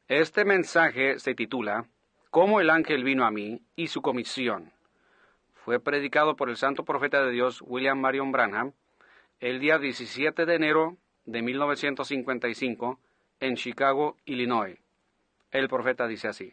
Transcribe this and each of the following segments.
Este mensaje se titula ¿Cómo el ángel vino a mí y su comisión? Fue predicado por el santo profeta de Dios William Marion Branham el día 17 de enero de 1955 en Chicago, Illinois. El profeta dice así.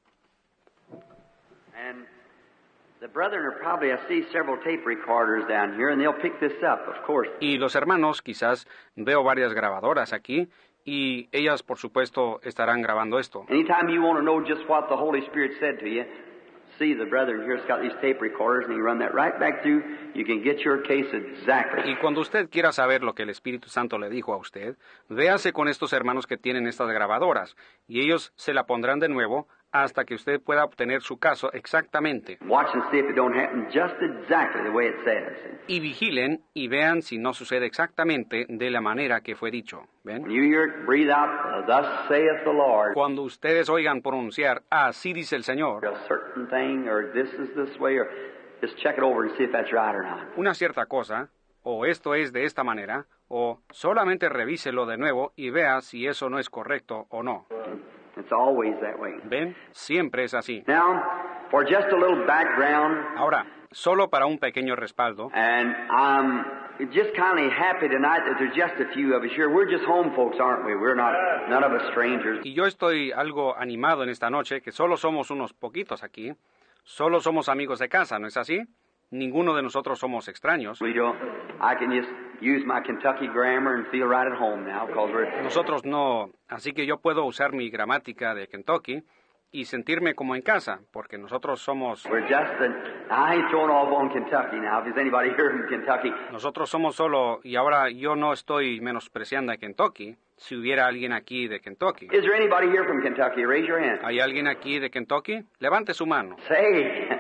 And the brethren are probably, I see several tape recorders down here, and they'll pick this up, of course. Y los hermanos, quizás veo varias grabadoras aquí, y ellas, por supuesto, estarán grabando esto. Anytime you want to know just what the Holy Spirit said to you, see the brethren here's got these tape recorders, and you run that right back through. You can get your case exactly. Y cuando usted quiera saber lo que el Espíritu Santo le dijo a usted, véase con estos hermanos que tienen estas grabadoras, y ellos se la pondrán de nuevo hasta que usted pueda obtener su caso exactamente. Watch and see if it don't happen just exactly the way it says. Y vigilen y vean si no sucede exactamente de la manera que fue dicho. ¿Ven? When you hear it, breathe out, thus saith the Lord. Cuando ustedes oigan pronunciar, así dice el Señor, A certain thing, or this is this way, or just check it over and see if that's right or not. una cierta cosa, o esto es de esta manera, o solamente revíselo de nuevo y vea si eso no es correcto o no. It's always that way. ¿Ven? Siempre es así. Now, for just a little background, Ahora, solo para un pequeño respaldo, and I'm just kind of happy tonight that there's just a few of us here. We're just home folks, aren't we? We're not, none of us strangers. y yo estoy algo animado en esta noche, que solo somos unos poquitos aquí, solo somos amigos de casa, ¿no es así? Ninguno de nosotros somos extraños. We don't, I can just use my Kentucky grammar and feel right at home now, because Nosotros no, así que yo puedo usar mi gramática de Kentucky y sentirme como en casa, porque nosotros somos I ain't throwing all on Kentucky now. If there's anybody here from Kentucky, solo, y ahora yo no estoy menospreciando a Kentucky, si hubiera alguien aquí de Kentucky. is there anybody here from Kentucky? Raise your hand. ¿Hay alguien aquí de Kentucky? Levante su mano. Say,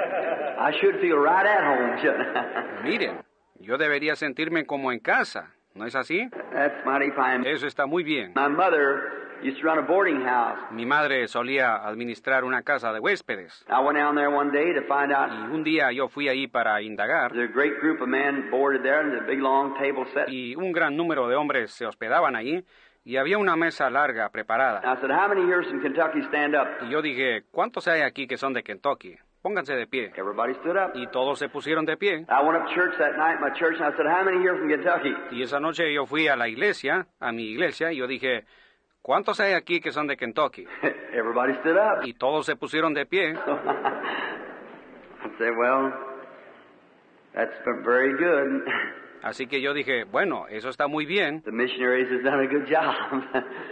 I should feel right at home, shouldn't I? Miren, yo debería sentirme como en casa, ¿no es así? That's mighty fine. Eso está muy bien. My mother used to run a boarding house. Mi madre solía administrar una casa de huéspedes, I went down there one day to find y out un día yo fui ahí para indagar, there's a great group of men boarded there and the big long table set. y un gran número de hombres se hospedaban allí, y había una mesa larga preparada. I said, how many here from Kentucky stand up? Y yo dije, ¿cuántos hay aquí que son de Kentucky? Pónganse de pie. Everybody stood up. Y todos se pusieron de pie. I went up to church that night, my church, and I said, how many here from Kentucky? Y esa noche yo fui a la iglesia, a mi iglesia, y yo dije, ¿cuántos hay aquí que son de Kentucky? Everybody stood up. Y todos se pusieron de pie. I said, well, that's very good. Así que yo dije, bueno, eso está muy bien. The missionaries has done a good job.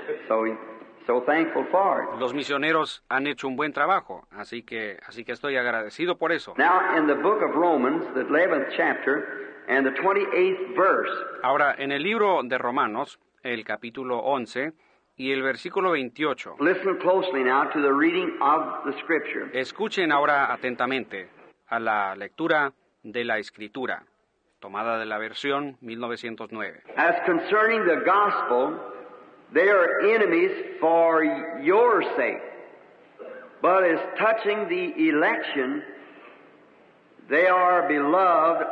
So thankful for it. Los misioneros han hecho un buen trabajo, así que estoy agradecido por eso. Now, in the book of Romans, the 11th chapter and the 28th verse, Ahora, en el libro de Romanos, el capítulo 11 y el versículo 28, listen closely now to the reading of the Scripture. escuchen ahora atentamente a la lectura de la Escritura, tomada de la versión 1909. As concerning the gospel, they are enemies for your sake. But as touching the election, they are beloved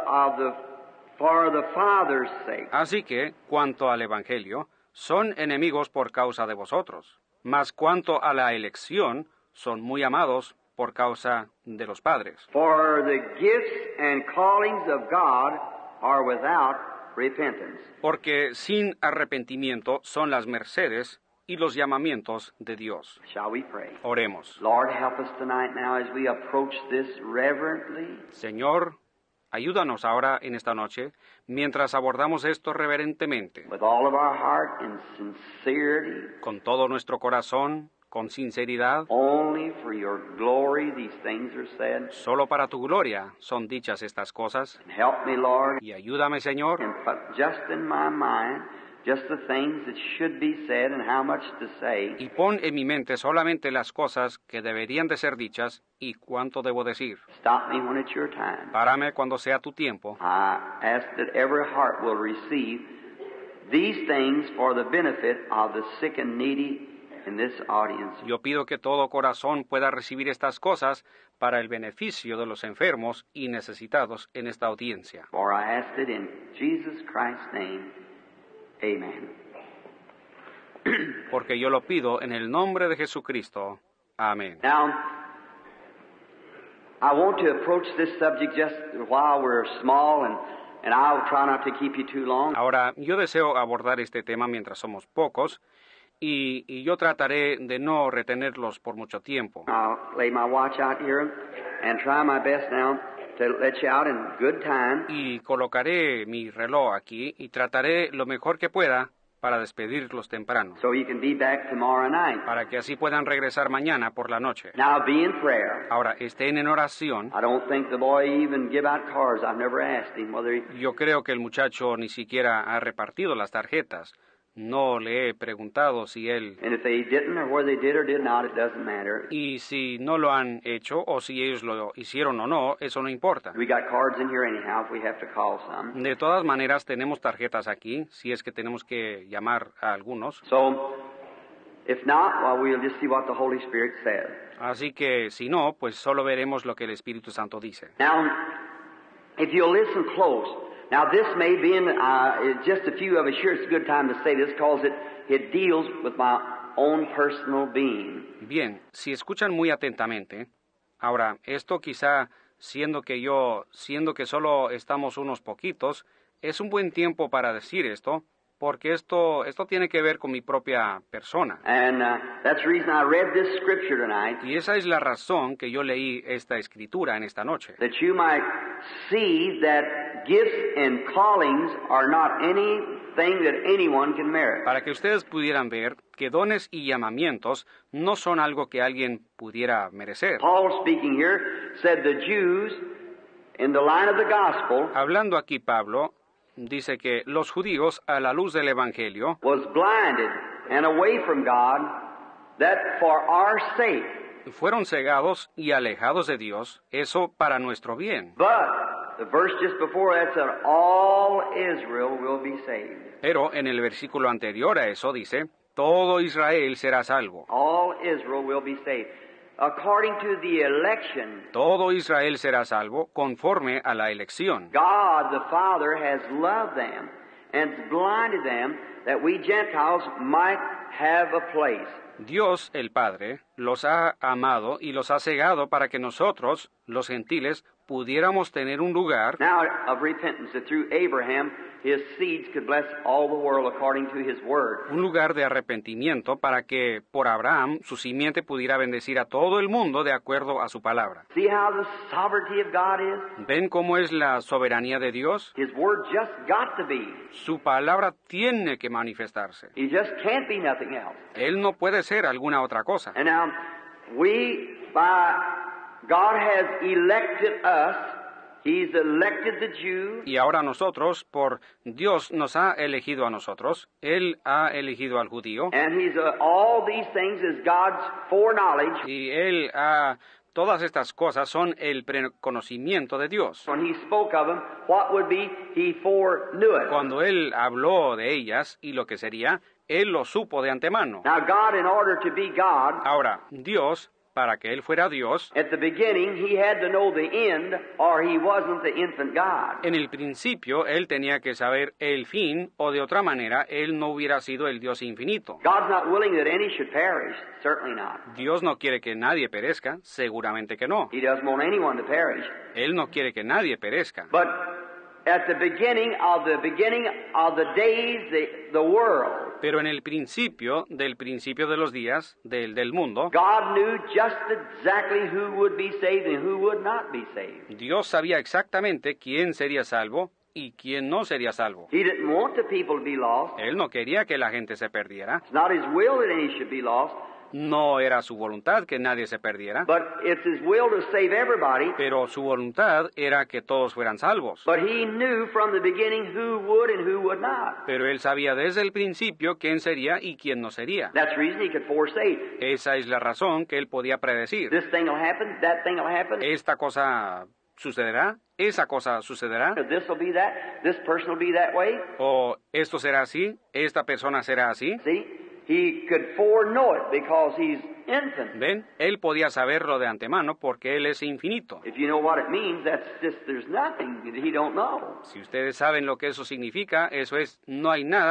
for the Father's sake. Así que, cuanto al Evangelio, son enemigos por causa de vosotros, mas cuanto a la elección, son muy amados por causa de los padres. For the gifts and callings of God are without repentance. Porque sin arrepentimiento son las mercedes y los llamamientos de Dios. Shall we pray? Oremos. Lord, help us tonight now as we approach this reverently. Señor, ayúdanos ahora en esta noche, mientras abordamos esto reverentemente, With all of our heart and sincerity, con todo nuestro corazón, con sinceridad. only for your glory these things are said. Solo para tu gloria son dichas estas cosas. And help me, Lord, Y ayúdame, Señor, and put just in my mind just the things that should be said and how much to say. y pon en mi mente solamente las cosas que deberían de ser dichas y cuánto debo decir. Stop me when it's your time. Párame cuando sea tu tiempo. I ask that every heart will receive these things for the benefit of the sick and needy in this audience. Yo pido que todo corazón pueda recibir estas cosas para el beneficio de los enfermos y necesitados en esta audiencia. For I ask it in Jesus Christ's name. Amen. porque yo lo pido en el nombre de Jesucristo. Amén. Now, I want to approach this subject just while we're small, and I'll try not to keep you too long. Ahora, yo deseo abordar este tema mientras somos pocos, y yo trataré de no retenerlos por mucho tiempo. I'll lay my watch out here and try my best now to let you out in good time. Y colocaré mi reloj aquí y trataré lo mejor que pueda para despedirlos temprano, So you can be back tomorrow night. para que así puedan regresar mañana por la noche. Now be in prayer. Ahora, estén en oración. I don't think the boy even give out cards. I've never asked him whether he... Yo creo que el muchacho ni siquiera ha repartido las tarjetas. No le he preguntado si él... And if they didn't, or whether they did or did not, it doesn't matter. Y si no lo han hecho, o si ellos lo hicieron o no, eso no importa. We got cards in here anyhow if we have to call some. De todas maneras, tenemos tarjetas aquí, si es que tenemos que llamar a algunos. So, if not, well, we'll just see what the Holy Spirit says. Así que, si no, pues solo veremos lo que el Espíritu Santo dice. Now, if you'll listen close, now this may be in just a few of us here. It's a good time to say this because it deals with my own personal being. Bien, si escuchan muy atentamente, ahora, esto quizá, siendo que solo estamos unos poquitos, es un buen tiempo para decir esto, porque esto tiene que ver con mi propia persona. And that's the reason I read this scripture tonight, Y esa es la razón que yo leí esta escritura en esta noche, that you might see that gifts and callings are not anything that anyone can merit. para que ustedes pudieran ver que dones y llamamientos no son algo que alguien pudiera merecer. Paul speaking here said the Jews in the line of the gospel Hablando aquí Pablo, dice que los judíos, a la luz del Evangelio, was blinded and away from God, that for our sake. fueron cegados y alejados de Dios, eso para nuestro bien. But the verse just before that said, all Israel will be saved. Pero en el versículo anterior a eso dice, todo Israel será salvo. All Israel will be saved. According to the election, Todo Israel será salvo conforme a la elección. God the Father has loved them and blinded them that we Gentiles might have a place. Dios, el Padre, los ha amado y los ha cegado para que nosotros, los gentiles, pudiéramos tener un lugar Now of repentance, that through Abraham his seeds could bless all the world according to his word. un lugar de arrepentimiento para que por Abraham su simiente pudiera bendecir a todo el mundo de acuerdo a su palabra. See how the sovereignty of God is? ¿Ven cómo es la soberanía de Dios? His word just got to be. Su palabra tiene que manifestarse. He just can't be nothing else. Él no puede ser alguna otra cosa. And now, God has elected us. He's elected the Jew. Y ahora nosotros, por Dios nos ha elegido a nosotros, Él ha elegido al judío, And he's all these things is God's foreknowledge. y Él ha... Todas estas cosas son el preconocimiento de Dios. When he spoke of them, what would be, he foreknew it. Cuando Él habló de ellas y lo que sería, Él lo supo de antemano. Now God, in order to be God, Ahora, Dios, para que Él fuera Dios, at the beginning, he had to know the end, or he wasn't the infant God. en el principio Él tenía que saber el fin, o de otra manera, Él no hubiera sido el Dios infinito. God's not willing that any should perish. Certainly not. Dios no quiere que nadie perezca, seguramente que no. He doesn't want anyone to perish. Él no quiere que nadie perezca. But at the beginning of the days, the world, Pero en el principio de los días, del mundo, God knew just exactly who would be saved and who would not be saved. Dios sabía exactamente quién sería salvo y quién no sería salvo. He didn't want the people to be lost. Él no quería que la gente se perdiera. It's not his will that any should be lost, No era su voluntad que nadie se perdiera, but it's his will to save everybody. pero su voluntad era que todos fueran salvos. But he knew from the beginning who would and who would not. Pero él sabía desde el principio quién sería y quién no sería. That's the reason he could foresee. Esa es la razón que él podía predecir. This thing will happen, that thing will happen. Esta cosa sucederá, esa cosa sucederá, This will be that, this person will be that way. o esto será así, esta persona será así. See? He could foreknow it because he's infinite. ¿Ven? Él podía saberlo de antemano porque él es infinito. If you know what it means, that's just, there's nothing that he don't know. Si ustedes saben lo que eso significa, eso es, no hay nada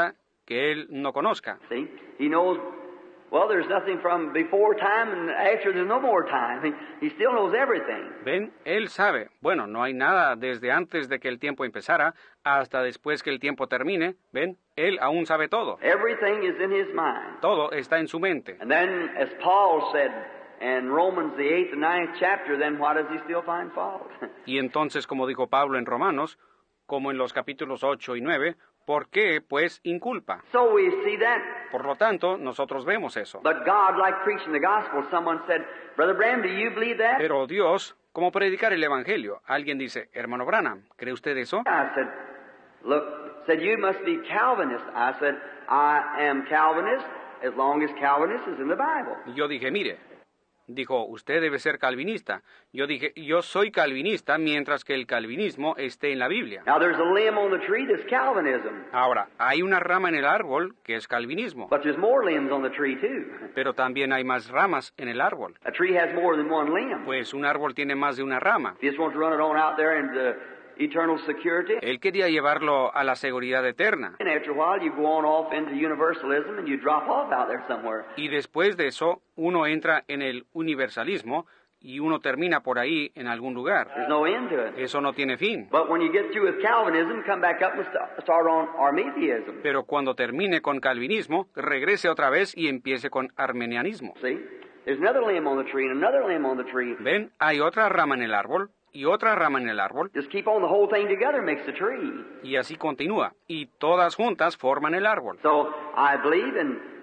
que él no conozca. See? He knows, well, there's nothing from before time and after there's no more time. He still knows everything. ¿Ven? Él sabe. Bueno, no hay nada desde antes de que el tiempo empezara hasta después que el tiempo termine. ¿Ven? Él aún sabe todo. Everything is in his mind. Todo está en su mente. And then, as Paul said in Romans, the 8th and 9th chapter, then why does he still find fault? Y entonces, como dijo Pablo en Romanos, como en los capítulos 8 y 9, ¿por qué, pues, inculpa? So we see that. Por lo tanto, nosotros vemos eso. But God, like preaching the gospel, someone said, Brother Branham, do you believe that? Pero Dios, como predicar el Evangelio, alguien dice, hermano Branham, ¿cree usted eso? I said, look, said, you must be Calvinist. I said, I am Calvinist as long as Calvinist is in the Bible. Y yo dije, mire, dijo, usted debe ser calvinista. Yo dije, yo soy calvinista mientras que el calvinismo esté en la Biblia. Now there's a limb on the tree that's Calvinism. Ahora, hay una rama en el árbol que es calvinismo, But there's more limbs on the tree too. pero también hay más ramas en el árbol. A tree has more than one limb. Pues un árbol tiene más de una rama. If you just want to run it on out there into eternal security, Él quería llevarlo a la seguridad eterna. and after a while you go on off into universalism and you drop off out there somewhere. Y después de eso, uno entra en el universalismo y uno termina por ahí en algún lugar. There's no end to it. Eso no tiene fin. But when you get through with Calvinism, come back up and start on Arminianism. Pero cuando termine con calvinismo, regrese otra vez y empiece con armenianismo. See? There's another limb on the tree and another limb on the tree. ¿Ven? Hay otra rama en el árbol y otra rama en el árbol Just keep on the whole thing together makes the tree. y así continúa. Y todas juntas forman el árbol. So I believe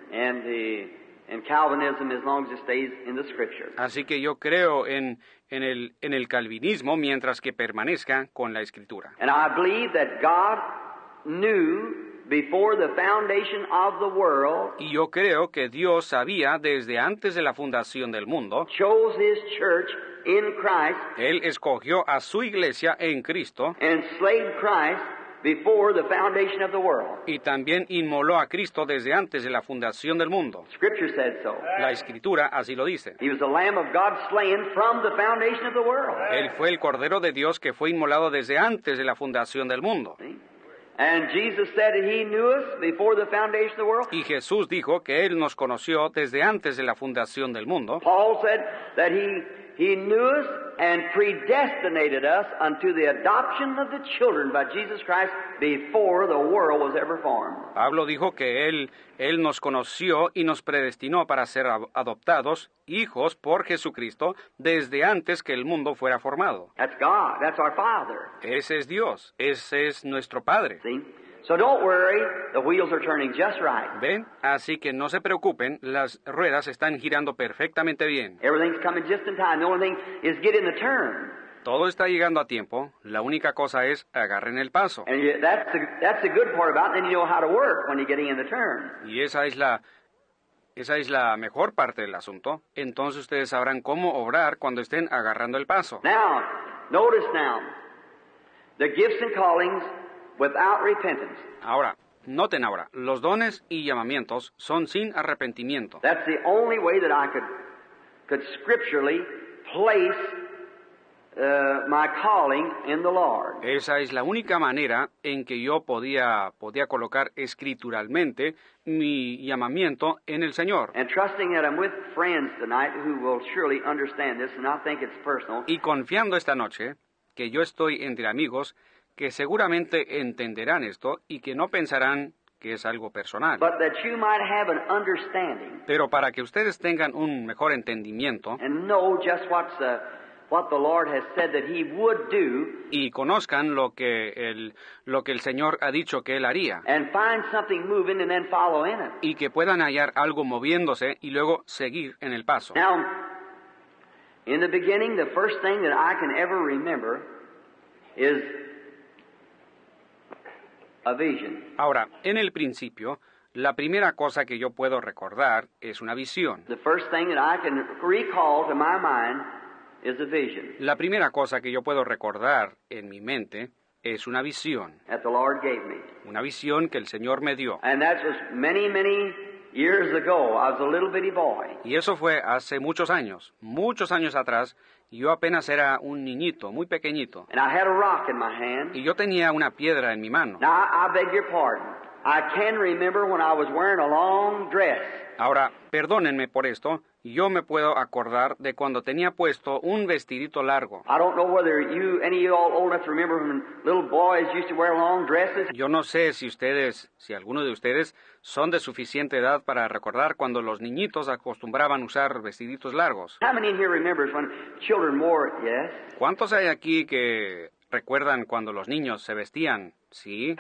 in Calvinism as long as it stays in the Scripture. Así que yo creo en el calvinismo mientras que permanezca con la Escritura. And I believe that God knew before the foundation of the world, Y yo creo que Dios sabía desde antes de la fundación del mundo. chose His church in Christ, Él escogió a su iglesia en Cristo and slayed Christ before the foundation of the world. y también inmoló a Cristo desde antes de la fundación del mundo. Scripture said so. La Escritura así lo dice. He was the Lamb of God slain from the foundation of the world. Él fue el Cordero de Dios que fue inmolado desde antes de la fundación del mundo. See? And Jesus said that He knew us before the foundation of the world. Y Jesús dijo que Él nos conoció desde antes de la fundación del mundo. Paul said that he knew us and predestinated us unto the adoption of the children by Jesus Christ before the world was ever formed. Pablo dijo que Él nos conoció y nos predestinó para ser adoptados, hijos por Jesucristo, desde antes que el mundo fuera formado. That's God. That's our Father. Ese es Dios, ese es nuestro Padre. See? So don't worry. The wheels are turning just right. ¿Ven? Así que no se preocupen, las ruedas están girando perfectamente bien. Everything's coming just in time. The only thing is get in the turn. Todo está llegando a tiempo, la única cosa es agarren el paso. And that's the good part about it. Then you know how to work when you're getting in the turn. Y esa es la mejor parte del asunto. Entonces ustedes sabrán cómo obrar cuando estén agarrando el paso. Now, notice now, the gifts and callings without repentance. Ahora, noten ahora, los dones y llamamientos son sin arrepentimiento. That's the only way that I could scripturally place my calling in the Lord. Esa es la única manera en que yo podía colocar escrituralmente mi llamamiento en el Señor. And trusting that I'm with friends tonight who will surely understand this and not think it's personal. Y confiando esta noche que yo estoy entre amigos que seguramente entenderán esto y que no pensarán que es algo personal. But that you might have an understanding Pero para que ustedes tengan un mejor entendimiento and know just what the Lord has said that He would do, y conozcan lo que el Señor ha dicho que Él haría, and find something moving and then follow in it. y que puedan hallar algo moviéndose y luego seguir en el paso. Now, in the beginning, the first thing that I can ever remember is a vision. Ahora, en el principio, la primera cosa que yo puedo recordar es una visión. The first thing that I can recall to my mind is a vision La primera cosa que yo puedo recordar en mi mente es una visión. that the Lord gave me. Una visión que el Señor me dio. And that was many, many years ago. I was a little bitty boy. Y eso fue hace muchos años atrás, y yo apenas era un niñito, muy pequeñito. And I had a rock in my hand. Y yo tenía una piedra en mi mano. Now, I beg your pardon. I can remember when I was wearing a long dress. Ahora, perdónenme por esto, yo me puedo acordar de cuando tenía puesto un vestidito largo. I don't know whether any of you all old enough to remember when little boys used to wear long dresses. Yo no sé si alguno de ustedes son de suficiente edad para recordar cuando los niñitos acostumbraban usar vestiditos largos. How many in here remembers when children wore it? Yes. ¿Cuántos hay aquí que recuerdan cuando los niños se vestían? Sí.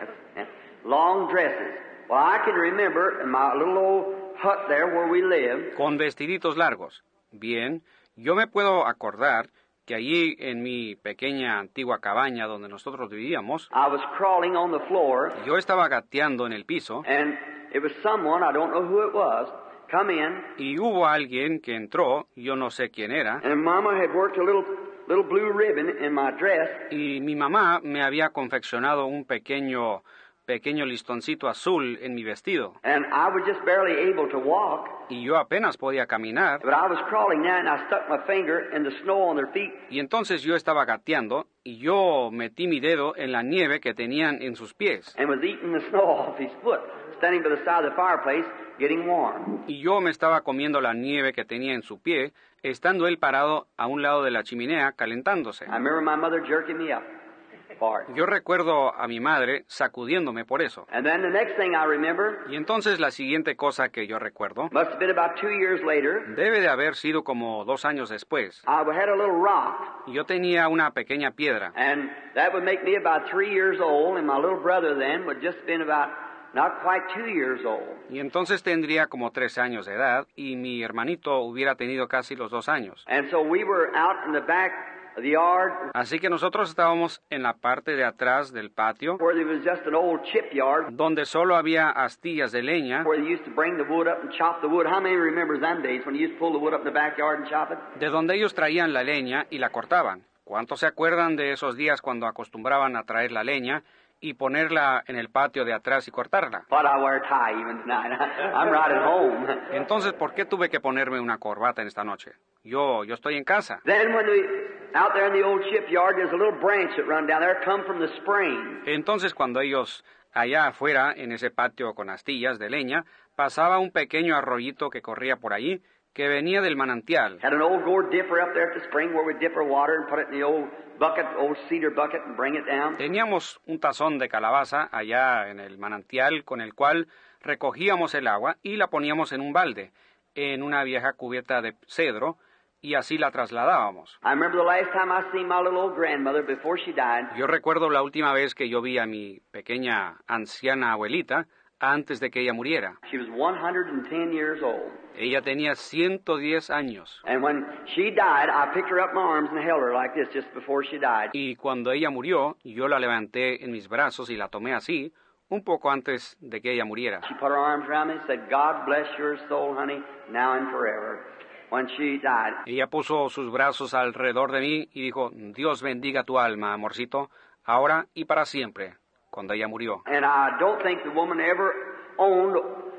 Long dresses. Well, I can remember in my little old hut there where we lived. Con vestiditos largos. Bien, yo me puedo acordar que allí en mi pequeña antigua cabaña donde nosotros vivíamos, I was crawling on the floor, yo estaba gateando en el piso and it was someone, I don't know who it was, come in, y hubo alguien que entró, yo no sé quién era, and Mama had worked a little blue ribbon in my dress, y mi mamá me había confeccionado un pequeño listoncito azul en mi vestido, and I was just barely able to walk, y yo apenas podía caminar, but I was crawling now, and I stuck my finger in the snow on their feet. y entonces yo estaba gateando, y yo metí mi dedo en la nieve que tenían en sus pies, And was eating the snow off his foot, standing by the side of the fireplace, getting warm. y yo me estaba comiendo la nieve que tenía en su pie, estando él parado a un lado de la chimenea calentándose. I remember my mother jerking me up for it. Yo recuerdo a mi madre sacudiéndome por eso. And then the next thing I remember Y entonces la siguiente cosa que yo recuerdo must have been about 2 years later. debe de haber sido como 2 años después. I had a little rock, Yo tenía una pequeña piedra, and that would make me about 3 years old, and my little brother then would just been about not quite 2 years old. y entonces tendría como 3 años de edad, y mi hermanito hubiera tenido casi los 2 años. And so we were out in the back of the yard Así que nosotros estábamos en la parte de atrás del patio, where there was just an old chip yard donde solo había astillas de leña, where they used to bring the wood up and chop the wood. How many remembers them days when you used to pull the wood up in the backyard and chop it? de donde ellos traían la leña y la cortaban. ¿Cuántos se acuerdan de esos días cuando acostumbraban a traer la leña y ponerla en el patio de atrás y cortarla? But I wear a tie even tonight. I'm right at home. Entonces, ¿por qué tuve que ponerme una corbata en esta noche? Yo estoy en casa. Then when out there in the old shipyard, there's a little branch that run down there, come from the spring. Entonces, cuando ellos allá afuera, en ese patio con astillas de leña, pasaba un pequeño arroyito que corría por allí, que venía del manantial. Had an old gourd dipper up there at the spring where we dip our water and put it in the old bucket, old cedar bucket, and bring it down. Teníamos un tazón de calabaza allá en el manantial con el cual recogíamos el agua y la poníamos en un balde, en una vieja cubierta de cedro, y así la trasladábamos. I remember the last time I seen my little old grandmother before she died. Yo recuerdo la última vez que yo vi a mi pequeña anciana abuelita antes de que ella muriera. She was 110 years old. Ella tenía 110 años. And when she died, I picked her up in my arms and held her like this just before she died. Y cuando ella murió, yo la levanté en mis brazos y la tomé así, un poco antes de que ella muriera. She put her arms around me and said, God bless your soul, honey, now and forever. When she died. Ella puso sus brazos alrededor de mí y dijo, Dios bendiga tu alma, amorcito, ahora y para siempre, cuando ella murió. And I don't think the woman ever owned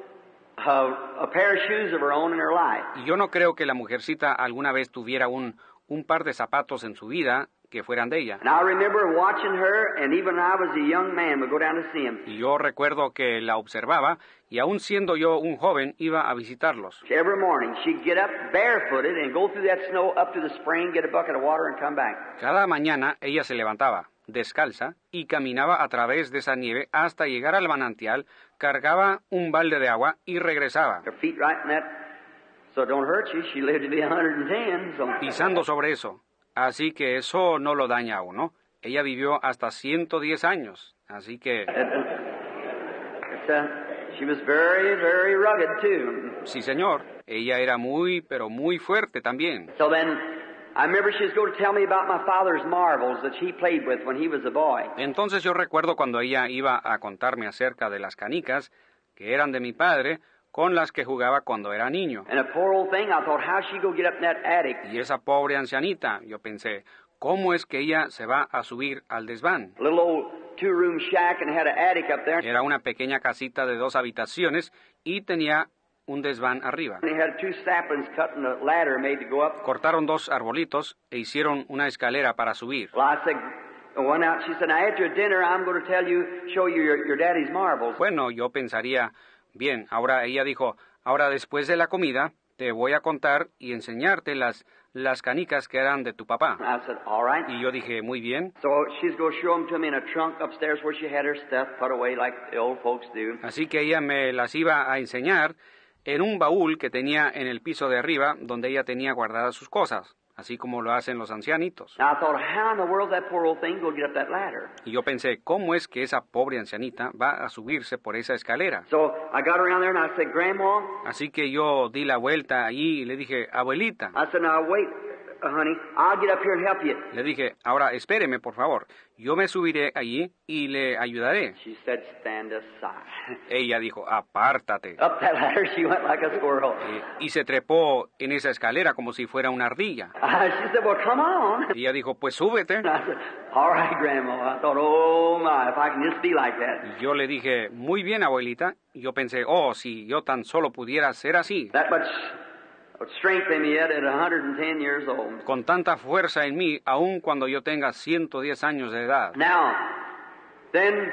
a pair of shoes of her own in her life. Y yo no creo que la mujercita alguna vez tuviera un par de zapatos en su vida que fueran de ella. And I remember watching her, and even when I was a young man, would go down to see him. Y yo recuerdo que la observaba, y aún siendo yo un joven, iba a visitarlos. Every morning, she'd get up barefooted and go through that snow up to the spring, get a bucket of water, and come back. Cada mañana ella se levantaba, descalza, y caminaba a través de esa nieve hasta llegar al manantial, cargaba un balde de agua y regresaba. Her feet right in that, so it don't hurt you. She lived to be 110, so... Pisando sobre eso. Así que eso no lo daña a uno. Ella vivió hasta 110 años. Así que... She was very, very rugged, too. Sí, señor. Ella era muy, pero muy fuerte también. So then, I remember she was going to tell me about my father's marbles that she played with when he was a boy. Entonces yo recuerdo cuando ella iba a contarme acerca de las canicas, que eran de mi padre, con las que jugaba cuando era niño. And a poor old thing, I thought, how's she going to get up in that attic? Y esa pobre ancianita, yo pensé, ¿cómo es que ella se va a subir al desván? A little old two-room shack and had an attic up there. Era una pequeña casita de 2 habitaciones y tenía un desván arriba. They had 2 saplings cut and a ladder made to go up. Cortaron 2 arbolitos e hicieron una escalera para subir. Well, I said, went out. She said, now after dinner, I'm going to show you your daddy's marbles. Bueno, yo pensaría, bien, ahora ella dijo, ahora después de la comida, te voy a contar y enseñarte las canicas que eran de tu papá. I said, all right. Y yo dije, muy bien. So she's going to show them to me in a trunk upstairs where she had her stuff put away like the old folks do. Así que ella me las iba a enseñar en un baúl que tenía en el piso de arriba, donde ella tenía guardadas sus cosas, así como lo hacen los ancianitos. Now I thought, how in the world that poor old thing going to get up that ladder? Y yo pensé, ¿cómo es que esa pobre ancianita va a subirse por esa escalera? So I got around there and I said, Grandma, Así que yo di la vuelta allí y le dije, abuelita. I said, now wait, honey, I'll get up here and help you. Le dije, ahora espéreme, por favor. Yo me subiré allí y le ayudaré. She said, stand aside. Ella dijo, apártate. Up that ladder she went like a squirrel. Y se trepó en esa escalera como si fuera una ardilla. She said, well, come on. Y ella dijo, pues súbete. I said, all right, Grandma. I thought, oh, my, if I can just be like that. Y yo le dije, muy bien, abuelita. Y yo pensé, oh, si yo tan solo pudiera ser así. That much strength in me yet at 110 years old. Con tanta fuerza en mí, aun cuando yo tenga 110 años de edad. Now, then,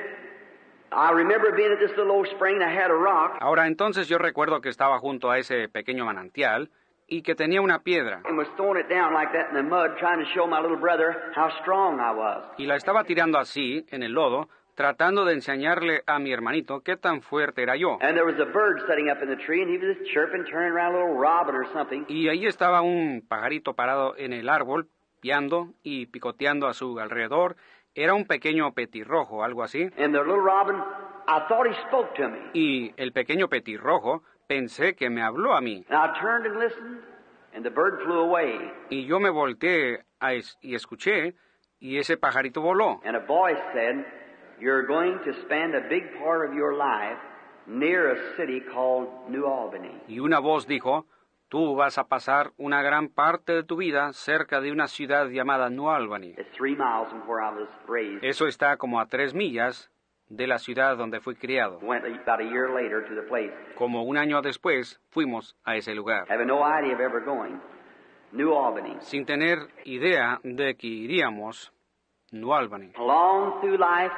I remember being at this little old spring. I had a rock. Ahora, entonces yo recuerdo que estaba junto a ese pequeño manantial y que tenía una piedra. And was throwing it down like that in the mud, trying to show my little brother how strong I was. Y la estaba tirando así, en el lodo, tratando de enseñarle a mi hermanito qué tan fuerte era yo. And there was a bird sitting up in the tree, and he was just chirping, turning around, a little robin or something. Y ahí estaba un pajarito parado en el árbol, piando y picoteando a su alrededor. Era un pequeño petirrojo, algo así. And the little robin, I thought he spoke to me. Y el pequeño petirrojo pensé que me habló a mí. And I turned and listened, and the bird flew away. Y yo me volteé y escuché, y ese pajarito voló. And a voice said, you're going to spend a big part of your life near a city called New Albany. Y una voz dijo, tú vas a pasar una gran parte de tu vida cerca de una ciudad llamada New Albany. It's 3 miles from where I was raised. Eso está como a 3 millas de la ciudad donde fui criado. Went about a year later to the place. Como un año después, fuimos a ese lugar. Having no idea of ever going. New Albany. Sin tener idea de que iríamos New Albany. Along through life,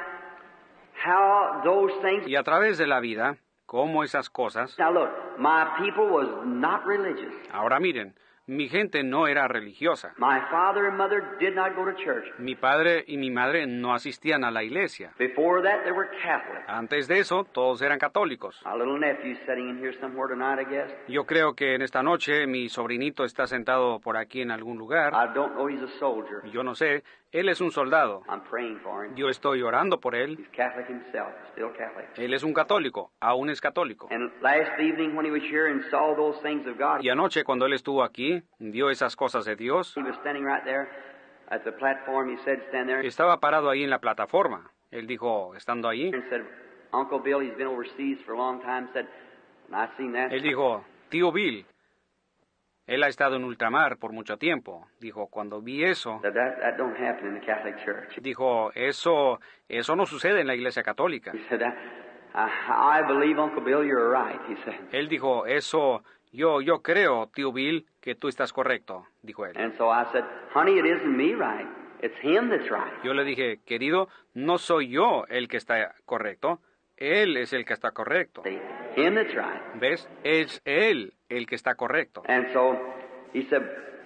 how those things... Y a través de la vida, cómo esas cosas... Now look, my people was not religious. Ahora miren, mi gente no era religiosa. My father and mother did not go to church. Mi padre y mi madre no asistían a la iglesia. Before that, they were Catholic. Antes de eso, todos eran católicos. My little nephew's sitting in here somewhere tonight, I guess. Yo creo que en esta noche mi sobrinito está sentado por aquí en algún lugar. I don't know, he's a soldier. Yo no sé, él es un soldado. I'm praying for him. Yo estoy orando por él. He's Catholic himself, still Catholic. Él es un católico, aún es católico. And last evening when he was here and saw those things of God, Y anoche cuando él estuvo aquí, vio esas cosas de Dios, he was standing right there at the platform. He said, stand there. estaba parado ahí en la plataforma. Él dijo, estando ahí, And said, Uncle Bill, he's been overseas for a long time. Said, and I seen that. él dijo, tío Bill, él ha estado en ultramar por mucho tiempo. Dijo, cuando vi eso, That don't happen in the Catholic Church. dijo, eso no sucede en la iglesia católica. He said, I believe, Uncle Bill, you're right. He said. Él dijo, yo creo, tío Bill, que tú estás correcto, dijo él. And so I said, honey, it isn't me right. It's him that's right. Yo le dije, querido, no soy yo el que está correcto, él es el que está correcto. See, him that's right. ¿Ves? Es él el que está correcto. And so he said,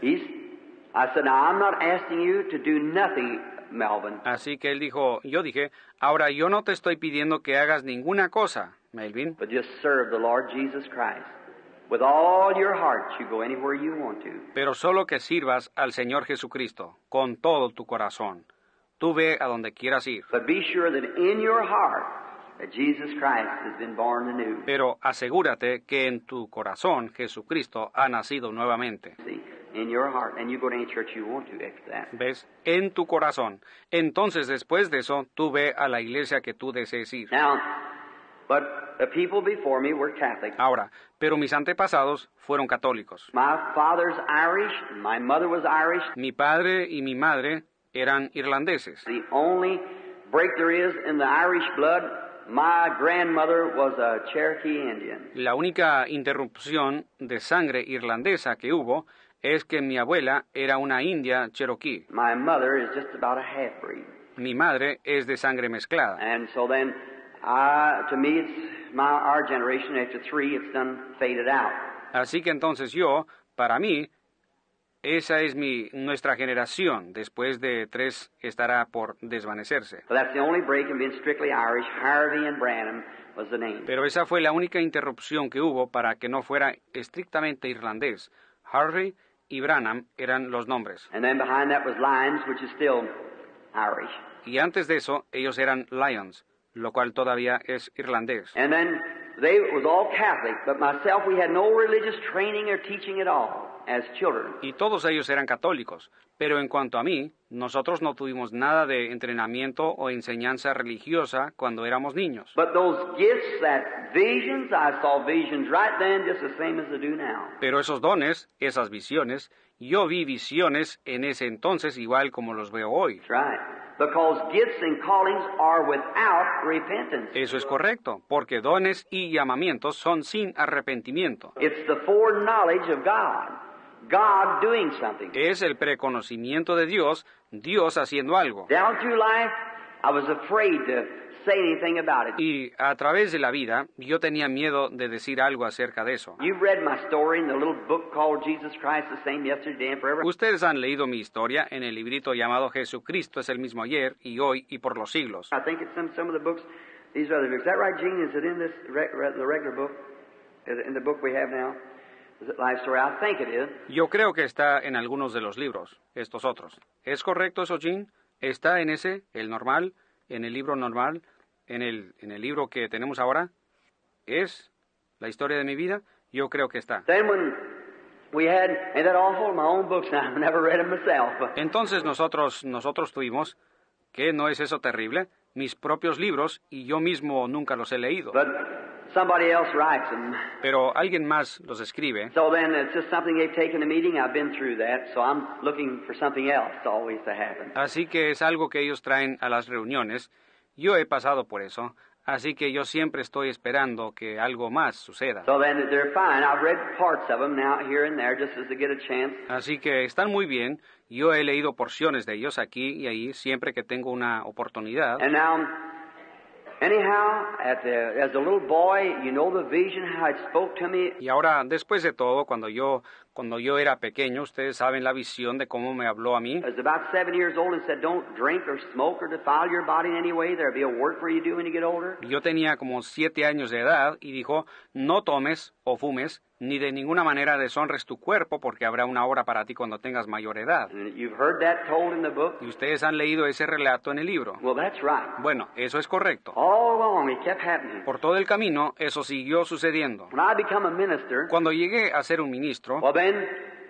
I said, now I'm not asking you to do nothing, Melvin. Así que él dijo, yo dije, ahora yo no te estoy pidiendo que hagas ninguna cosa, Melvin, But just serve the Lord Jesus Christ. With all your heart, you go anywhere you want to. pero solo que sirvas al Señor Jesucristo con todo tu corazón. Tú ve a donde quieras ir. But be sure that in your heart, that Jesus Christ has been born anew. Pero asegúrate que en tu corazón Jesucristo ha nacido nuevamente. See, in your heart. And you go to any church you want to after that. ¿Ves? En tu corazón. Entonces, después de eso, tú ve a la iglesia que tú desees ir. Now, but the people before me were Catholic. Ahora, pero mis antepasados fueron católicos. My father's Irish, and my mother was Irish. Mi padre y mi madre eran irlandeses. The only break there is in the Irish blood, my grandmother was a Cherokee Indian. La única interrupción de sangre irlandesa que hubo es que mi abuela era una india cherokee. My mother is just about a half-breed. Mi madre es de sangre mezclada. And so then, to me, it's our generation. After 3, it's done faded out. Así que entonces para mí, esa es nuestra generación. Después de 3 estará por desvanecerse. But that's the only break in being strictly Irish. Harvey and Branham was the name. Pero esa fue la única interrupción que hubo para que no fuera estrictamente irlandés. Harvey y Branham eran los nombres. And then behind that was Lyons, which is still Irish. Y antes de eso, ellos eran Lyons, lo cual todavía es irlandés. And then they was all Catholic, but myself, we had no religious training or teaching at all as children. Y todos ellos eran católicos, pero en cuanto a mí, nosotros no tuvimos nada de entrenamiento o enseñanza religiosa cuando éramos niños. But those gifts, that visions, I saw visions right then just the same as I do now. Pero esos dones, esas visiones, yo vi visiones en ese entonces igual como los veo hoy. That's right. Because gifts and callings are without repentance. Eso es correcto, porque dones y llamamientos son sin arrepentimiento. It's the foreknowledge of God. God doing something. Es el preconocimiento de Dios, Dios haciendo algo. Down through life, I was afraid to say anything about it. Y a través de la vida, yo tenía miedo de decir algo acerca de eso. You've read my story in the little book called Jesus Christ, the same yesterday and forever. Ustedes han leído mi historia en el librito llamado Jesucristo es el mismo ayer y hoy y por los siglos. I think it's in some of the books, these other books. Is that right, Gene? Is it in this the regular book? Is it in the book we have now? Is it Life Story? I think it is. Yo creo que está en algunos de los libros, estos otros. ¿Es correcto eso, Jean? ¿Está en ese, el normal, en el libro normal, en el libro que tenemos ahora? ¿Es la historia de mi vida? Yo creo que está. Then when we had, ain't that awful? My own books, and I've never read them myself. Entonces nosotros tuvimos, ¿qué no es eso terrible? Mis propios libros y yo mismo nunca los he leído. But somebody else writes them. Pero alguien más los escribe. So then it's just something they've taken a meeting. I've been through that, so I'm looking for something else always to happen. Así que es algo que ellos traen a las reuniones. Yo he pasado por eso. Así que yo siempre estoy esperando que algo más suceda. So then they're fine. I've read parts of them now here and there just as to get a chance. Así que están muy bien. Yo he leído porciones de ellos aquí y ahí siempre que tengo una oportunidad. And now, anyhow, as a little boy, you know the vision, how it spoke to me. Y ahora, después de todo, cuando yo era pequeño, ustedes saben la visión de cómo me habló a mí. I was about 7 years old and said, don't drink or smoke or defile your body in any way. There'll be a work for you to do when you get older. Yo tenía como 7 años de edad y dijo, no tomes o fumes, ni de ninguna manera deshonres tu cuerpo, porque habrá una hora para ti cuando tengas mayor edad. And you've heard that told in the book. Y ustedes han leído ese relato en el libro. Well, that's right. Bueno, eso es correcto. All along it kept happening. Por todo el camino, eso siguió sucediendo. When I become a minister, Cuando llegué a ser un ministro, well then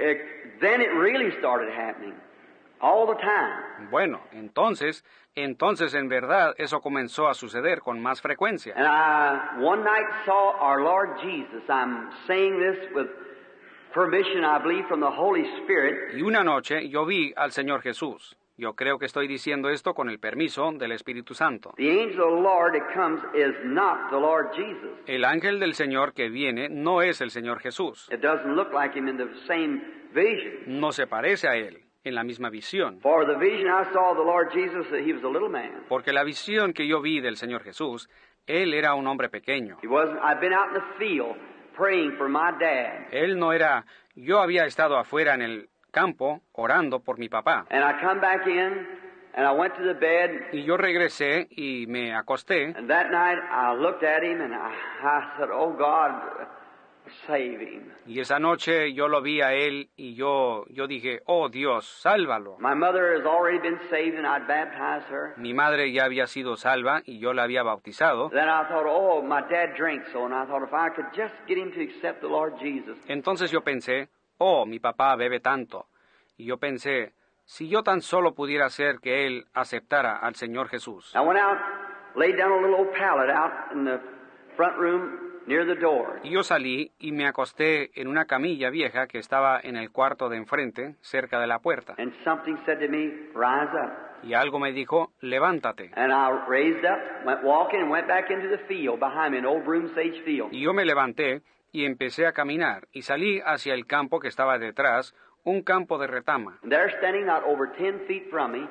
it really started happening. All the time. bueno, entonces en verdad eso comenzó a suceder con más frecuencia. And I one night saw our Lord Jesus. I'm saying this with permission, I believe, from the Holy Spirit. Y una noche yo vi al Señor Jesús. Yo creo que estoy diciendo esto con el permiso del Espíritu Santo. The angel of the Lord that comes is not the Lord Jesus. El ángel del Señor que viene no es el Señor Jesús. It doesn't look like him in the same vision. No se parece a él en la misma visión. For the vision I saw of the Lord Jesus, that he was a little man. Porque la visión que yo vi del Señor Jesús, él era un hombre pequeño. He wasn't. I've been out in the field praying for my dad. Él no era. Yo había estado afuera en el campo orando por mi papá. And I come back in, and I went to the bed. Y yo regresé y me acosté. And that night I looked at him, and I said, "Oh God, save him." Y esa noche yo lo vi a él y yo dije, oh Dios, sálvalo. My mother has already been saved, and I'd baptized her. Mi madre ya había sido salva y yo la había bautizado. Then I thought, oh, my dad drinks, so and I thought if I could just get him to accept the Lord Jesus. Entonces yo pensé, oh, mi papá bebe tanto. Y yo pensé, si yo tan solo pudiera hacer que él aceptara al Señor Jesús. I went out, laid down a little old pallet out in the front room near the door. Y yo salí y me acosté en una camilla vieja que estaba en el cuarto de enfrente, cerca de la puerta. And something said to me, rise up. Y algo me dijo, levántate. And I raised up, went walking, and went back into the field behind me, an old broom sage field. Y yo me levanté y empecé a caminar y salí hacia el campo que estaba detrás, un campo de retama. And there standing not over 10 feet from me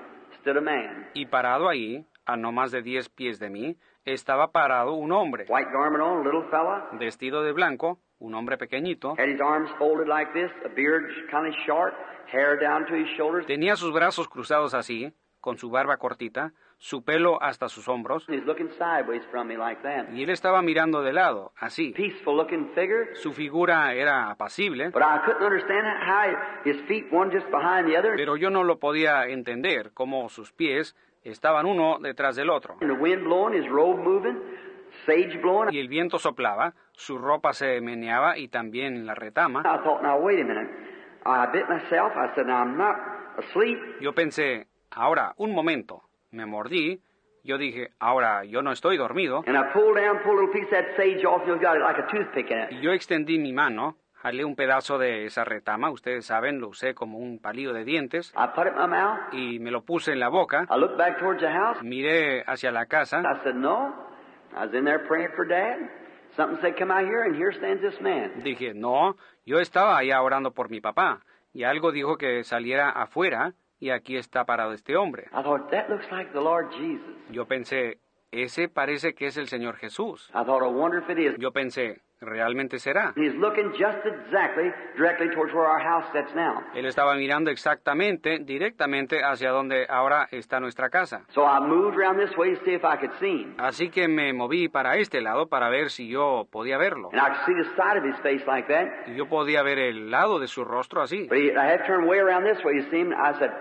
stood a man. Y parado ahí, a no más de 10 pies de mí, estaba parado un hombre, White garment on, a little fella. vestido de blanco, un hombre pequeñito. Had his arms folded like this, a beard kind of short, hair down to his shoulders. Tenía sus brazos cruzados así, con su barba cortita, su pelo hasta sus hombros, He's looking sideways from me like that. y él estaba mirando de lado, así. Peaceful looking figure. Su figura era apacible, But I couldn't understand how his feet, one just behind the other, pero yo no lo podía entender, cómo sus pies estaban uno detrás del otro. and the wind blowing, his robe moving, sage blowing. Y el viento soplaba, su ropa se meneaba y también la retama. I thought, now wait a minute. I bit myself. I said, now I'm not asleep. Yo pensé, ahora, un momento. Me mordí. Yo dije, ahora, yo no estoy dormido. And I pulled down, pulled a little piece of that sage off, and you got it like a toothpick in it. Y yo extendí mi mano, jalé un pedazo de esa retama, ustedes saben, lo usé como un palillo de dientes, I put it in my mouth. y me lo puse en la boca. I looked back towards the house. Miré hacia la casa. I said, no. I was in there praying for Dad. Something said, come out here, and here stands this man. Dije, no, yo estaba allá orando por mi papá. Y algo dijo que saliera afuera, y aquí está parado este hombre. I thought, that looks like the Lord Jesus. Yo pensé, ese parece que es el Señor Jesús. I thought, I wonder if it is. Yo pensé, ¿realmente será? He's looking just exactly directly towards where our house sits now. Él estaba mirando exactamente, directamente hacia donde ahora está nuestra casa. So I moved around this way to see if I could see him. Así que me moví para este lado para ver si yo podía verlo. And I could see the side of his face like that. Y yo podía ver el lado de su rostro así. But I had to turn way around this way to see him. I said,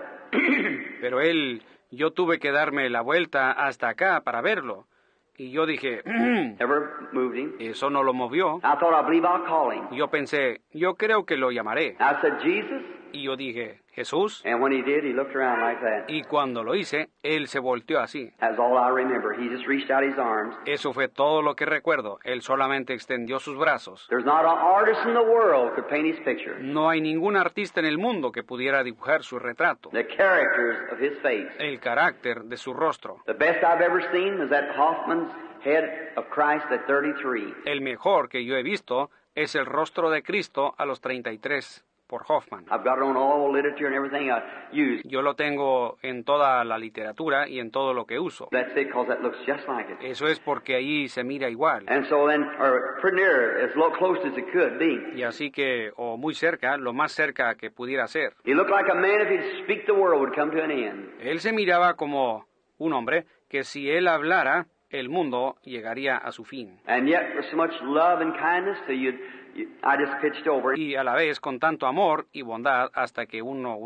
Pero yo tuve que darme la vuelta hasta acá para verlo. Y yo dije, never moved him. eso no lo movió. I thought, I believe I'll call him. Yo pensé, yo creo que lo llamaré. I said, Jesus. Y yo dije, Jesús. And when he did, he looked around like that. Y cuando lo hice, él se volteó así. That's all I remember. He just reached out his arms. Eso fue todo lo que recuerdo. Él solamente extendió sus brazos. There's not an artist in the world could paint his picture. No hay ningún artista en el mundo que pudiera dibujar su retrato, The characters of his face. el carácter de su rostro. The best I've ever seen was that Hoffman's head of Christ at 33. El mejor que yo he visto es el rostro de Cristo a los 33 por Hoffman. I've got it on all literature and everything I use. Yo lo tengo en toda la literatura y en todo lo que uso. That's it, because that looks just like it. Eso es porque ahí se mira igual. And so then, or pretty near, as close as it could be. Y así que, o muy cerca, lo más cerca que pudiera ser. He looked like a man if he'd speak the world would come to an end. Él se miraba como un hombre que si él hablara, el mundo llegaría a su fin. And yet, with so much love and kindness to you, I just pitched over. Y a la vez con tanto amor y bondad hasta que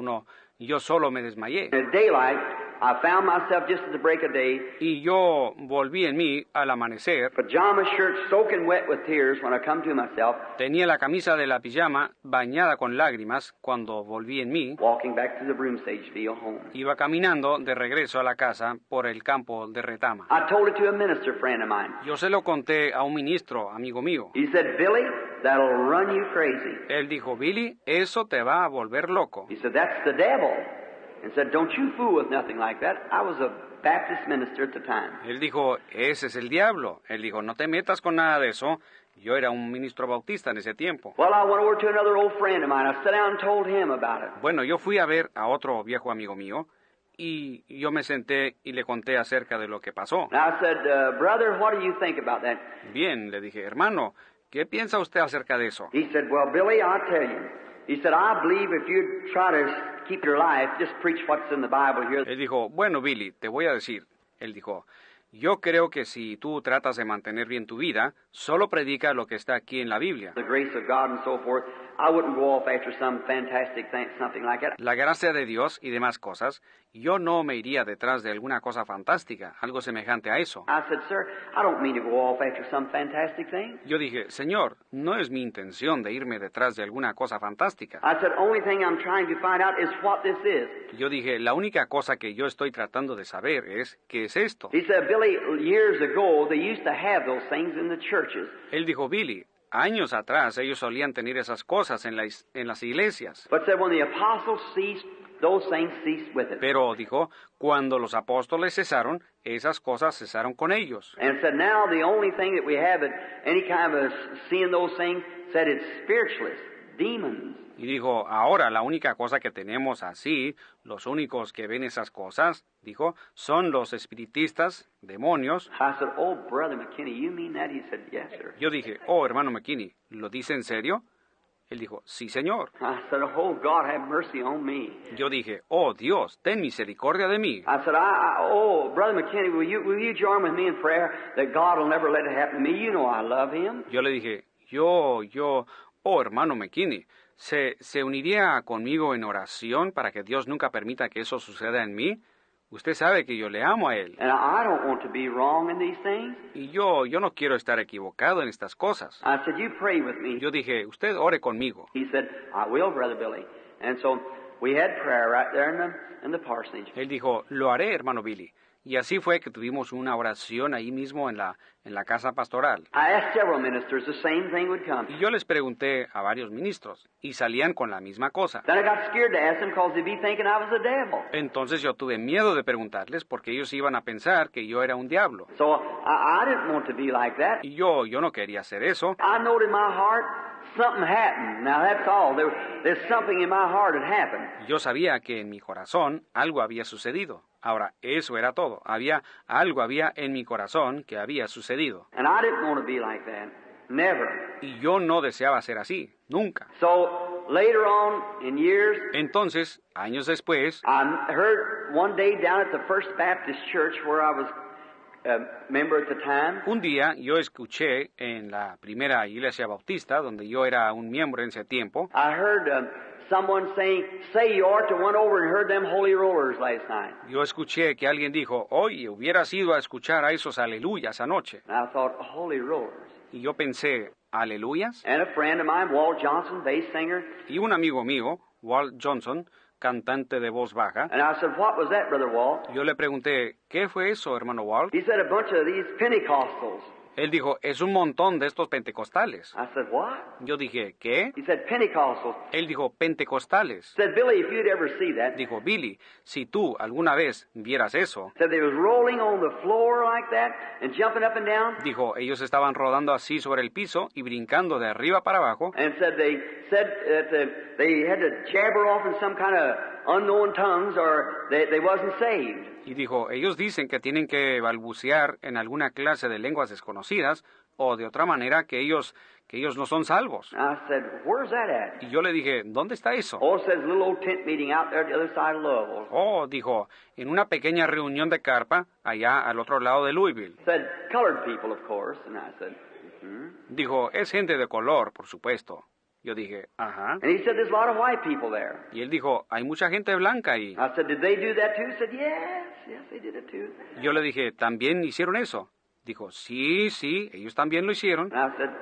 yo solo me desmayé. At daylight, I found myself just at the break of day, Y yo volví en mí al amanecer. pajama shirt soaking wet with tears when I come to myself, Tenía la camisa de la pijama bañada con lágrimas cuando volví en mí. walking back to the Broomstageville home. Iba caminando de regreso a la casa por el campo de retama. I told it to a minister friend of mine. Yo se lo conté a un ministro, amigo mío. He said, Billy, that'll run you crazy. Él dijo, Billy, eso te va a volver loco. He said, that's the devil. And said, don't you fool with nothing like that. I was a Baptist minister at the time. Él dijo, ese es el diablo. Él dijo, no te metas con nada de eso. Yo era un ministro bautista en ese tiempo. Well, I went over to another old friend of mine. I sat down and told him about it. Bueno, yo fui a ver a otro viejo amigo mío y yo me senté y le conté acerca de lo que pasó. And I said, brother, what do you think about that? Bien, le dije, hermano, ¿qué piensa usted acerca de eso? He said, well, Billy, I'll tell you. He said, I believe if you try to keep your life, just preach what's in the Bible here. Él dijo, bueno, Billy, te voy a decir. Él dijo, yo creo que si tú tratas de mantener bien tu vida, solo predica lo que está aquí en la Biblia. The grace of God and so forth. I wouldn't go off after some fantastic thing, something like that. La gracia de Dios y demás cosas, yo no me iría detrás de alguna cosa fantástica, algo semejante a eso. I said, sir, I don't mean to go off after some fantastic thing. Yo dije, Señor, no es mi intención de irme detrás de alguna cosa fantástica. I said, only thing I'm trying to find out is what this is. Yo dije, la única cosa que yo estoy tratando de saber es, ¿qué es esto? He said, Billy, years ago, they used to have those things in the churches. Él dijo, Billy, años atrás ellos solían tener esas cosas en las iglesias. But said, when the apostles ceased, those things ceased with it. Pero, dijo, cuando los apóstoles cesaron, esas cosas cesaron con ellos. And said, now the only thing that we have at any kind of seeing those things, said it's spiritualist. demons. Y dijo, ahora la única cosa que tenemos así, los únicos que ven esas cosas, dijo, son los espiritistas, demonios. I said, oh, Brother McKinney, you mean that? He said, yes, sir. Yo dije, oh, hermano McKinney, ¿lo dice en serio? Él dijo, sí, señor. I said, oh, God, have mercy on me. Yo dije, oh, Dios, ten misericordia de mí. I said, oh, Brother McKinney, will you join with me in prayer that God will never let it happen to me? You know I love him. Yo le dije, oh, hermano McKinney, ¿se uniría conmigo en oración para que Dios nunca permita que eso suceda en mí? Usted sabe que yo le amo a él. And I don't want to be wrong in these things. Y yo no quiero estar equivocado en estas cosas. I said, you pray with me. Yo dije, usted ore conmigo. He said, I will, Brother Billy. And so we had prayer right there in the parsonage. Él dijo, lo haré, hermano Billy. Y así fue que tuvimos una oración ahí mismo en la casa pastoral. I asked several ministers, the same thing would come. Y yo les pregunté a varios ministros, y salían con la misma cosa. Then I got scared to ask them because they'd be thinking I was the devil. Entonces yo tuve miedo de preguntarles porque ellos iban a pensar que yo era un diablo. So I didn't want to be like that. Y yo no quería hacer eso. I knowed in my heart something happened. Now that's all. There's something in my heart that happened. Yo sabía que en mi corazón algo había sucedido. Ahora, eso era todo. Algo había en mi corazón que había sucedido. And I didn't want to be like that. Never. Y yo no deseaba ser así, nunca. So later on in years, Entonces, años después, I heard one day down at the First Baptist Church where I was a member at the time. un día yo escuché en la primera iglesia bautista, donde yo era un miembro en ese tiempo, I heard someone saying, say you ought to went over and heard them holy rollers last night. yo escuché que alguien dijo, oye, hubieras ido a escuchar a esos aleluyas anoche. And I thought, holy rollers. Y yo pensé, ¿aleluyas? And a friend of mine, Walt Johnson, bass singer, Y un amigo mío, Walt Johnson, cantante de voz baja, and I said, what was that, Brother Walt? yo le pregunté, ¿qué fue eso, hermano Walt? He said, a bunch of these Pentecostals. Él dijo, es un montón de estos pentecostales. I said, what? Yo dije, ¿qué? He said, Pentecostals. Él dijo, pentecostales. Said, Billy, if you'd ever see that. Dijo, Billy, si tú alguna vez vieras eso. Said they was rolling on the floor like that and jumping up and down. Dijo, ellos estaban rodando así sobre el piso y brincando de arriba para abajo. And said that they had to jabber off in some kind of unknown tongues or they wasn't saved. Y dijo, ellos dicen que tienen que balbucear en alguna clase de lenguas desconocidas o de otra manera que ellos no son salvos. I said, where's that at? Y yo le dije, ¿dónde está eso? Oh, it says a little old tent meeting out there at the other side of Louisville. Oh, dijo, en una pequeña reunión de carpa allá al otro lado de Louisville. Said colored people, of course. And I said, Dijo, es gente de color, por supuesto. Yo dije, ajá. And he said, there's a lot of white people there. Y él dijo, hay mucha gente blanca ahí. I said, did they do that too? He said, yes, they did it too. Yo le dije, ¿también hicieron eso? Dijo, sí, ellos también lo hicieron. And I said,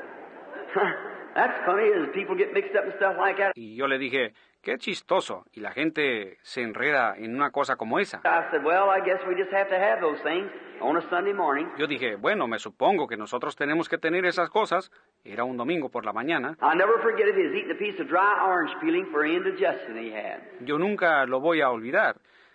that's funny as people get mixed up and stuff like that. Y yo le dije, qué chistoso. Y la gente se enreda en una cosa como esa. I said, well, I guess we just have to have those things on a Sunday morning. Yo dije, bueno, me supongo que nosotros tenemos que tener esas cosas. Era un domingo por la mañana. I'll never forget if he was eating a piece of dry orange peeling for indigestion he had. Yo nunca lo voy a olvidar.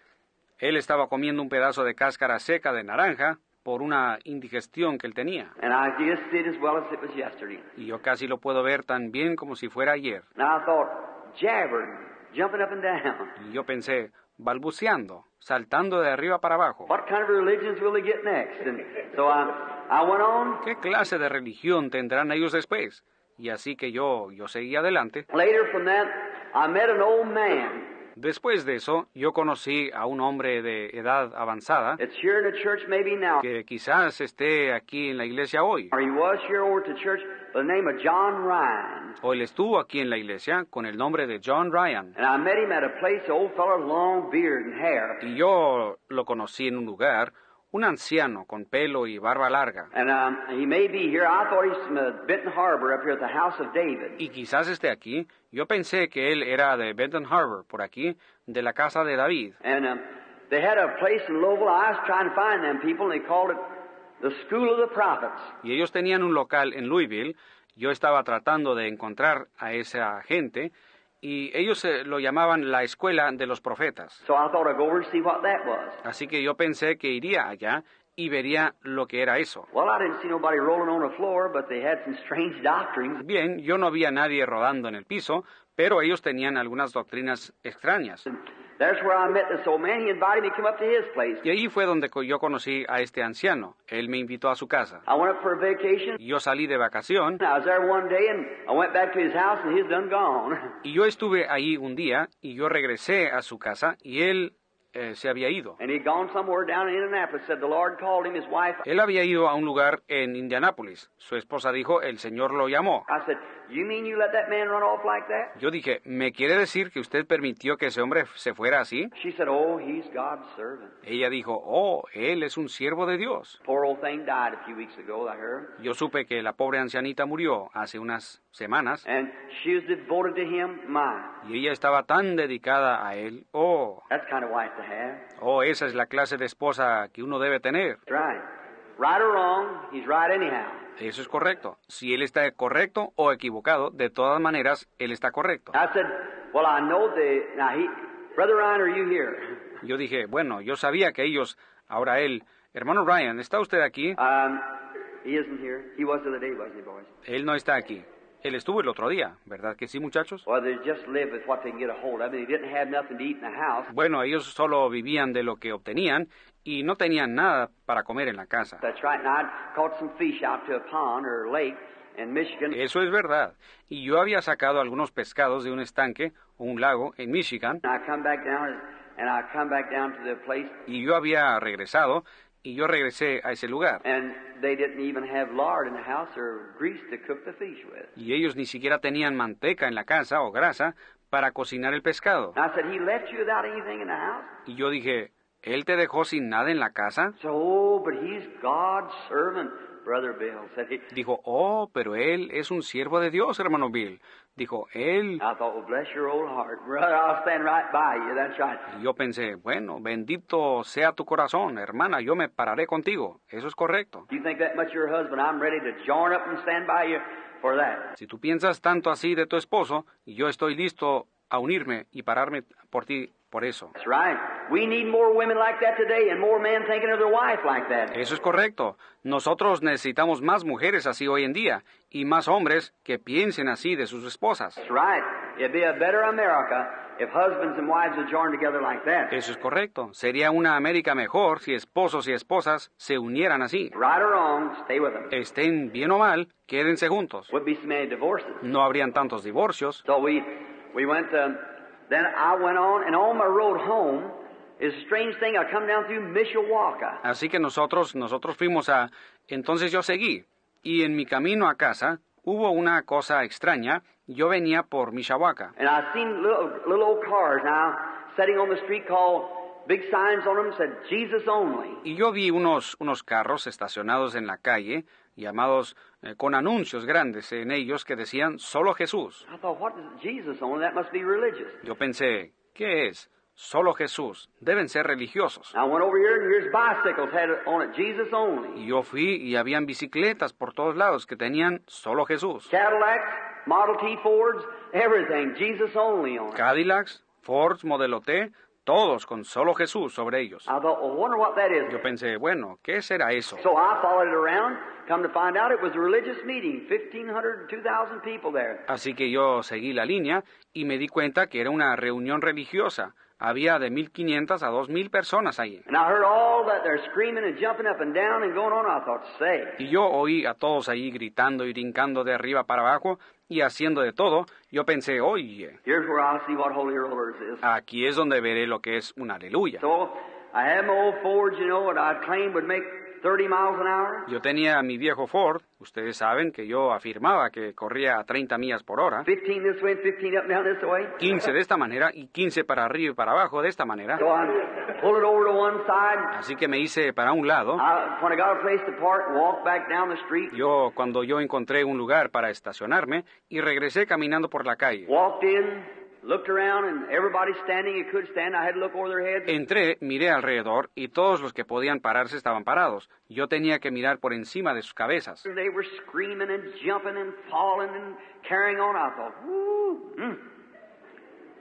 Él estaba comiendo un pedazo de cáscara seca de naranja por una indigestión que él tenía. And I just did as well as it was yesterday. Y yo casi lo puedo ver tan bien como si fuera ayer. And I thought, jabbering, jumping up and down. Y yo pensé, balbuceando, saltando de arriba para abajo. What kind of religions will they get next? And so I went on. ¿Qué clase de religión tendrán ellos después? Y así que yo seguí adelante. Later from that, I met an old man. Después de eso, yo conocí a un hombre de edad avanzada It's here in the church maybe now. que quizás esté aquí en la iglesia hoy. Or he was here over at the church by the name of John Ryan. O él estuvo aquí en la iglesia con el nombre de John Ryan. And I met him at a place, the old fellow with long beard and hair. Y yo lo conocí en un lugar, un anciano con pelo y barba larga. And he may be here. I thought he's from Benton Harbor up here at the House of David. Y quizás esté aquí. Yo pensé que él era de Benton Harbor, por aquí, de la casa de David. And they had a place in Louisville. I was trying to find them people, and they called it the School of the Prophets. Y ellos tenían un local en Louisville. Yo estaba tratando de encontrar a esa gente y ellos lo llamaban la escuela de los profetas. So I thought I'd go over and see what that was. Así que yo pensé que iría allá y vería lo que era eso. Well, I didn't see nobody rolling on the floor, but they had some strange doctrines. Bien, yo no vi a nadie rodando en el piso, pero ellos tenían algunas doctrinas extrañas. There's where I met this old man. He invited me to come up to his place. Y ahí fue donde yo conocí a este anciano. Él me invitó a su casa. I went up for a vacation. Yo salí de vacación I was there one day, and I went back to his house, and he's done gone. y yo estuve ahí un día y yo regresé a su casa y él se había ido. And he'd gone somewhere down in Indianapolis. Said the Lord called him. His wife. Él había ido a un lugar en Indianápolis. Su esposa dijo, el Señor lo llamó. I said, "You mean you let that man run off like that?" Yo dije, ¿me quiere decir que usted permitió que ese hombre se fuera así? She said, "Oh, he's God's servant." Ella dijo, oh, él es un siervo de Dios. Poor old thing died a few weeks ago, I heard. Yo supe que la pobre ancianita murió hace unas semanas And she was devoted to him. My, y ella estaba tan dedicada a él. that's the kind of wife to have. Esa es la clase de esposa que uno debe tener. That's right. Right or wrong, he's right anyhow. Eso es correcto. Si él está correcto o equivocado, de todas maneras, él está correcto. I said, well, I know Brother Ryan, are you here? Yo dije, bueno, yo sabía que ellos, ahora él, hermano Ryan, ¿está usted aquí? He isn't here. He was the other day, wasn't he, boys? Él no está aquí. Él estuvo el otro día, ¿verdad que sí, muchachos? Well, they just live with what they can get a hold of. They didn't have nothing to eat in the house. Bueno, ellos solo vivían de lo que obtenían y no tenían nada para comer en la casa. That's right. And I'd caught some fish out to a pond or a lake in Michigan. Eso es verdad. Y yo había sacado algunos pescados de un estanque o un lago en Michigan. And I come back down to the place. Y yo había regresado y yo regresé a ese lugar. And they didn't even have lard in the house or grease to cook the fish with. Y ellos ni siquiera tenían manteca en la casa o grasa para cocinar el pescado. And I said, he left you without anything in the house? Y yo dije, ¿él te dejó sin nada en la casa? So, but he's God's servant, Brother Bill. Said he. Dijo, pero él es un siervo de Dios, hermano Bill. Dijo, él... I thought, well, bless your old heart. Brother, I'll stand right by you. That's right. Y yo pensé, bueno, bendito sea tu corazón, hermana, yo me pararé contigo. Eso es correcto. You think that much of your husband, I'm ready to join up and stand by you for that. Si tú piensas tanto así de tu esposo, yo estoy listo a unirme y pararme por ti por eso. That's right. We need more women like that today and more men thinking of their wife like that. Eso es correcto. Nosotros necesitamos más mujeres así hoy en día y más hombres que piensen así de sus esposas. That's right. It'd be a better America if husbands and wives would join together like that. Eso es correcto. Sería una América mejor si esposos y esposas se unieran así. Right or wrong, stay with them. Estén bien o mal, quédense juntos. Would be so many divorces. No habrían tantos divorcios. So we went. Then I went on, and on my road home is a strange thing. I come down through Mishawaka. Así que nosotros fuimos a... Entonces yo seguí. Y en mi camino a casa hubo una cosa extraña. Yo venía por Mishawaka. And I seen little old cars now sitting on the street called big signs on them said Jesus only. Y yo vi unos carros estacionados en la calle llamados con anuncios grandes en ellos que decían solo Jesús. I thought, what is Jesus only? That must be religious. Yo pensé, ¿qué es? Solo Jesús. Deben ser religiosos. I went over here and here's bicycles had on it Jesus only. Y yo fui y habían bicicletas por todos lados que tenían solo Jesús. Cadillacs, Model T Fords, everything Jesus only on it. Cadillacs, Fords, Modelo T, todos con solo Jesús sobre ellos. I thought, well, wonder what that is. Yo pensé, bueno, ¿qué será eso? So I followed it around. Come to find out, it was a religious meeting. 1,500 to 2,000 people there. Así que yo seguí la línea y me di cuenta que era una reunión religiosa. Había de 1,500 a 2,000 personas allí. And I heard all that they're screaming and jumping up and down and going on. I thought, say. Y yo oí a todos allí gritando y brincando de arriba para abajo y haciendo de todo. Yo pensé, oye, Here's where I'll see what Holy Rollers is. aquí es donde veré lo que es un aleluya. So I had my old Fords, you know, and I claimed would make 30 miles an hour. Yo tenía mi viejo Ford. Ustedes saben que yo afirmaba que corría a 30 millas por hora. 15 this way and 15 up and down this way. 15 de esta manera y 15 para arriba y para abajo de esta manera. So I pulled it over to one side. Así que me hice para un lado. When I got a place to park, walked back down the street. Cuando yo encontré un lugar para estacionarme y regresé caminando por la calle. Walked in, looked around, and everybody standing who could stand, I had to look over their heads. Entré, miré alrededor y todos los que podían pararse estaban parados. Yo tenía que mirar por encima de sus cabezas. They were screaming and jumping and falling and carrying on. I thought, whoo.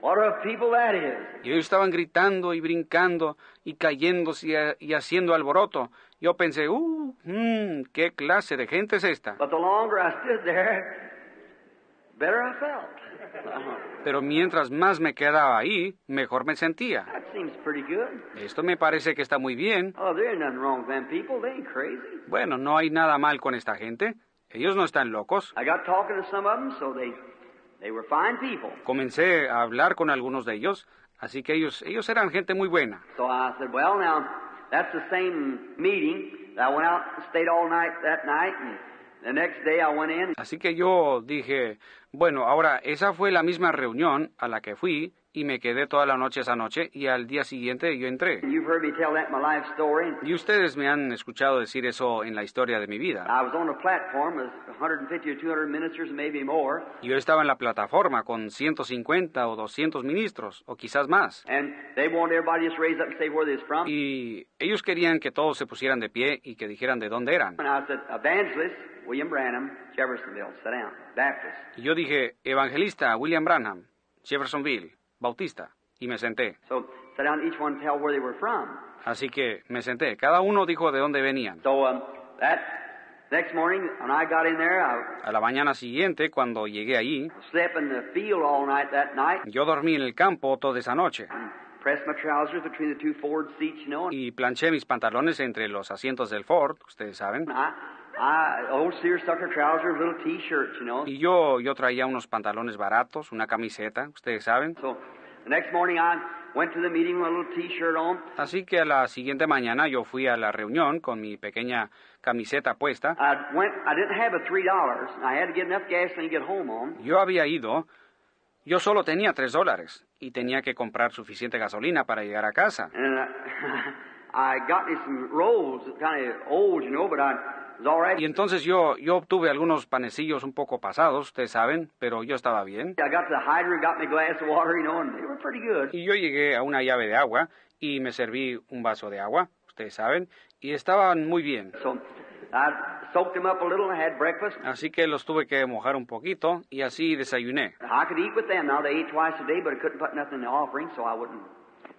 What a people that is. Y ellos estaban gritando y brincando y cayéndose y haciendo alboroto. Yo pensé, ¿qué clase de gente es esta? But the longer I stood there, better I felt. Pero mientras más me quedaba ahí, mejor me sentía. That seems pretty good. Esto me parece que está muy bien. Oh, there ain't nothing wrong with them people. They ain't crazy. Bueno, no hay nada mal con esta gente. Ellos no están locos. I got talking to some of them, so they were fine people. Comencé a hablar con algunos de ellos, así que ellos eran gente muy buena. So I said, well, now, that's the same meeting. I went out and stayed all night that night, and the next day I went in. Así que yo dije, bueno, ahora esa fue la misma reunión a la que fui y me quedé toda la noche esa noche y al día siguiente yo entré. You've heard me tell that in my life story. Y ustedes me han escuchado decir eso en la historia de mi vida. I was on a platform with 150 or 200 ministers, maybe more. Yo estaba en la plataforma con 150 o 200 ministros, o quizás más. And they wanted everybody to just raise up and say where they're from. Y ellos querían que todos se pusieran de pie y que dijeran de dónde eran. And I said, Evangelist, William Branham, Jeffersonville, sit down, Baptist. Y yo dije, evangelista William Branham, Jeffersonville, Bautista, y me senté. So sit down, each one tell where they were from. Así que me senté. Cada uno dijo de dónde venían. So that next morning, when I got in there, A la mañana siguiente, cuando llegué allí, slept in the field all night that night. yo dormí en el campo toda esa noche Pressed my trousers between the two forward seats, you know. y planché mis pantalones entre los asientos del Ford, ustedes saben. Old seersucker trousers, little T-shirts, you know. Y yo traía unos pantalones baratos, una camiseta, ustedes saben. So the next morning I went to the meeting with a little T-shirt on. Así que a la siguiente mañana yo fui a la reunión con mi pequeña camiseta puesta. I didn't have a $3. I had to get enough gasoline to get home on. Yo solo tenía $3 y tenía que comprar suficiente gasolina para llegar a casa. And I got me some rolls, kind of old, you know, but I was all right. Y entonces yo obtuve algunos panecillos un poco pasados, ustedes saben, pero yo estaba bien. I got to the hydrant, got me a glass of water, you know, and they were pretty good. Y yo llegué a una llave de agua y me serví un vaso de agua, ustedes saben, y estaban muy bien. So I soaked them up a little and had breakfast. Así que los tuve que mojar un poquito y así desayuné. I could eat with them. Now they ate twice a day, but I couldn't put nothing in the offering, so I wouldn't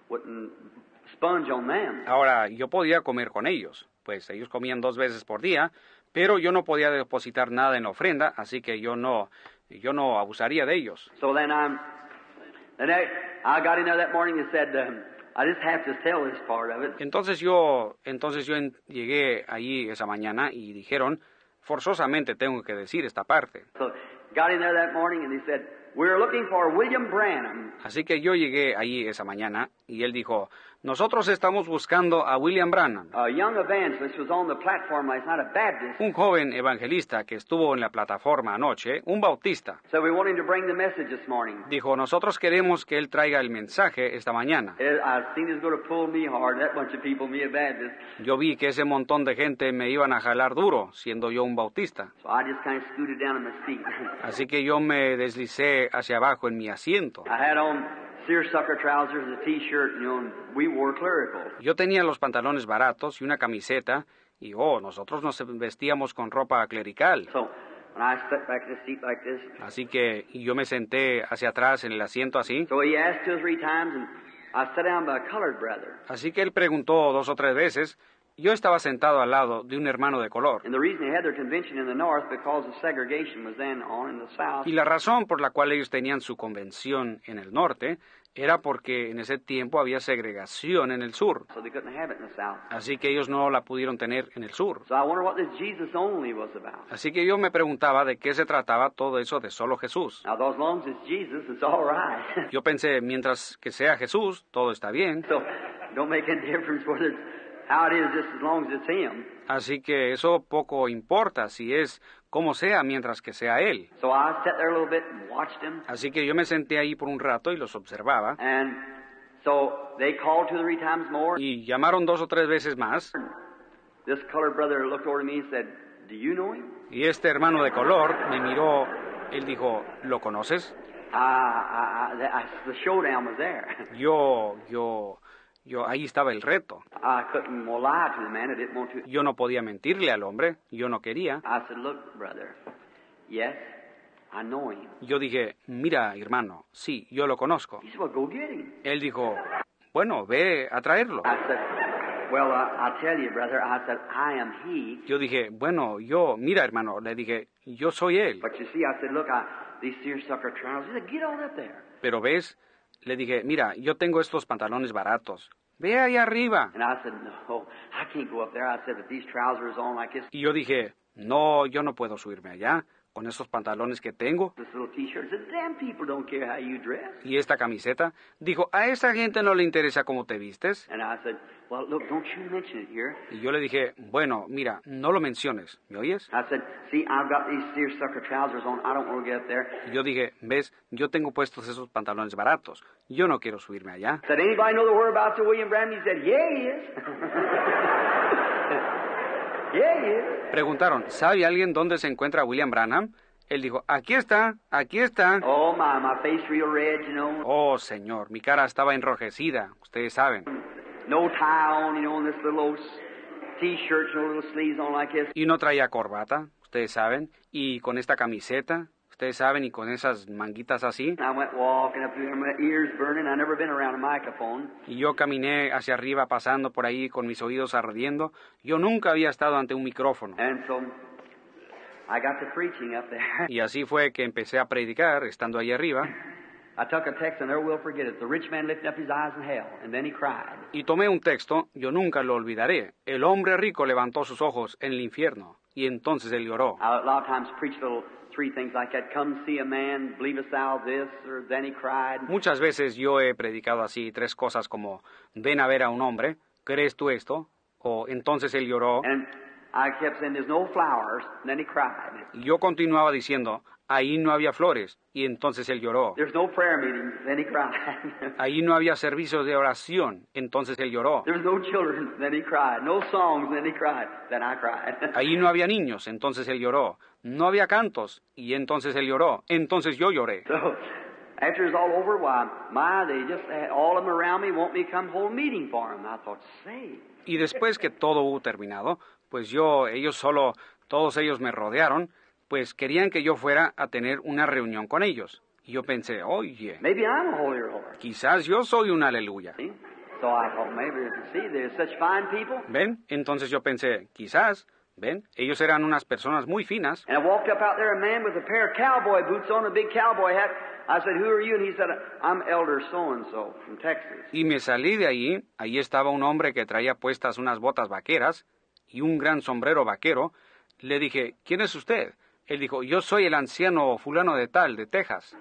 sponge on them. Ahora, yo podía comer con ellos, pues ellos comían 2 veces por día, pero yo no podía depositar nada en la ofrenda, así que yo no abusaría de ellos. So then I got in there that morning and said, I just have to tell this part of it. Entonces yo llegué allí esa mañana y dijeron, forzosamente tengo que decir esta parte. So got in there that morning and he said, we're looking for William Branham. Así que yo llegué allí esa mañana y él dijo, nosotros estamos buscando a William Branham, A young evangelist was on the platform last night, a Baptist. un joven evangelista que estuvo en la plataforma anoche, un bautista. So we want him to bring the message this morning. Dijo, nosotros queremos que él traiga el mensaje esta mañana. I seen he was going to pull me hard, that bunch of people, me a Baptist. Yo vi que ese montón de gente me iban a jalar duro, siendo yo un bautista. So I just kind of scooted down in my seat. Así que yo me deslicé hacia abajo en mi asiento. I had on seersucker trousers and a T-shirt, you know, and we wore clerical. Yo tenía los pantalones baratos y una camiseta, y nosotros nos vestíamos con ropa clerical. So when I sat back in the seat like this, Así que yo me senté hacia atrás en el asiento así. so he asked 2 or 3 times, and I sat down by a colored brother. Así que él preguntó 2 o 3 veces. Yo estaba sentado al lado de un hermano de color. And the reason they had their convention in the north because the segregation was then on in the south. Y la razón por la cual ellos tenían su convención en el norte era porque en ese tiempo había segregación en el sur. So they couldn't have it in the south. Así que ellos no la pudieron tener en el sur. So I wonder what this Jesus only was about. Así que yo me preguntaba de qué se trataba todo eso de solo Jesús. Now, as long as it's Jesus, it's all right. Yo pensé, mientras que sea Jesús, todo está bien. So don't make any difference whether it's how it is, just as long as it's Him. Así que eso poco importa si es como sea mientras que sea Él. So I sat there a little bit and watched him. Así que yo me senté ahí por un rato y los observaba. And so they called 2 or 3 times more. Y llamaron 2 o 3 veces más. This colored brother looked over to me and said, "Do you know him?" Y este hermano de color me miró. Él dijo, ¿lo conoces? The showdown was there. Ahí estaba el reto. I couldn't lie to the man. I didn't want to. Yo no podía mentirle al hombre. Yo no quería. I said, "Look, brother. Yes, I know him. Yo dije, mira, hermano, sí, yo lo conozco. He said, well, go get him. Él dijo, bueno, ve a traerlo. I said, well, I'll tell you, brother. I said, I am he. Yo dije, bueno, mira, hermano, le dije, yo soy él. But you see, I said, look, these seersucker trousers. He said, get on up there. Pero ves, le dije, mira, yo tengo estos pantalones baratos. Ve ahí arriba. And I said, no, I can't go up there. I said, with these trousers on like this, Y yo dije, no, yo no puedo subirme allá con esos pantalones que tengo this little T-shirt. I said, damn people don't care how you dress. y esta camiseta. Dijo, a esa gente no le interesa cómo te vistes. And I said, well, look, don't you mention it here. Y yo le dije, bueno, mira, no lo menciones, ¿me oyes? I said, see, I've got these seersucker trousers on. I don't want to get up there. Y yo dije, ves, yo tengo puestos esos pantalones baratos. Yo no quiero subirme allá. Said, anybody know the whereabouts of William Branham? He said, yeah, he is. Yeah, he is. Preguntaron, ¿sabe alguien dónde se encuentra William Branham? Él dijo, aquí está, aquí está. Oh, my face real red, you know. Oh, señor, mi cara estaba enrojecida, ustedes saben. No tie on, you know, and this little old T-shirt, no little sleeves on like this. Y no traía corbata, ustedes saben. Y con esta camiseta, ustedes saben, y con esas manguitas así. I went walking up there, my ears burning. I never been around a microphone. Y yo caminé hacia arriba, pasando por ahí con mis oídos ardiendo. Yo nunca había estado ante un micrófono. And so I got to preaching up there. Y así fue que empecé a predicar, estando ahí arriba. I took a text, and never will forget it. The rich man lifted up his eyes in hell, and then he cried. Y tomé un texto, yo nunca lo olvidaré. El hombre rico levantó sus ojos en el infierno, y entonces él lloró. I a lot of times preach little three things like that. Come see a man, believest thou this, or then he cried. Muchas veces yo he predicado así tres cosas como, ven a ver a un hombre, ¿crees tú esto? O entonces él lloró. And I kept saying, there's no flowers, and then he cried. Y yo continuaba diciendo, ahí no había flores, y entonces él lloró. There's no prayer meetings, then he cried. Ahí no había servicios de oración, entonces él lloró. There's no children, then he cried. No songs, then he cried. Then I cried. Ahí no había niños, entonces él lloró. No había cantos, y entonces él lloró. Entonces yo lloré. So, after it's all over, why, they just had all of them around me want me to come hold a meeting for them. I thought, say. Y después que todo hubo terminado, pues todos ellos me rodearon, pues querían que yo fuera a tener una reunión con ellos. Y yo pensé, oye, Maybe I'm a holy roller. quizás yo soy un aleluya. See? So I thought, maybe, see, there's such fine people. ¿Ven? Entonces yo pensé, quizás, ¿ven? Ellos eran unas personas muy finas. And I walked up out there, a man with a pair of cowboy boots on, a big cowboy hat. I said, who are you? And he said, I'm Elder so-and-so from Texas. Y me salí de allí estaba un hombre que traía puestas unas botas vaqueras y un gran sombrero vaquero. Le dije, ¿quién es usted? Él dijo, yo soy el anciano fulano de tal, de Texas.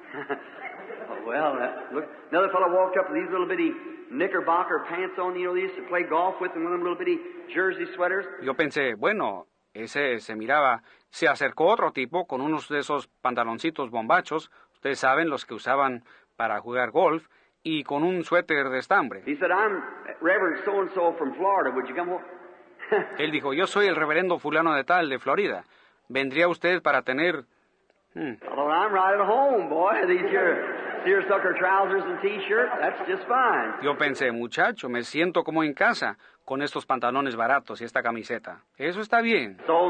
Well, look, another fellow walked up with these little bitty knickerbocker pants on, you know, they used to play golf with, and one of them little bitty jersey sweaters. Yo pensé, bueno, ese se miraba. Se acercó otro tipo con unos de esos pantaloncitos bombachos, ustedes saben, los que usaban para jugar golf, y con un suéter de estambre. He said, I'm Reverend so-and-so from Florida. Would you come home? Él dijo, yo soy el reverendo fulano de tal, de Florida. ¿Vendría usted para tener...? Well, I'm right at home, boy. These here seersucker trousers and T-shirt, that's just fine. Yo pensé, muchacho, me siento como en casa con estos pantalones baratos y esta camiseta. Eso está bien. So,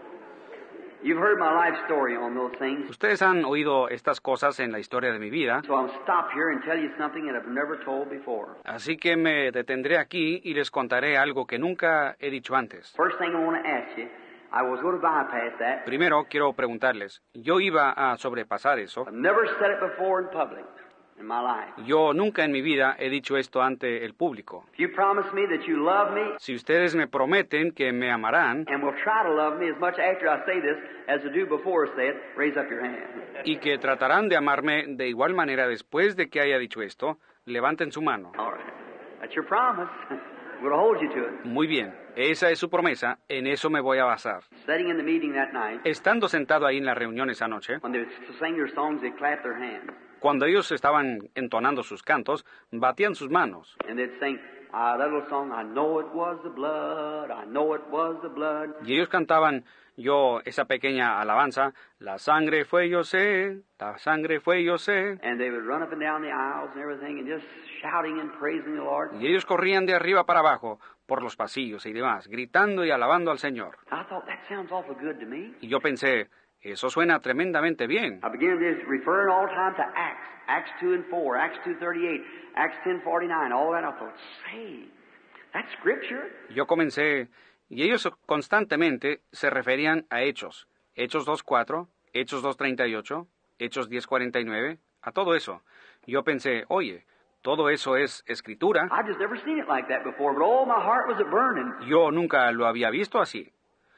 you've heard my life story on those things. Ustedes han oído estas cosas en la historia de mi vida, So I'll stop here and tell you something that I've never told before. así que me detendré aquí y les contaré algo que nunca he dicho antes. First thing I want to ask you, I was going to bypass that. Primero, quiero preguntarles, yo iba a sobrepasar eso. I've never said it before in public in my life. Yo nunca en mi vida he dicho esto ante el público. If you promise me that you love me Si ustedes me prometen que me amarán and will try to love me as much after I say this as I do before I say it, raise up your hand. y que tratarán de amarme de igual manera después de que haya dicho esto, levanten su mano. All right. That's your promise. I'm going to hold you to it. Muy bien, esa es su promesa, en eso me voy a basar. Sitting in the meeting that night, Estando sentado ahí en la reunión esa noche, when they sing their songs, they clap their hands. cuando ellos estaban entonando sus cantos, batían sus manos. And they'd sing that little song, I know it was the blood, I know it was the blood. Y ellos cantaban esa pequeña alabanza, la sangre fue yo sé, la sangre fue yo sé. And they would run up and down the aisles and everything and just shouting and praising the Lord. Y ellos corrían de arriba para abajo, por los pasillos y demás, gritando y alabando al Señor. I thought, that sounds awful good to me. Y yo pensé, Eso suena tremendamente bien. I began to referring all the time to Acts, Acts 2 and 4, Acts 2:38, Acts 10:49, all that. I thought, say, that's Scripture. Yo comencé, y ellos constantemente se referían a Hechos. Hechos 2:4, Hechos 2:38, Hechos 10:49, a todo eso. Yo pensé, oye, todo eso es escritura. I just never seen it like that before, but oh, my heart was a-burning. Yo nunca lo había visto así.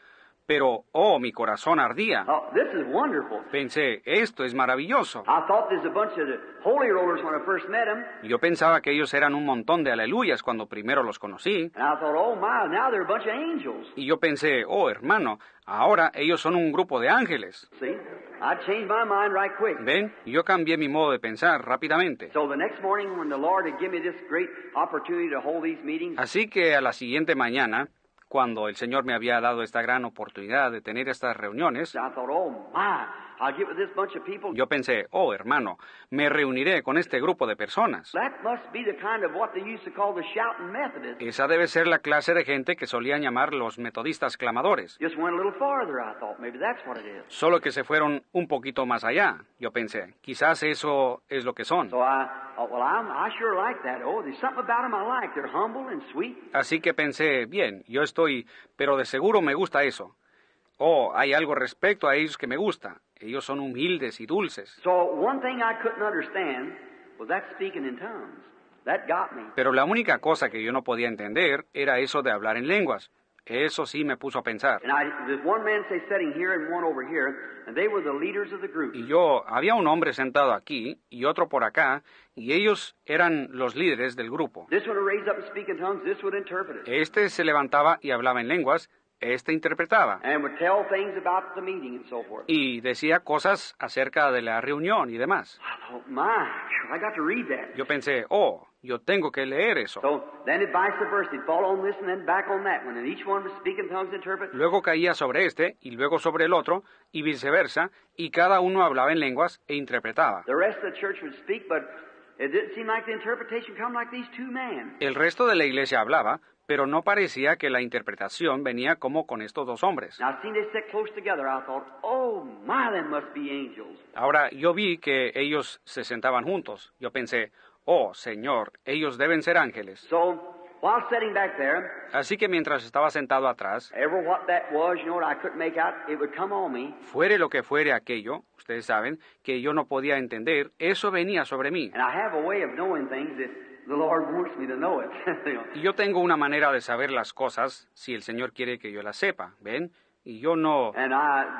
Pero, oh, mi corazón ardía. Oh, this is wonderful. Pensé, esto es maravilloso. I thought there's a bunch of holy rollers when I first met them, Yo pensaba que ellos eran un montón de aleluyas cuando primero los conocí. and I thought, oh my, now they're a bunch of angels. Y yo pensé, oh, hermano, ahora ellos son un grupo de ángeles. See, I changed my mind right quick. ¿Ven? Yo cambié mi modo de pensar rápidamente. So the next morning when the Lord had given me this great opportunity to hold these meetings, Así que a la siguiente mañana, cuando el Señor me había dado esta gran oportunidad de tener estas reuniones, I thought, oh my, I'll get with this bunch of people. yo pensé, oh, hermano, me reuniré con este grupo de personas. That must be the kind of what they used to call the shouting Methodists. Esa debe ser la clase de gente que solían llamar los metodistas clamadores. Just went a little farther, I thought. Maybe that's what it is. Solo que se fueron un poquito más allá, yo pensé. Quizás eso es lo que son. So I thought, well, I sure like that. Oh, there's something about them I like. They're humble and sweet. Así que pensé, bien, yo estoy, pero de seguro me gusta eso. Oh, hay algo respecto a ellos que me gusta. Ellos son humildes y dulces. So one thing I couldn't understand was that speaking in tongues. That got me. Pero la única cosa que yo no podía entender era eso de hablar en lenguas. Eso sí me puso a pensar. And there's one man say sitting here and one over here, and they were the leaders of the group. Y había un hombre sentado aquí y otro por acá, y ellos eran los líderes del grupo. This one would raise up and speak in tongues. This would interpret it. Este se levantaba y hablaba en lenguas, este interpretaba. And would tell things about the meeting and so forth. Y decía cosas acerca de la reunión y demás. I thought, my, I got to read that. Yo pensé, oh, yo tengo que leer eso. So then it vice versa. It'd fall on this and then back on that one. And each one would speak in tongues, interpret. Luego caía sobre este y luego sobre el otro y viceversa, y cada uno hablaba en lenguas e interpretaba. The rest of the church would speak, but it didn't seem like the interpretation come like these two men. El resto de la iglesia hablaba, pero no parecía que la interpretación venía como con estos dos hombres. Now, I seen they sit close together. I thought, oh my, them must be angels. Ahora, yo vi que ellos se sentaban juntos. Yo pensé, oh, Señor, ellos deben ser ángeles. So while sitting back there, Así que mientras estaba sentado atrás, ever what that was, you know, what I couldn't make out, it would come on me. fuere lo que fuere aquello, ustedes saben, que yo no podía entender, eso venía sobre mí. And I have a way of knowing things if the Lord wants me to know it. You know. Y yo tengo una manera de saber las cosas si el Señor quiere que yo las sepa, ¿ven? Y yo no, And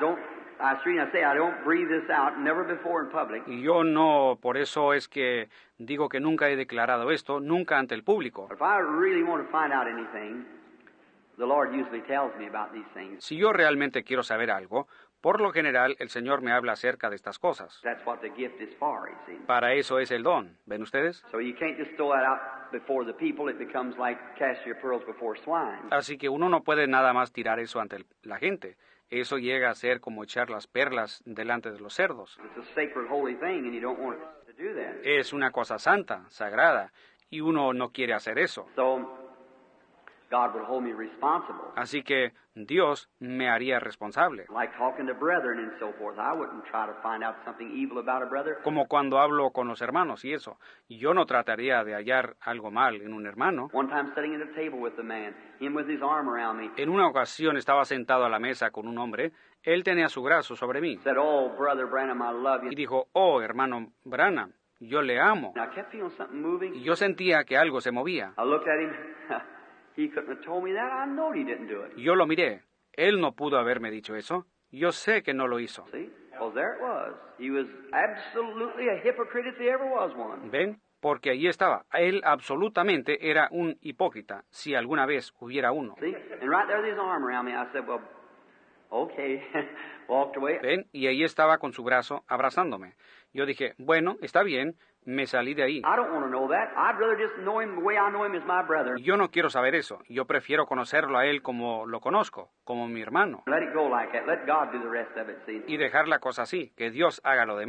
I don't breathe this out, never before in public. por eso es que digo que nunca he declarado esto, nunca ante el público. But if I really want to find out anything, the Lord usually tells me about these things. Si yo realmente quiero saber algo, por lo general el Señor me habla acerca de estas cosas. That's what the gift is for, you see. Para eso es el don, ¿ven ustedes? So you can't just throw that out before the people. It becomes like cast your pearls before swine. Así que uno no puede nada más tirar eso ante la gente. Eso llega a ser como echar las perlas delante de los cerdos. It's a sacred, holy thing, and you don't want to do that. Es una cosa santa, sagrada, y uno no quiere hacer eso. So God would hold me responsible. Así que Dios me haría responsable. Like talking to brethren and so forth. I wouldn't try to find out something evil about a brother. Como cuando hablo con los hermanos y eso. Yo no trataría de hallar algo mal en un hermano. One time sitting at a table with the man, him with his arm around me, En una ocasión estaba sentado a la mesa con un hombre. Él tenía su brazo sobre mí. said, oh, Brother Branham, I love you. Y dijo, oh, hermano Branham, yo le amo. And I kept feeling something moving. Y yo sentía que algo se movía. I looked at him. He couldn't have told me that. I know he didn't do it. Yo lo miré. Él no pudo haberme dicho eso. Yo sé que no lo hizo. See? Well, there it was. He was absolutely a hypocrite if there ever was one. ¿Ven? Porque allí estaba. Él absolutamente era un hipócrita, si alguna vez hubiera uno. See? And right there with his arm around me, I said, well, okay. Walked away. ¿Ven? Y ahí estaba con su brazo abrazándome. Yo dije, bueno, está bien, me salí de ahí. I don't want to know that. I'd rather just know him the way I know him as my brother. Yo no quiero saber eso. Yo prefiero conocerlo a él como lo conozco, como mi hermano. Let it go like that. Let God do the rest of it, see? Y dejar la cosa así, que Dios haga lo demás.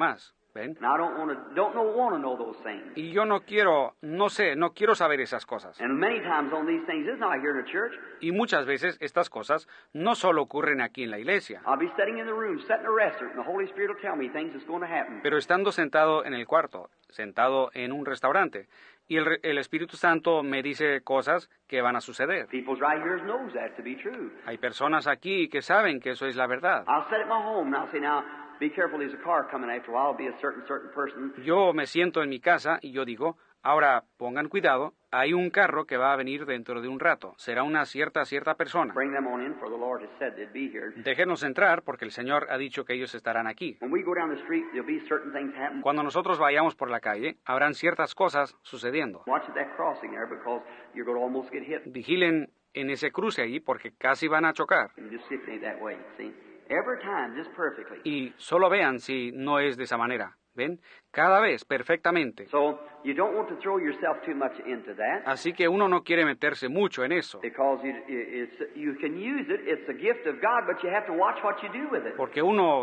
¿Ven? And I don't want to know those things. Y yo no quiero saber esas cosas. And many times on these things, it's not here in the church. Y muchas veces estas cosas no solo ocurren aquí en la iglesia, I'll be sitting in the room, sitting in a restaurant, and the Holy Spirit will tell me things that's going to happen. pero estando sentado en el cuarto, sentado en un restaurante, y el Espíritu Santo me dice cosas que van a suceder. People's right here knows that to be true. Hay personas aquí que saben que eso es la verdad. I'll sit at my home and I'll say, now, be careful, there's a car coming after a while. It'll be a certain person. Yo me siento en mi casa y yo digo, ahora pongan cuidado, hay un carro que va a venir dentro de un rato. Será una cierta persona. Bring them on in, for the Lord has said they'd be here. Déjenos entrar porque el Señor ha dicho que ellos estarán aquí. When we go down the street, there'll be certain things happening. Cuando nosotros vayamos por la calle, habrán ciertas cosas sucediendo. Watch that crossing there because you're going to almost get hit. Vigilen en ese cruce allí porque casi van a chocar. And just see if it ain't that way, see? Every time, just perfectly. Y solo vean si no es de esa manera. ¿Ven? Cada vez perfectamente. So, you don't want to throw yourself too much into that. Así que uno no quiere meterse mucho en eso. Because you can use it, it's a gift of God, but you have to watch what you do with it. Porque uno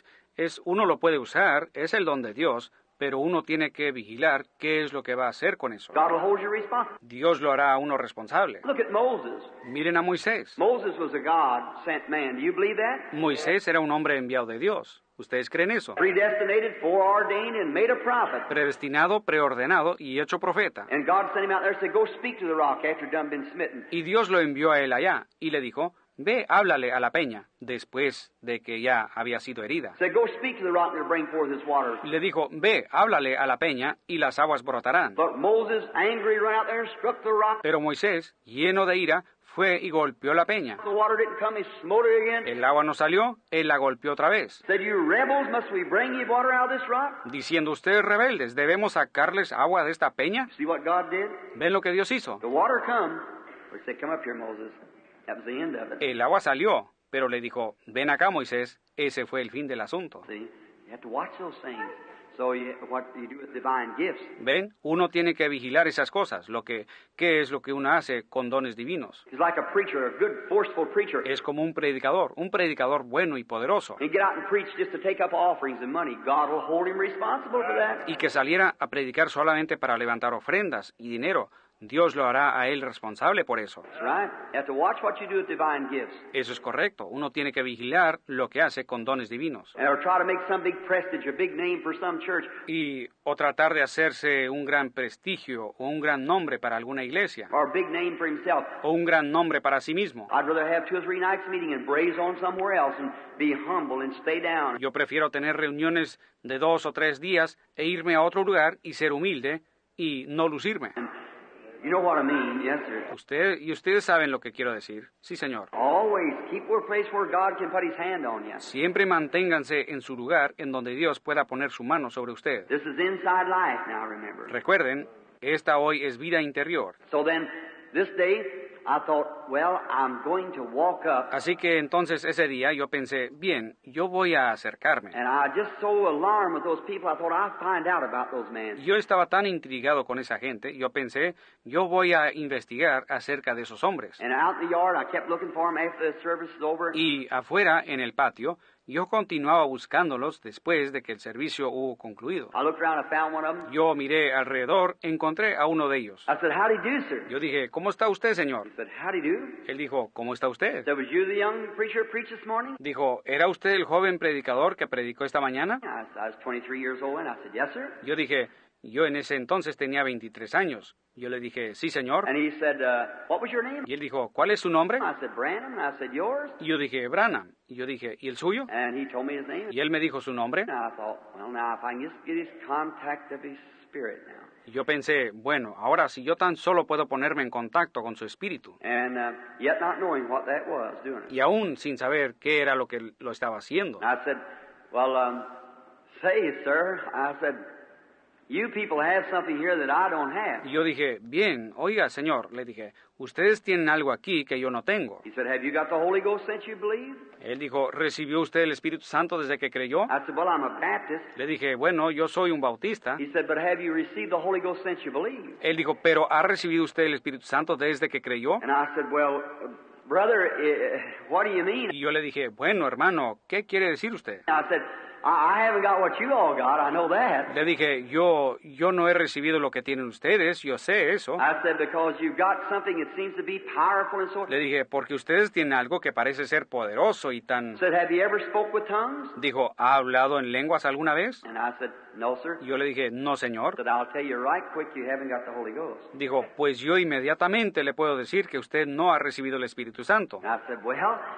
lo puede usar, es el don de Dios, pero uno tiene que vigilar qué es lo que va a hacer con eso. God will hold you responsible. Dios lo hará a uno responsable. Look at Moses. Miren a Moisés. Moses was a God-sent man. Do you believe that? Moisés era un hombre enviado de Dios. ¿Ustedes creen eso? Predestinated, foreordained, and made a prophet. Predestinado, preordenado y hecho profeta. And God sent him out there and said, go speak to the rock after done been smitten. Y Dios lo envió a él allá y le dijo, ve, háblale a la peña, después de que ya había sido herida. Said, go speak to the rock and it'll bring forth its waters. Le dijo, ve, háblale a la peña y las aguas brotarán. But Moses, angry, ran out there and struck the rock. Pero Moisés, lleno de ira, fue y golpeó la peña. The water didn't come, he smote it again. El agua no salió, él la golpeó otra vez. Said, you rebels, must we bring you water out of this rock? Diciendo, ustedes rebeldes, ¿debemos sacarles agua de esta peña? See what God did? ¿Ven lo que Dios hizo? The water come. He said, come up here, Moses. That was the end of it. El agua salió, pero le dijo, ven acá, Moisés. Ese fue el fin del asunto. See, you have to watch those things. So what you do with divine gifts. ¿Ven? Uno tiene que vigilar esas cosas. ¿Qué es lo que uno hace con dones divinos? He's like a preacher, a good, forceful preacher. Es como un predicador bueno y poderoso. He'd get out and preach just to take up offerings and money. God will hold him responsible for that. Y que saliera a predicar solamente para levantar ofrendas y dinero. Dios lo hará a él responsable por eso. That's right. You have to watch what you do with divine gifts. Eso es correcto. Uno tiene que vigilar lo que hace con dones divinos. Or try to make some big prestige, a big name for some church. O tratar de hacerse un gran prestigio o un gran nombre para alguna iglesia. Or a big name for himself. O un gran nombre para sí mismo. I'd rather have 2 or 3 nights meeting and braze on somewhere else and be humble and stay down. Yo prefiero tener reuniones de 2 o 3 días e irme a otro lugar y ser humilde y no lucirme. You know what I mean, yes, sir. Ustedes saben lo que quiero decir. Sí, señor. Always keep a place where God can put his hand on you. Siempre manténganse en su lugar en donde Dios pueda poner su mano sobre usted. This is inside life now, remember. Recuerden, esta hoy es vida interior. So then, this day, I thought, well, I'm going to walk up. Así que entonces ese día yo pensé, bien, yo voy a acercarme. And I just so alarmed with those people, I thought I'd find out about those men. Yo estaba tan intrigado con esa gente, yo pensé, yo voy a investigar acerca de esos hombres. And out in the yard, I kept looking for them after the service was over. Y afuera, en el patio, yo continuaba buscándolos después de que el servicio hubo concluido. I looked around, I found one of them. Yo miré alrededor, encontré a uno de ellos. I said, howdy do, sir. Yo dije, ¿cómo está usted, señor? He said, howdy do. Él dijo, ¿cómo está usted? I said, was you the young preacher preached this morning? Dijo, ¿era usted el joven predicador que predicó esta mañana? I was 23 years old, and I said, yes, sir. Yo dije, yo en ese entonces tenía 23 años. Yo le dije, sí, señor. And he said, what was your name? Y él dijo, ¿cuál es su nombre? I said, Brandon. And I said, yours? Y yo dije, Branham. Y yo dije, ¿y el suyo? And he told me his name. Y él me dijo su nombre. And I thought, well, now if I can just get his contact of his spirit now. Y yo pensé, bueno, ahora si yo tan solo puedo ponerme en contacto con su espíritu. And yet not knowing what that was, doing it. Y aún sin saber qué era lo que lo estaba haciendo. And I said, well, say, sir, I said, you people have something here that I don't have. Y yo dije, bien, oiga, señor, le dije, ustedes tienen algo aquí que yo no tengo. He said, have you got the Holy Ghost since you believe? Él dijo, ¿recibió usted el Espíritu Santo desde que creyó? I said, well, I'm a Baptist. Le dije, bueno, yo soy un bautista. He said, but have you received the Holy Ghost since you believe? Él dijo, ¿pero ha recibido usted el Espíritu Santo desde que creyó? And I said, well, brother, what do you mean? Y yo le dije, bueno, hermano, ¿qué quiere decir usted? I said, I haven't got what you all got, I know that. Le dije, yo no he recibido lo que tienen ustedes, yo sé eso. I said, because you've got something that seems to be powerful and so. Le dije, porque ustedes tienen algo que parece ser poderoso y tan... Said, have you ever spoke with tongues? Dijo, ¿ha hablado en lenguas alguna vez? And I said, no, sir. Yo le dije, no, señor. Said, I'll tell you right quick, you haven't got the Holy Ghost. Dijo, pues yo inmediatamente le puedo decir que usted no ha recibido el Espíritu Santo. And I said, well,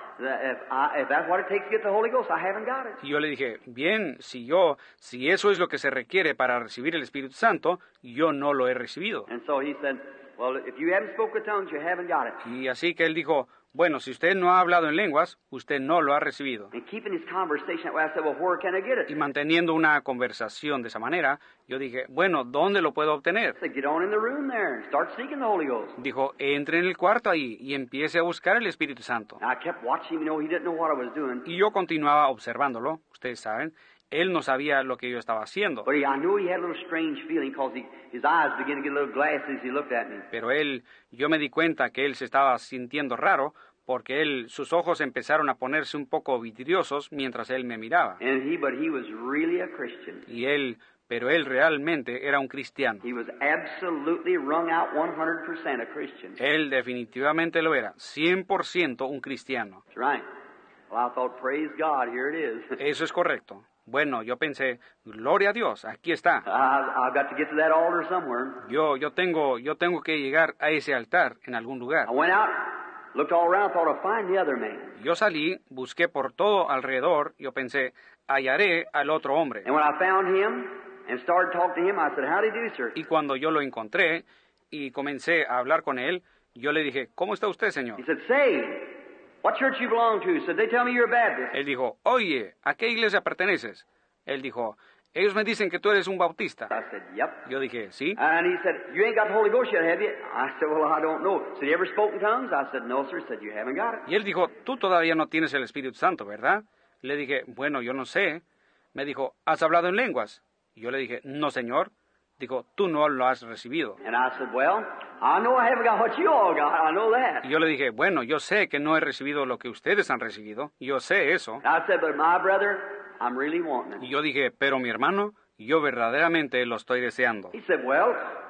if that's what it takes to get the Holy Ghost, I haven't got it. Y yo le dije, bien, si eso es lo que se requiere para recibir el Espíritu Santo, yo no lo he recibido. And so he said, well, if you haven't spoken with tongues, you haven't got it. Y así que él dijo, bueno, si usted no ha hablado en lenguas, usted no lo ha recibido. And keeping his conversation that way, I said, well, where can I get it? Y manteniendo una conversación de esa manera, yo dije, bueno, ¿dónde lo puedo obtener? I said, get on in the room there and start seeking the Holy Ghost. Dijo, entre en el cuarto ahí y empiece a buscar el Espíritu Santo. And I kept watching him, he didn't know what I was doing. Y yo continuaba observándolo, ustedes saben. Él no sabía lo que yo estaba haciendo. But I knew he had a little strange feeling because his eyes began to get a little glassy as he looked at me. Pero yo me di cuenta que él se estaba sintiendo raro porque sus ojos empezaron a ponerse un poco vidriosos mientras él me miraba. But he was really a Christian. Pero él realmente era un cristiano. He was absolutely wrung out 100% a Christian. Él definitivamente lo era, 100% un cristiano. That's right. Well, I thought, praise God, here it is. Eso es correcto. Bueno, yo pensé, gloria a Dios, aquí está. I've got to get to that altar somewhere. Yo tengo que llegar a ese altar en algún lugar. I went out, looked all around, thought I'd find the other man. Yo salí, busqué por todo alrededor, yo pensé, hallaré al otro hombre. And when I found him and started talking to him, I said, how do you do, sir? Y cuando yo lo encontré y comencé a hablar con él, yo le dije, ¿cómo está usted, señor? He said, say, what church you belong to? Said, they tell me you're a Baptist. Él dijo, oye, ¿a qué iglesia perteneces? Él dijo, ellos me dicen que tú eres un bautista. I said, yep. Yo dije, sí. And he said, you ain't got the Holy Ghost yet, have you? I said, well, I don't know. Said, you ever spoken tongues? I said, no, sir. Said, you haven't got it. Y él dijo, tú todavía no tienes el Espíritu Santo, ¿verdad? Le dije, bueno, yo no sé. Me dijo, ¿has hablado en lenguas? Y yo le dije, no, señor. Dijo, tú no lo has recibido. And I said, well, I know I haven't got what you all got. I know that. Y yo le dije, bueno, yo sé que no he recibido lo que ustedes han recibido. Yo sé eso. And I said, but my brother, I'm really wanting Y it. yo dije, pero mi hermano, yo verdaderamente lo estoy deseando. He said, well,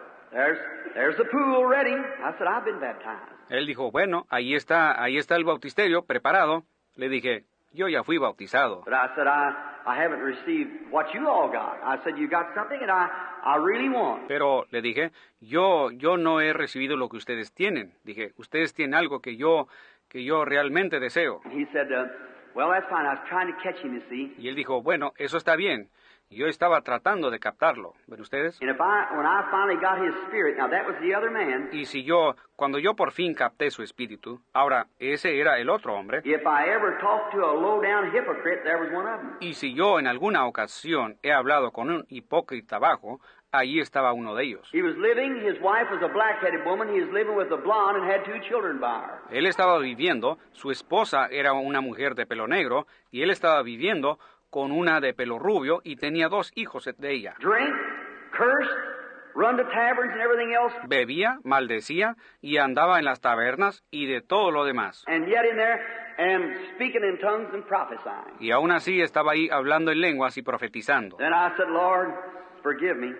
there's the pool ready. I said, I've been baptized. Él dijo, bueno, ahí está el bautisterio preparado. Le dije, yo ya fui bautizado. But I said, I haven't received what you all got. I said, you got something that I really want. Pero le dije, yo no he recibido lo que ustedes tienen. Dije, ustedes tienen algo que yo realmente deseo. And he said, well, that's fine. I was trying to catch him, you see. Y él dijo, bueno, eso está bien. Yo estaba tratando de captarlo. ¿Ven ustedes? And when I finally got his spirit, now that was the other man. Y cuando yo por fin capté su espíritu, ahora ese era el otro hombre. If I ever talked to a low-down hypocrite, there was one of them. Y si yo en alguna ocasión he hablado con un hipócrita bajo, allí estaba uno de ellos. He was living, his wife was a black-headed woman, he was living with a blonde and had 2 children by her. Él estaba viviendo, su esposa era una mujer de pelo negro, y él estaba viviendo con una de pelo rubio y tenía 2 hijos de ella. Drink, cursed, run to taverns and everything else. Bebía, maldecía y andaba en las tabernas y de todo lo demás. And yet in there, and speaking in tongues and prophesying. Y aún así estaba ahí hablando en lenguas y profetizando. Then I said, Lord, forgive me.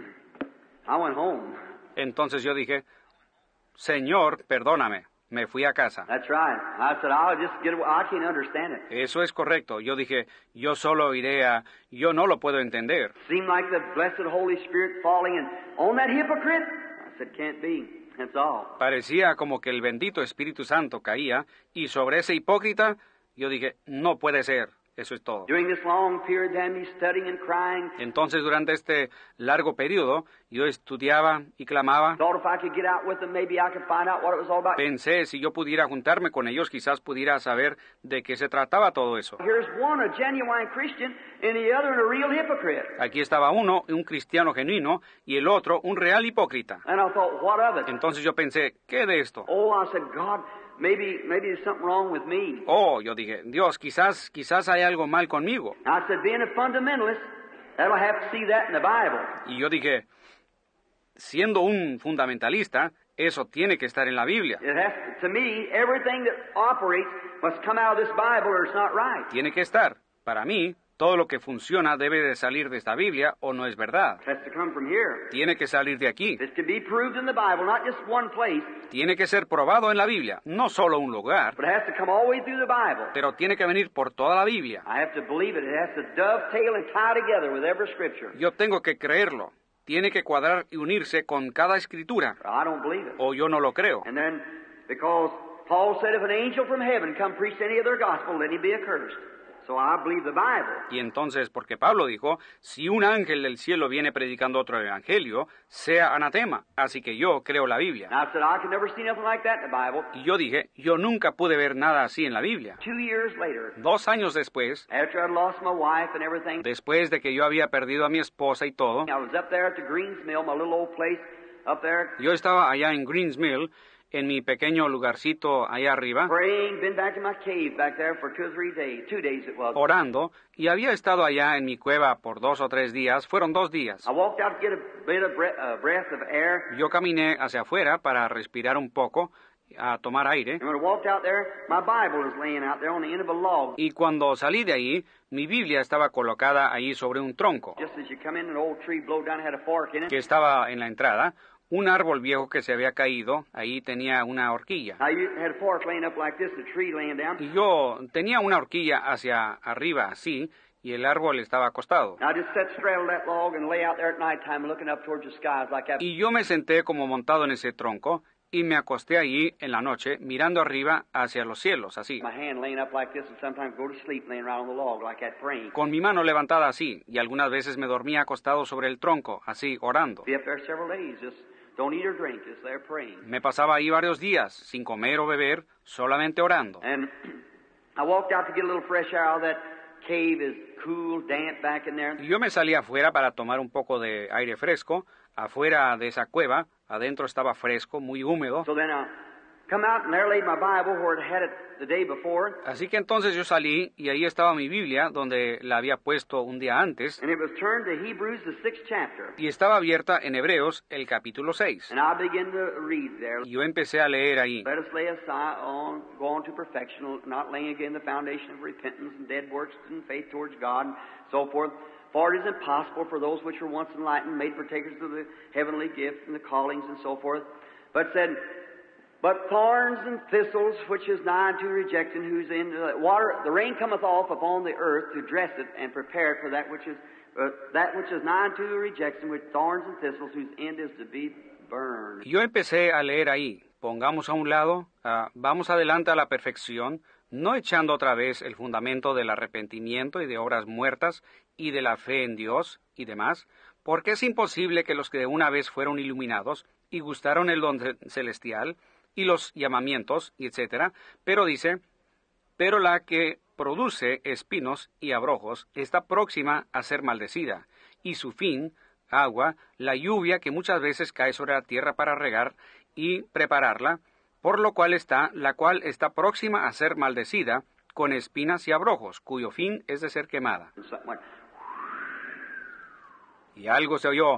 I went home. Entonces yo dije, Señor, perdóname. Me fui a casa. That's right. I said, I'll just get it. I can't understand it. Eso es correcto. Yo dije, yo no lo puedo entender. Seemed like the blessed Holy Spirit falling on that hypocrite. I said, can't be. That's all. Parecía como que el bendito Espíritu Santo caía y sobre ese hipócrita yo dije, no puede ser. Eso es todo. During this long period, then me studying and crying. Entonces, durante este largo periodo, yo estudiaba y clamaba. Thought if I could get out with them, maybe I could find out what it was all about. Pensé, si yo pudiera juntarme con ellos, quizás pudiera saber de qué se trataba todo eso. Here's one, a genuine Christian, and the other, a real hypocrite. Aquí estaba uno, un cristiano genuino, y el otro, un real hipócrita. And I thought, what of it? Entonces yo pensé, ¿qué de esto? Oh, I said, God, maybe there's something wrong with me. Oh, yo dije, Dios, quizás hay algo mal conmigo. I said, being a fundamentalist, that'll have to see that in the Bible. Y yo dije, siendo un fundamentalista, eso tiene que estar en la Biblia. It has to me, everything that operates must come out of this Bible or it's not right. Tiene que estar. Para mí, todo lo que funciona debe de salir de esta Biblia o no es verdad. It has to come from here. Tiene que salir de aquí. It's to be proved in the Bible, not just one place, Tiene que ser probado en la Biblia, no solo un lugar, but it has to come all the way through the Bible. pero tiene que venir por toda la Biblia. I have to believe it. It has to dovetail and tie together with every scripture. Yo tengo que creerlo. Tiene que cuadrar y unirse con cada escritura, I don't believe it. o yo no lo creo. And then, because Paul said, if an angel from heaven come preach any other gospel, let him be accursed. So I believe the Bible. Y entonces, porque Pablo dijo, si un ángel del cielo viene predicando otro evangelio, sea anatema. Así que yo creo la Biblia. And I said, I could never see nothing like that in the Bible. Y yo dije, yo nunca pude ver nada así en la Biblia. 2 years later, 2 años después, after I'd lost my wife and everything, después de que yo había perdido a mi esposa y todo, I was up there at the Greens Mill, my little old place up there, yo estaba allá en Greens Mill, en mi pequeño lugarcito allá arriba, praying, been back in my cave back there for 2 or 3 days. 2 days it was. orando, y había estado allá en mi cueva por 2 o 3 días, fueron 2 días. I walked out to get a bit of breath of air, Yo caminé hacia afuera para respirar un poco, a tomar aire, and when I walked out there, my Bible was laying out there on the end of a log. y cuando salí de ahí, mi Biblia estaba colocada ahí sobre un tronco, Just as you come in, an old tree blowed down, had a fork in it. que estaba en la entrada. Un árbol viejo que se había caído, ahí tenía una horquilla. Now you had a fork laying up like this, a tree laying down. Y yo tenía una horquilla hacia arriba, así, y el árbol estaba acostado. I just sat straddle that log and lay out there at nighttime looking up towards the skies like that. Y yo me senté como montado en ese tronco, y me acosté allí en la noche, mirando arriba hacia los cielos, así, My hand laying up like this, and sometimes go to sleep laying right on the log like that praying. con mi mano levantada así, y algunas veces me dormía acostado sobre el tronco, así, orando. Be up there several days, just don't eat or drink, just there praying. Me pasaba ahí varios días, sin comer o beber, solamente orando. And I walked out to get a little fresh air out of that cave. Is cool, damp back in there. Y yo me salí afuera para tomar un poco de aire fresco, afuera de esa cueva, adentro estaba fresco, muy húmedo. So then I come out and there laid my Bible where it had it the day before. Así que entonces yo salí y ahí estaba mi Biblia, donde la había puesto un día antes, And it was turned to Hebrews, the 6th chapter. y estaba abierta en Hebreos, el capítulo 6. And I began to read there. Y yo empecé a leer ahí. Let us lay aside go on to perfection, not laying again the foundation of repentance and dead works and faith towards God and so forth. For it is impossible for those which were once enlightened, made partakers of the heavenly gift and the callings and so forth. But said, but thorns and thistles, which is nigh unto rejection, whose end the rain cometh off upon the earth to dress it and prepare it for that which is nigh unto rejection, with thorns and thistles, whose end is to be burned. Yo empecé a leer ahí. Pongamos a un lado, vamos adelante a la perfección, no echando otra vez el fundamento del arrepentimiento y de obras muertas y de la fe en Dios y demás, porque es imposible que los que de una vez fueron iluminados y gustaron el don celestial y los llamamientos, y etcétera, pero dice, pero la que produce espinos y abrojos está próxima a ser maldecida, y su fin, agua, la lluvia que muchas veces cae sobre la tierra para regar y prepararla, por lo cual la cual está próxima a ser maldecida, con espinas y abrojos, cuyo fin es de ser quemada. And something went, Y algo se oyó,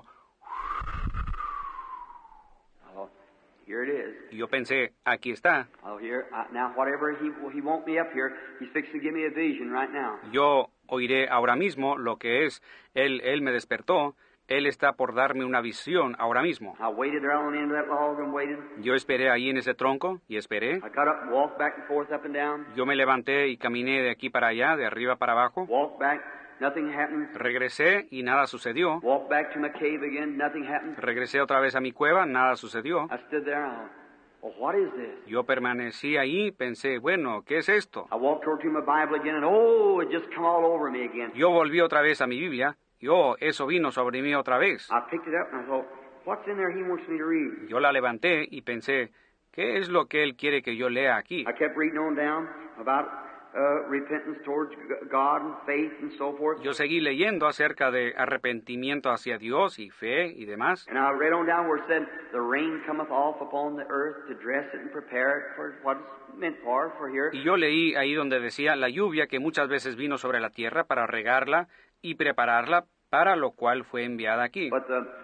oh, here it is. y yo pensé, aquí está. Oh, here, now whatever he won't me up here, he's fixing to give me a vision right now. Yo oiré ahora mismo lo que es. Él me despertó. Él está por darme una visión ahora mismo. I waited there on the end of that log and waited. Yo esperé ahí en ese tronco y esperé. I got up and walked back and forth, up and down. Yo me levanté y caminé de aquí para allá, de arriba para abajo. Walked back, nothing happened. Regresé y nada sucedió. Walked back to my cave again, nothing happened. Regresé otra vez a mi cueva, nada sucedió. I stood there and I thought, well, what is this? Yo permanecí ahí, pensé, bueno, ¿qué es esto? I walked over to my Bible again and oh, it just come all over me again. Yo volví otra vez a mi Biblia y eso vino sobre mí otra vez. I picked it up and I thought, what's in there he wants me to read? Yo la levanté y pensé, ¿qué es lo que él quiere que yo lea aquí? I kept reading on down about repentance towards God and faith and so forth. Yo seguí leyendo acerca de arrepentimiento hacia Dios y fe y demás. And I read on down where it said, the rain cometh off upon the earth to dress it and prepare it for what it's meant for here. Y yo leí ahí donde decía la lluvia que muchas veces vino sobre la tierra para regarla y prepararla para lo cual fue enviada aquí. But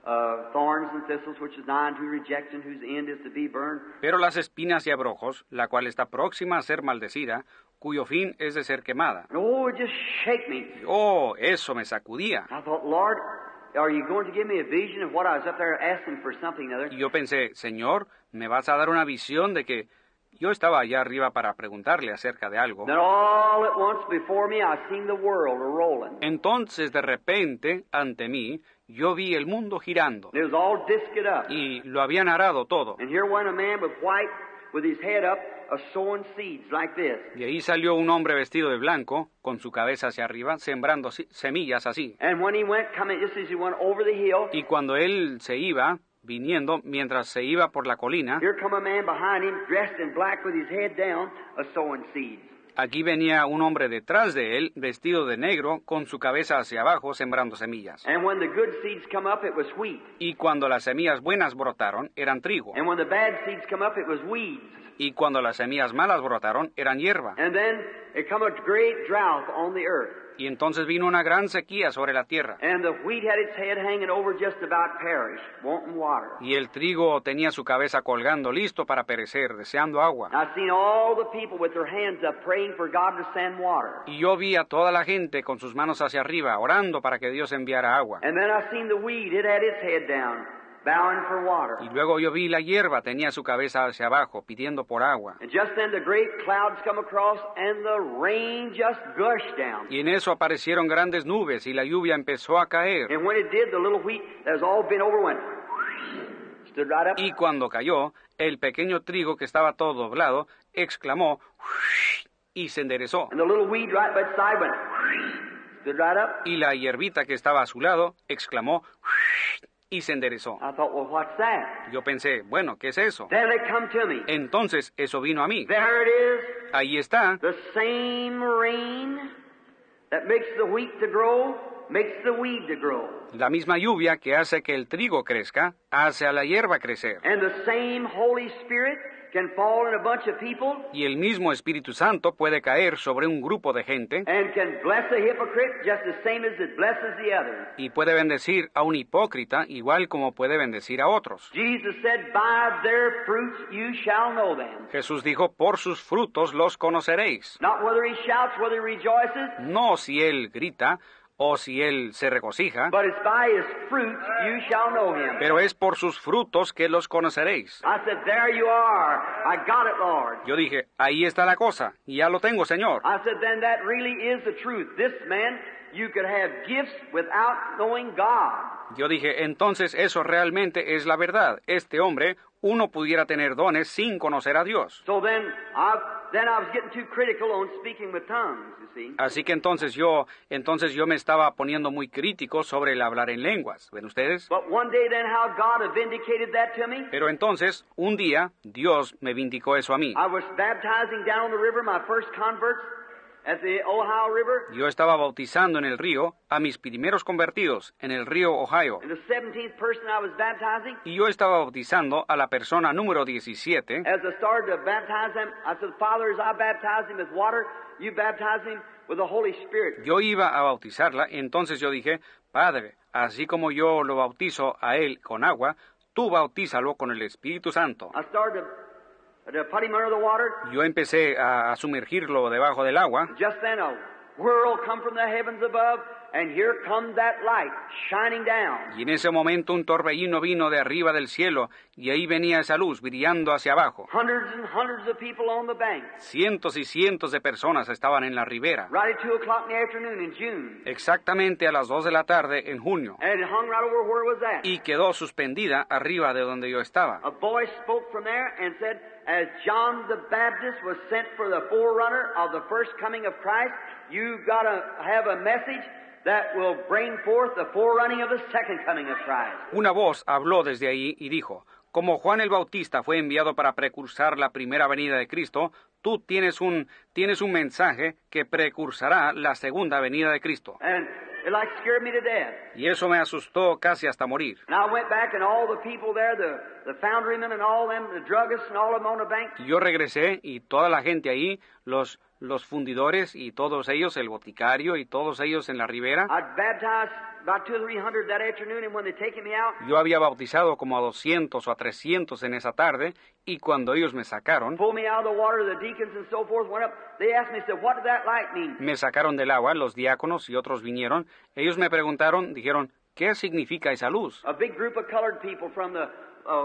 thorns and thistles, which is nigh unto rejection, whose end is to be burned. Pero las espinas y abrojos, la cual está próxima a ser maldecida, cuyo fin es de ser quemada. And oh, it just shake me. Oh, eso me sacudía. I thought, Lord, are you going to give me a vision of what I was up there asking for something or other? Y yo pensé, Señor, ¿me vas a dar una visión de que yo estaba allá arriba para preguntarle acerca de algo? Then all at once before me I seen the world a-rolling. Entonces, de repente, ante mí, yo vi el mundo girando, It was all disked up. y lo habían arado todo. And here went a man with white, with his head up, sowing seeds like this. Y ahí salió un hombre vestido de blanco, con su cabeza hacia arriba, sembrando semillas así. And when he went, coming, just as he went over the hill, Y cuando él se iba, viniendo, mientras se iba por la colina, here come a man behind him, dressed in black with his head down, sowing seeds. aquí venía un hombre detrás de él, vestido de negro, con su cabeza hacia abajo, sembrando semillas. And when the good seeds come up, it was wheat. Y cuando las semillas buenas brotaron, eran trigo. And when the bad seeds come up, it was weeds. Y cuando las semillas malas brotaron, eran hierba. And then it come a great drought on the earth. Y entonces vino una gran sequía sobre la tierra. And the wheat had its head hanging over just about perish, wanting water. Y el trigo tenía su cabeza colgando, listo para perecer, deseando agua. I seen all the people with their hands up praying for God to send water. Y yo vi a toda la gente con sus manos hacia arriba, orando para que Dios enviara agua. And then I seen the weed, it had its head down, bowing for water. Y luego yo vi la hierba, tenía su cabeza hacia abajo, pidiendo por agua. And just then the great clouds come across and the rain just gushed down. Y en eso aparecieron grandes nubes y la lluvia empezó a caer. And when it did, the little wheat that was all bent over went, stood right up. Y cuando cayó, el pequeño trigo que estaba todo doblado, exclamó, y se enderezó. And the little weed right by its side went, stood right up. Y la hierbita que estaba a su lado, exclamó, y se enderezó. I thought, well, what's that? Yo pensé, bueno, ¿qué es eso? Then it come to me. Entonces eso vino a mí. There it is, Ahí está, the same rain that makes the wheat to grow, makes the weed to grow. la misma lluvia que hace que el trigo crezca, hace a la hierba crecer. And the same Holy Spirit can fall in a bunch of people Y el mismo Espíritu Santo puede caer sobre un grupo de gente and can bless a hypocrite just the same as it blesses the others. y puede bendecir a un hipócrita igual como puede bendecir a otros. Jesus said, by their fruits you shall know them. Jesús dijo, por sus frutos los conoceréis. Not whether he shouts, whether he rejoices, No si él grita o si él se regocija, but it's by his fruits you shall know him. pero es por sus frutos que los conoceréis. I said, there you are. I got it, Lord. Yo dije, ahí está la cosa, y ya lo tengo, Señor. I said, then that really is the truth. This man, you could have gifts without knowing God. Yo dije, entonces eso realmente es la verdad. Este hombre, uno pudiera tener dones sin conocer a Dios. So then I was getting too critical on speaking with tongues, you see. Así que entonces yo me estaba poniendo muy crítico sobre el hablar en lenguas. ¿Ven ustedes? But one day then how God had vindicated that to me. Pero entonces, un día, Dios me vindicó eso a mí. I was baptizing down the river, my first converts at the Ohio River. Yo estaba bautizando en el río a mis primeros convertidos en el río Ohio. And the 17th person I was baptizing, Y yo estaba bautizando a la persona número 17. as I started to baptize them, I said, Father, as I baptize him with water, you baptize him with the Holy Spirit. Yo iba a bautizarla, entonces yo dije, Padre, así como yo lo bautizo a él con agua, tú bautízalo con el Espíritu Santo. I started to put him under the water. Yo empecé a sumergirlo debajo del agua. Just then a whirl come from the heavens above, and here comes that light shining down. Y en ese momento un torbellino vino de arriba del cielo, y ahí venía esa luz brillando hacia abajo. Hundreds and hundreds of people on the bank. Cientos y cientos de personas estaban en la ribera. Right at 2 o'clock in the afternoon in June. Exactamente a las 2 de la tarde en junio. And it hung right over where it was at. Y quedó suspendida arriba de donde yo estaba. A voice spoke from there and said, as John the Baptist was sent for the forerunner of the first coming of Christ, you've got to have a message that will bring forth the forerunning of the second coming of Christ. Una voz habló desde ahí y dijo, como Juan el Bautista fue enviado para precursar la primera venida de Cristo, tú tienes un mensaje que precursará la segunda venida de Cristo. And it like scared me to death. Y eso me asustó casi hasta morir. And I went back and all the people there, the foundrymen and all them, the druggists and all of them on the bank, Y yo regresé y toda la gente ahí, los fundidores y todos ellos, el boticario y todos ellos en la ribera, I'd baptized about 200 or 300 that afternoon, and when they taken me out, Yo había bautizado como a 200 o a 300 en esa tarde, y cuando ellos me sacaron, pulled me out of the water, the deacons and so forth went up. They asked me, said, what did that light mean? me sacaron del agua, los diáconos y otros vinieron. Ellos me preguntaron, dijeron, ¿qué significa esa luz? A big group of colored people from the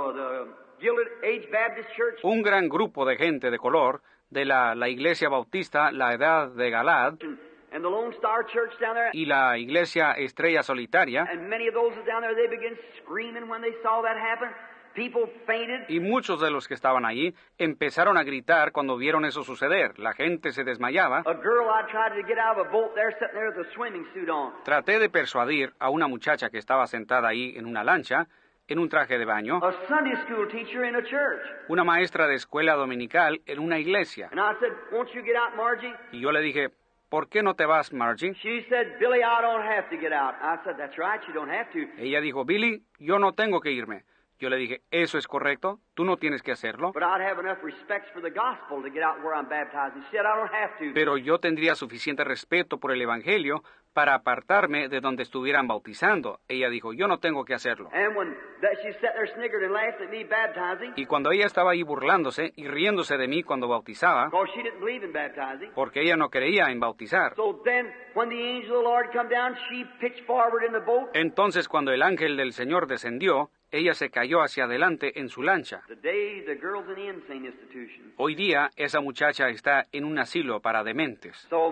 Gilded Age Baptist Church. Un gran grupo de gente de color de la iglesia bautista, la Edad de Galad, And the Lone Star Church down there, y la iglesia Estrella Solitaria, and many of those down there, they began screaming when they saw that happen. People fainted. y muchos de los que estaban allí empezaron a gritar cuando vieron eso suceder. La gente se desmayaba. A girl I tried to get out of a boat there, sitting there with a swimming suit on. Traté de persuadir a una muchacha que estaba sentada ahí en una lancha, en un traje de baño, A Sunday school teacher in a church. una maestra de escuela dominical en una iglesia. And I said, won't you get out, Margie? Y yo le dije, ¿por qué no te vas, Margie? She said, Billy, I don't have to get out. I said, that's right, you don't have to. Ella dijo, Billy, yo no tengo que irme. Yo le dije, ¿eso es correcto? ¿Tú no tienes que hacerlo? But I'd have enough respect for the gospel to get out where I'm baptized. She said, I don't have to. Pero yo tendría suficiente respeto por el Evangelio para apartarme de donde estuvieran bautizando. Ella dijo, yo no tengo que hacerlo. And when she sat there snickered and laughed at me baptizing, Y cuando ella estaba ahí burlándose y riéndose de mí cuando bautizaba, because she didn't believe in baptizing. porque ella no creía en bautizar. So then, when the angel of the Lord come down, she pitched forward in the boat. Entonces cuando el ángel del Señor descendió, ella se cayó hacia adelante en su lancha. Today, the girl's in the insane institution. Hoy día esa muchacha está en un asilo para dementes. So,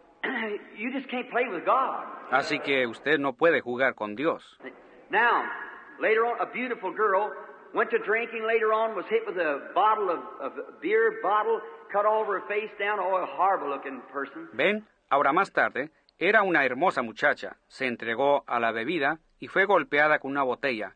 you just can't play with God. Así que usted no puede jugar con Dios. Now, later on, a beautiful girl went to drinking later on, was hit with a bottle of beer bottle, cut all over her face down. Oh, a horrible-looking person. ¿Ven? Ahora más tarde, era una hermosa muchacha. Se entregó a la bebida y fue golpeada con una botella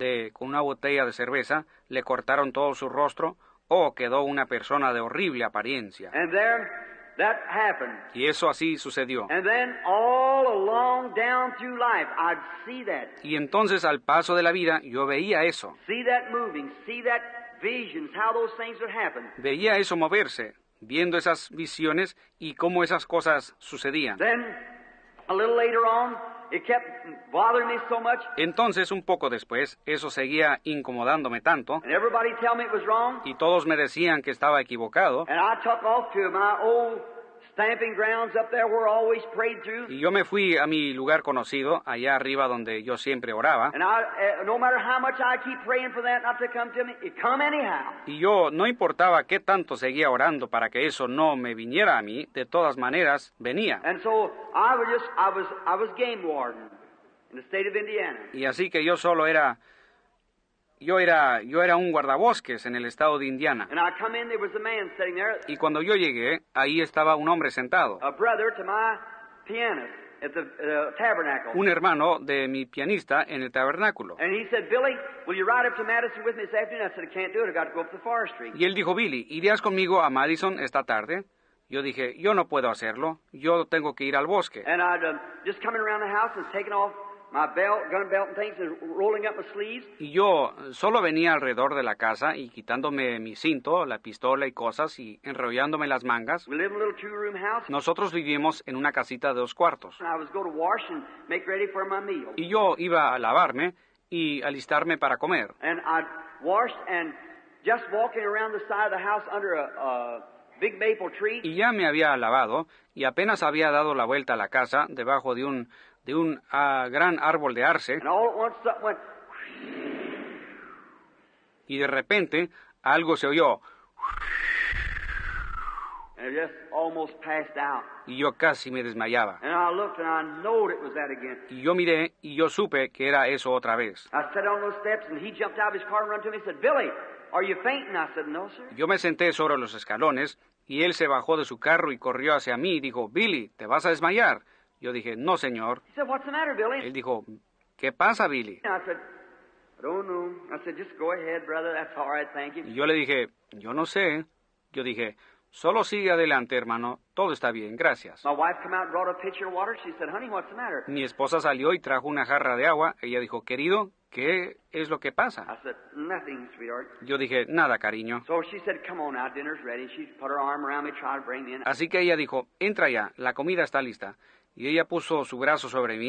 de cerveza. Le cortaron todo su rostro. Oh, quedó una persona de horrible apariencia. And there, that happened. Y eso así sucedió. And then all along down through life, I'd see that. Y entonces al paso de la vida yo veía eso. See that moving, see that visions, how those things would happen. Veía eso moverse, viendo esas visiones y cómo esas cosas sucedían. Then, a little later on, it kept bothering me so much, Entonces, un poco después, eso seguía incomodándome tanto, and everybody tell me it was wrong, y todos me decían que estaba equivocado, and I took off to my old stamping grounds up there where I always prayed through, y yo me fui a mi lugar conocido, allá arriba donde yo siempre oraba, and no matter how much I keep praying for that not to come to me, it come anyhow. y yo no importaba qué tanto seguía orando para que eso no me viniera a mí, de todas maneras venía. And so I was game warden in the state of Indiana. Y así que yo era un guardabosques en el estado de Indiana. And I come in, there was a man sitting there, Y cuando yo llegué, ahí estaba un hombre sentado, a brother to my pianist at the tabernacle. un hermano de mi pianista en el tabernáculo. And he said, Billy, will you ride up to Madison with me this afternoon? I said, I can't do it. I got to go up to forestry. Y él dijo, Billy, ¿irías conmigo a Madison esta tarde? Yo dije, yo no puedo hacerlo, yo tengo que ir al bosque. And I'd just coming around the house and taking off my belt, gun belt and things, and rolling up my sleeves. Y yo solo venía alrededor de la casa y quitándome mi cinto, la pistola y cosas y enrollándome las mangas. We live in a little two-room house. Nosotros vivimos en una casita de 2 cuartos. And I was going to wash and make ready for my meal. Y yo iba a lavarme y alistarme para comer. And I'd washed and just walking around the side of the house under a big maple tree. Y ya me había lavado y apenas había dado la vuelta a la casa debajo de un gran árbol de arce, And all at once something went, y de repente algo se oyó and it just almost passed out. y yo casi me desmayaba. And I looked and I knowed it was that again. Y yo miré y yo supe que era eso otra vez. I sat on those steps and he jumped out of his car and ran to me and said, Billy, are you fainting? I said, no, sir. Yo me senté sobre los escalones y él se bajó de su carro y corrió hacia mí y dijo, Billy, ¿te vas a desmayar? Yo dije, no, señor. He said, what's the matter, Billy? Él dijo, ¿qué pasa, Billy? And I said, I don't know. I said, just go ahead, brother. That's all right, thank you. Y yo le dije, yo no sé. Yo dije, solo sigue adelante, hermano. Todo está bien, gracias. My wife came out and brought a pitcher of water. She said, honey, what's the matter? Mi esposa salió y trajo una jarra de agua. Ella dijo, querido, ¿qué es lo que pasa? I said, nothing, sweetheart. Yo dije, nada, cariño. So she said, come on now, dinner's ready. She put her arm around me, tried to bring me in. Así que ella dijo, entra ya, la comida está lista. Y ella puso su brazo sobre mí,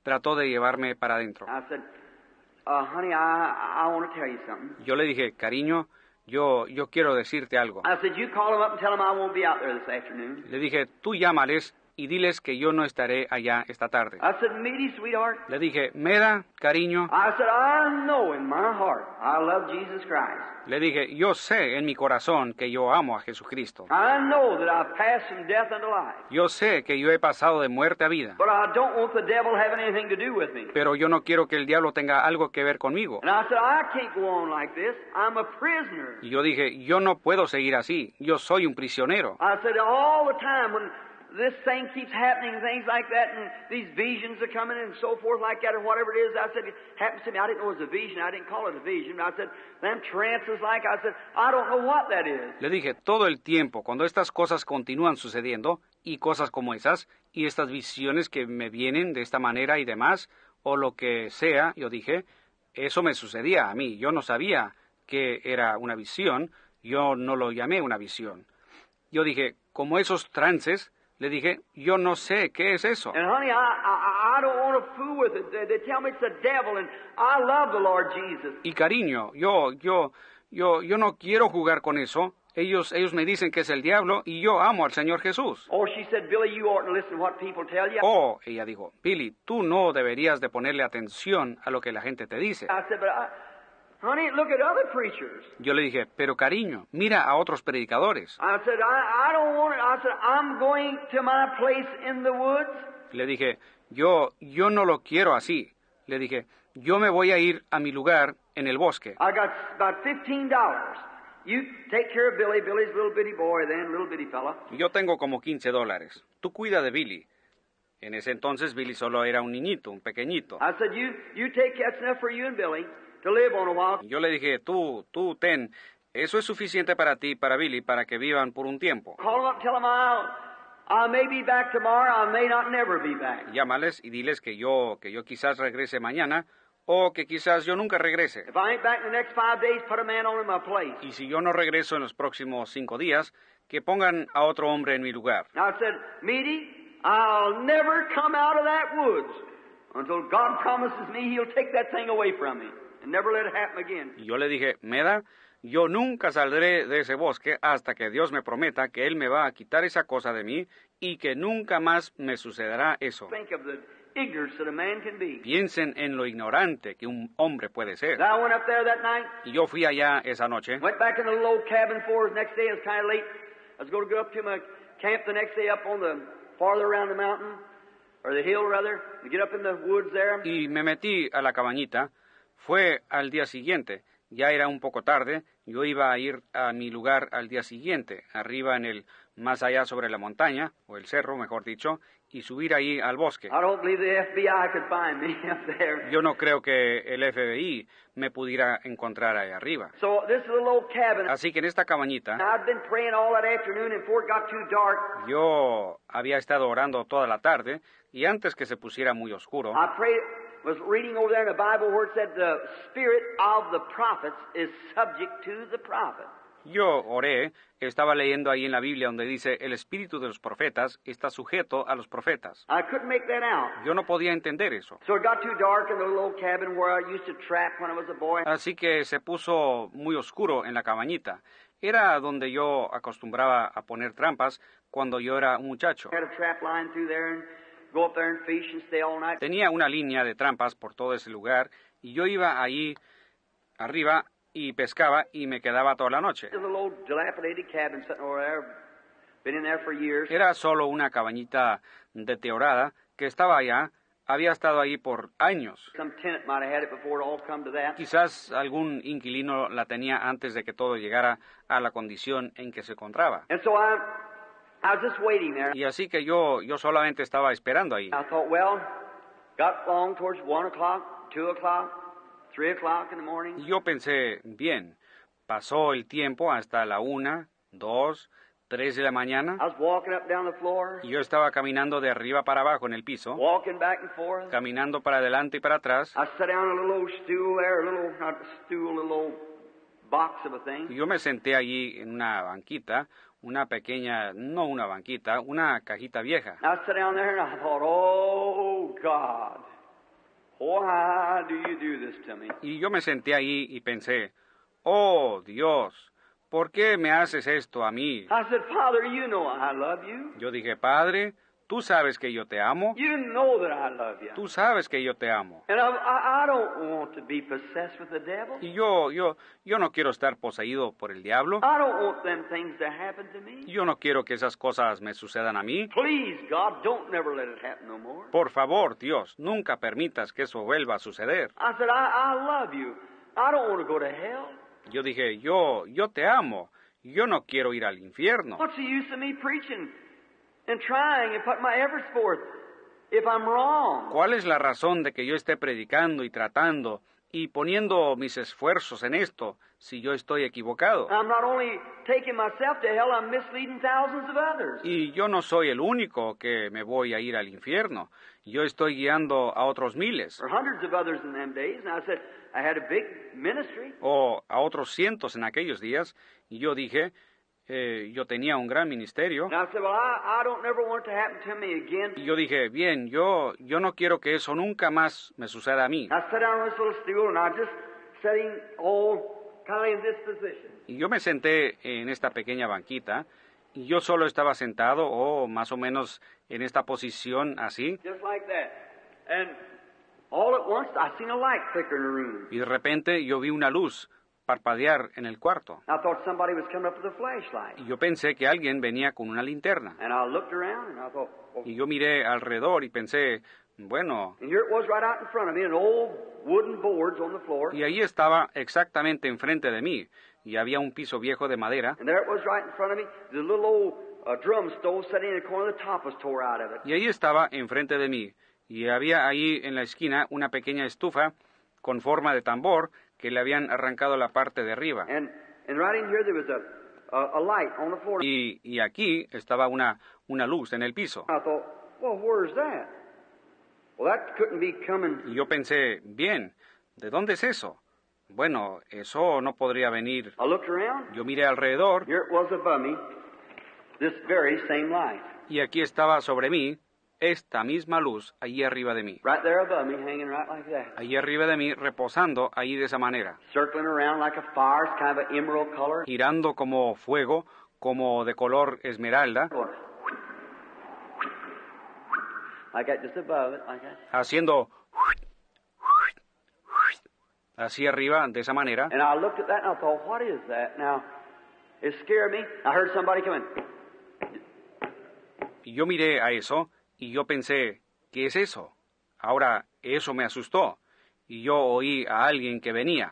trató de llevarme para adentro. I said, honey, I want to tell you something. Yo le dije, cariño, yo quiero decirte algo. I said, you call them up and tell them I won't be out there this afternoon. Le dije, tú llámales y diles que yo no estaré allá esta tarde. I said, Meaty, sweetheart. Le dije, Meda, cariño. I said, I know in my heart I love Jesus Christ. Le dije, yo sé en mi corazón que yo amo a Jesucristo. I know that I've passed from death unto life. Yo sé que yo he pasado de muerte a vida. But I don't want the devil having anything to do with me. Pero yo no quiero que el diablo tenga algo que ver conmigo. And I said, I can't go on like this. I'm a prisoner. Y yo dije, yo no puedo seguir así. Yo soy un prisionero. I said, all the time when this thing keeps happening, things like that, and these visions are coming and so forth like that, or whatever it is, I said, it happens to me. I didn't know it was a vision. I didn't call it a vision. I said, them trances like, I said, I don't know what that is. Le dije, todo el tiempo, cuando estas cosas continúan sucediendo, y cosas como esas, y estas visiones que me vienen de esta manera y demás, o lo que sea, yo dije, eso me sucedía a mí. Yo no sabía que era una visión, yo no lo llamé una visión. Yo dije, como esos trances, le dije, yo no sé qué es eso. And honey, I don't want to fool with it. They tell me it's the devil, and I love the Lord Jesus. Y cariño, yo no quiero jugar con eso. Ellos me dicen que es el diablo y yo amo al Señor Jesús. Oh, she said, Billy, you oughtn't to listen to what people tell you. Oh, ella dijo, Billy, tú no deberías de ponerle atención a lo que la gente te dice. I said, but honey, look at other preachers. Yo le dije, pero cariño, mira a otros predicadores. I said, I don't want it. I said, I'm going to my place in the woods. Le dije, yo no lo quiero así. Le dije, yo me voy a ir a mi lugar en el bosque. I got about $15. You take care of Billy. Billy's a little bitty boy then, little bitty fella. Yo tengo como $15. Tú cuida de Billy. En ese entonces Billy solo era un niñito, un pequeñito. I said, you take, that's enough for you and Billy to live on a while. Yo le dije, tú ten, eso es suficiente para ti y para Billy para que vivan por un tiempo. Call them up, tell them I may be back tomorrow, I may not never be back. Llámales y diles que yo quizás regrese mañana o que quizás yo nunca regrese. If I ain't back in the next 5 days, put a man on in my place. Y si yo no regreso en los próximos 5 días, que pongan a otro hombre en mi lugar. Now I said, Meaty, I'll never come out of that woods until God promises me He'll take that thing away from me and never let it happen again. Y yo le dije, Meda, yo nunca saldré de ese bosque hasta que Dios me prometa que Él me va a quitar esa cosa de mí y que nunca más me sucederá eso. Think of the ignorance that a man can be. Piensen en lo ignorante que un hombre puede ser. I went up there that night, Y yo fui allá esa noche. went back in the little old cabin for the next day. It was kind of late. I was going to go up to my camp the next day up on the farther around the mountain, or the hill rather, to get up in the woods there. Y me metí a la cabañita. Fue al día siguiente. Ya era un poco tarde. Yo iba a ir a mi lugar al día siguiente, arriba en el más allá sobre la montaña, o el cerro, mejor dicho, y subir ahí al bosque. I don't believe the FBI could find me up there. Yo no creo que el FBI me pudiera encontrar ahí arriba. So this is a little old cabin. Así que en esta cabañita, I'd been praying all that afternoon, and before it got too dark, yo había estado orando toda la tarde, y antes que se pusiera muy oscuro, I prayed, was reading over there in the Bible where it said the spirit of the prophets is subject to the prophet. yo oré, estaba leyendo ahí en la Biblia donde dice, el espíritu de los profetas está sujeto a los profetas. I couldn't make that out. Yo no podía entender eso. So it got too dark in the little old cabin where I used to trap when I was a boy. Así que se puso muy oscuro en la cabañita. Era donde yo acostumbraba a poner trampas cuando yo era un muchacho. Had a trap line through there and go up there and fish and stay all night. Tenía una línea de trampas por todo ese lugar y yo iba ahí arriba y pescaba y me quedaba toda la noche. There's a little old dilapidated cabin sitting over there. Been in there for years. Era solo una cabañita deteriorada que estaba allá, había estado ahí por años. Some tenant might have had it before it all come to that. Quizás algún inquilino la tenía antes de que todo llegara a la condición en que se encontraba. And so I was just waiting there. Y así que yo solamente estaba esperando ahí. I thought, well, got along towards 1 o'clock, 2 o'clock, 3 o'clock in the morning. Y yo pensé, bien, pasó el tiempo hasta la 1, 2, 3 de la mañana. I was walking up down the floor, Y yo estaba caminando de arriba para abajo en el piso, walking back and forth. caminando para adelante y para atrás. I sat down on a little old stool there, not a stool, a little old box of a thing. Y yo me senté allí en una banquita, una pequeña, no una banquita, una cajita vieja. I sat down there and I thought, oh, God, Why do you do this to me? Y yo me senté ahí y pensé, oh Dios, ¿por qué me haces esto a mí? I said, Father, you know I love you. Yo dije, Padre, tú sabes que yo te amo, You know that I love you. tú sabes que yo te amo. And I don't want to be possessed with the devil. Y yo no quiero estar poseído por el diablo. I don't want them things to happen to me. Yo no quiero que esas cosas me sucedan a mí. Please, God, don't never let it happen no more. Por favor, Dios, nunca permitas que eso vuelva a suceder. I said, I love you. I don't want to go to hell. Yo dije, yo te amo. Yo no quiero ir al infierno. What's the use of me preaching and trying and putting my efforts forth if I'm wrong? ¿Cuál es la razón de que yo esté predicando y tratando y poniendo mis esfuerzos en esto si yo estoy equivocado? I'm not only taking myself to hell, I'm misleading thousands of others. Y yo no soy el único que me voy a ir al infierno. Yo estoy guiando a otros miles, There were hundreds of others in them days, and I said, I had a big ministry. o a otros cientos en aquellos días, y yo dije, yo tenía un gran ministerio, And I said, well, I don't never want it to happen to me again. y yo dije, bien, yo no quiero que eso nunca más me suceda a mí. I sat down on this little stool, and I was just sitting kind of in this position. Y yo me senté en esta pequeña banquita, y yo solo estaba sentado, o más o menos en esta posición así, Just like that. And all at once, I seen a light flicker in the room. y de repente yo vi una luz parpadear en el cuarto. I thought somebody was coming up with a flashlight. Y yo pensé que alguien venía con una linterna. And I looked around, and I thought, oh. Y yo miré alrededor y pensé, bueno, And here it was right out in front of me, and old wooden boards on the floor. y ahí estaba exactamente enfrente de mí, y había un piso viejo de madera, And there it was right in front of me. The little old drum stove sitting in the corner, the top was tore out of it. y ahí estaba enfrente de mí, y había ahí en la esquina una pequeña estufa con forma de tambor que le habían arrancado la parte de arriba. And right in here there was a light on the floor. Y aquí estaba una luz en el piso. I thought, well, where's that? Well, that couldn't be coming. Y yo pensé, bien, ¿de dónde es eso? Bueno, eso no podría venir. I looked around. Yo miré alrededor, Here it was above me, this very same light. y aquí estaba sobre mí esta misma luz, allí arriba de mí. Right there above me, hanging right like that. Allí arriba de mí, reposando ahí de esa manera, Circling around like a fire, it's kind of an emerald color. girando como fuego, como de color esmeralda, Going like that, just above it, like that. haciendo así arriba de esa manera. And I looked at that and I thought, what is that? Now, it scared me. I heard somebody coming. Y yo miré a eso y yo pensé, ¿qué es eso? Ahora, eso me asustó. Y yo oí a alguien que venía.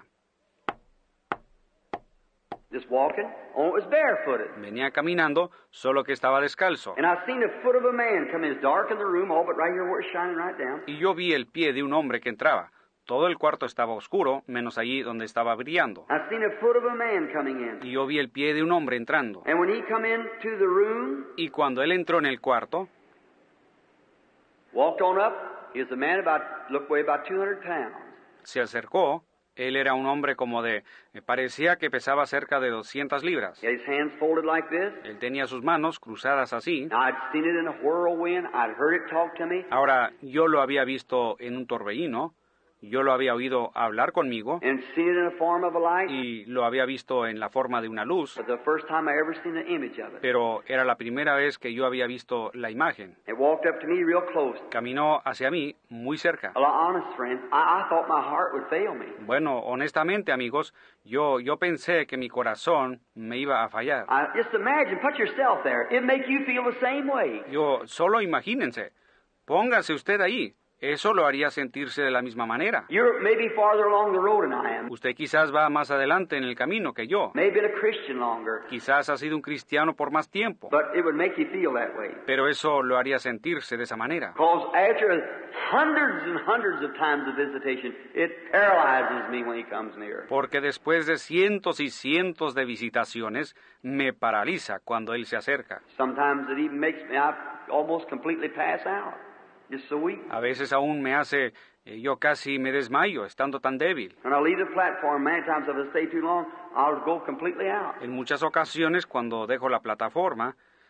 Just walking. Oh, it was barefooted. Venía caminando, solo que estaba descalzo. And I seen the foot of a man come in. It's dark in the room, all but right here where it's shining right down. Y yo vi el pie de un hombre que entraba. Todo el cuarto estaba oscuro, menos allí donde estaba brillando. I seen a foot of a man coming in. Y yo vi el pie de un hombre entrando. And when he come into the room, Y cuando él entró en el cuarto, walked on up, he was a man looked weigh about 200 pounds. se acercó. Él era un hombre como me parecía que pesaba cerca de 200 libras. He had his hands folded like this. Él tenía sus manos cruzadas así. Now, I'd seen it in a whirlwind. I'd heard it talk to me. Ahora, yo lo había visto en un torbellino, yo lo había oído hablar conmigo, And seen it in the form of a light. y lo había visto en la forma de una luz, But the first time I ever seen the image of it. pero era la primera vez que yo había visto la imagen. It walked up to me real close. Caminó hacia mí muy cerca. Well, honest friend, I thought my heart would fail me. Bueno, honestamente, amigos, yo pensé que mi corazón me iba a fallar. Just imagine, put yourself there. It make you feel the same way. Solo imagínense, póngase usted ahí. Eso lo haría sentirse de la misma manera. You're maybe farther along the road than I am. Usted quizás va más adelante en el camino que yo. Maybe been a Christian longer. Quizás ha sido un cristiano por más tiempo. But it would make you feel that way. Pero eso lo haría sentirse de esa manera. Because after hundreds and hundreds of times of visitation, it paralyzes me when he comes near. Porque después de cientos y cientos de visitaciones, me paraliza cuando él se acerca. Sometimes it even makes me almost completely pass out. Just so weak. A veces aún me hace, yo casi me desmayo, estando tan débil. When I leave the platform, many times if I stay too long, I'll go completely out. En muchas ocasiones, cuando dejo la plataforma,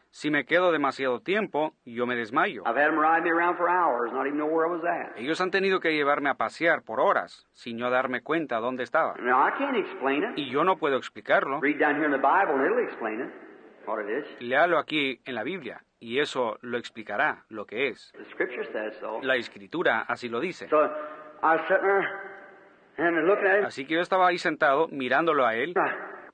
si me quedo demasiado tiempo, yo me desmayo. I've had them ride me around for hours, not even know where I was at. Ellos han tenido que llevarme a pasear por horas, sin yo darme cuenta dónde estaba. Now, I can't explain it. Y yo no puedo explicarlo. Read down here in the Bible and it'll explain it, what it is. Léalo aquí en la Biblia, y eso lo explicará lo que es. The Scripture says so. La Escritura así lo dice. So I was sitting there and looking at him. Así que yo estaba ahí sentado, mirándolo a él.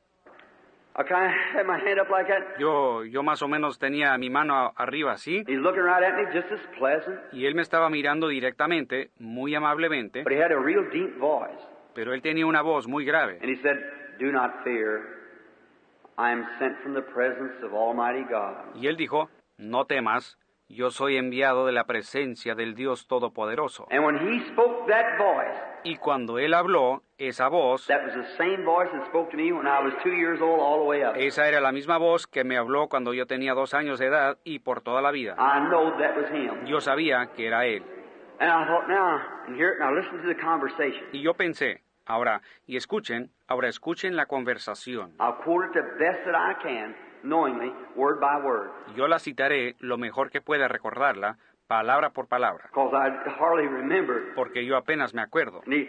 I kind of had my hand up like that. Yo más o menos tenía mi mano arriba así, He's looking right at me, just as pleasant. y él me estaba mirando directamente, muy amablemente, But he had a real deep voice. pero él tenía una voz muy grave. And he said, "Do not fear. I am sent from the presence of Almighty God." Y él dijo, no temas, yo soy enviado de la presencia del Dios Todopoderoso. And when he spoke that voice, Y cuando él habló, esa voz, that was the same voice that spoke to me when I was 2 years old all the way up. esa era la misma voz que me habló cuando yo tenía 2 años de edad y por toda la vida. I know that was him. Yo sabía que era él. And I thought, now listen to the conversation. Y yo pensé, ahora escuchen la conversación. I'll quote it the best that I can, knowingly, word by word. Yo la citaré lo mejor que pueda recordarla, palabra por palabra, Because I hardly remember. porque yo apenas me acuerdo. And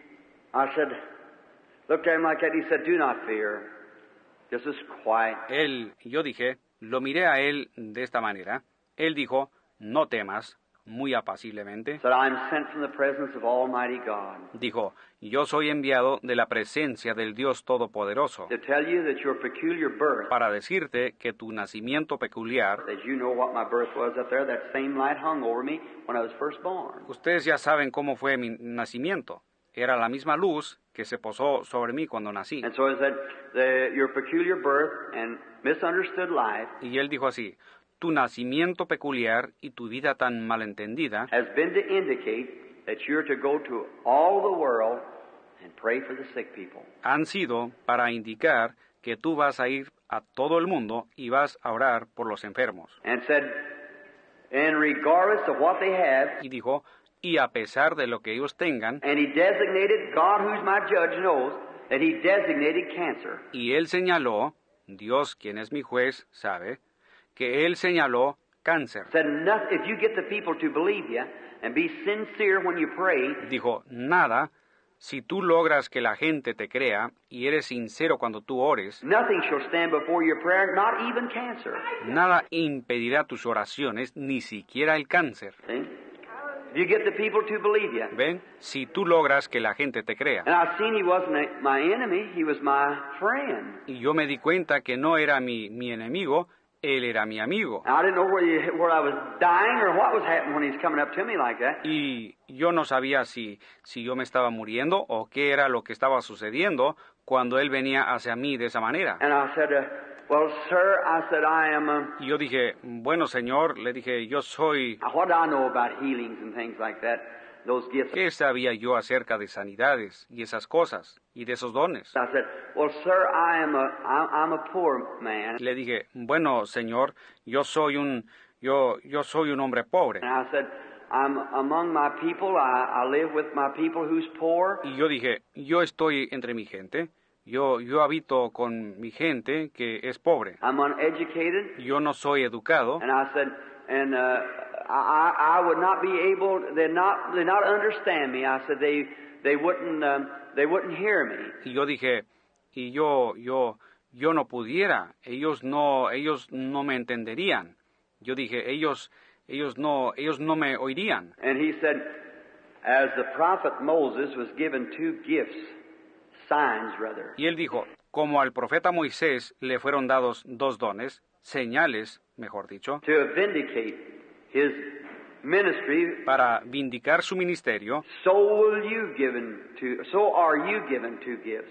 I said, looked at him like that. He said, "Do not fear. Just as quiet." Yo dije, lo miré a él de esta manera. Él dijo, no temas, muy apaciblemente. Said, "I am sent from the presence of Almighty God Dijo, yo soy enviado de la presencia del Dios Todopoderoso to tell you that your peculiar birth, para decirte que tu nacimiento peculiar, as you know what my birth was up there, that same light hung over me when I was first born. ustedes ya saben cómo fue mi nacimiento. Era la misma luz que se posó sobre mí cuando nací. And so he said, your peculiar birth and misunderstood life Y él dijo así, tu nacimiento peculiar y tu vida tan malentendida has been to indicate that you're to go to all the world and pray for the sick people." han sido para indicar que tú vas a ir a todo el mundo y vas a orar por los enfermos. And said, and regardless of what they have, Y dijo, y a pesar de lo que ellos tengan, and he designated, God who's my judge knows, that he designated cancer. y él señaló, Dios quien es mi juez sabe, que él señaló cáncer. Said, if you get the people to believe you and be sincere when you pray, Dijo, nada, si tú logras que la gente te crea y eres sincero cuando tú ores, nothing shall stand before your prayer, not even cancer. nada impedirá tus oraciones, ni siquiera el cáncer. See? If you get the people to believe you. ¿Ven? Si tú logras que la gente te crea. And I seen he wasn't my enemy, he was my friend. Y yo me di cuenta que no era mi enemigo, él era mi amigo. I didn't know where I was dying or what was happening when he's coming up to me like that. Y yo no sabía si yo me estaba muriendo o qué era lo que estaba sucediendo cuando él venía hacia mí de esa manera. And I said, well, sir, I said, I am... Y yo dije, bueno, señor, le dije, yo soy... what do I know about healings and things like that? Those gifts. ¿Qué sabía yo acerca de sanidades y esas cosas y de esos dones? I said, well, sir, I'm a poor man. Le dije, bueno, señor, yo soy un hombre pobre. And I said, I'm among my people. I live with my people who's poor. Y yo dije, yo estoy entre mi gente. Yo habito con mi gente que es pobre. I'm uneducated. Yo no soy educado. And I said, and I would not be able. They not understand me. I said they wouldn't hear me. Y yo dije, y yo no pudiera. Ellos no me entenderían. Yo dije, ellos no me oirían. And he said, as the prophet Moses was given 2 gifts, signs rather. Y él dijo, como al profeta Moisés le fueron dados 2 dones, señales, mejor dicho, To vindicate his ministry, para vindicar su ministerio, so are you given 2 gifts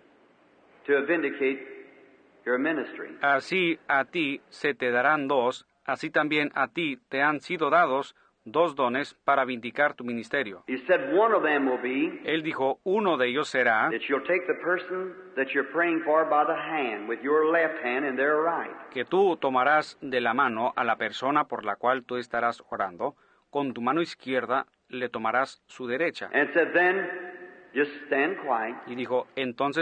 to vindicate your ministry. así a ti se te darán 2, así también a ti te han sido dados 2 dones para vindicar tu ministerio. He said one of them will be Él dijo, uno de ellos será that you'll take the person that you're praying for by the hand with your left hand and their right. que tú tomarás de la mano a la persona por la cual tú estarás orando, con tu mano izquierda le tomarás su derecha. And said then just stand quiet Y dijo, entonces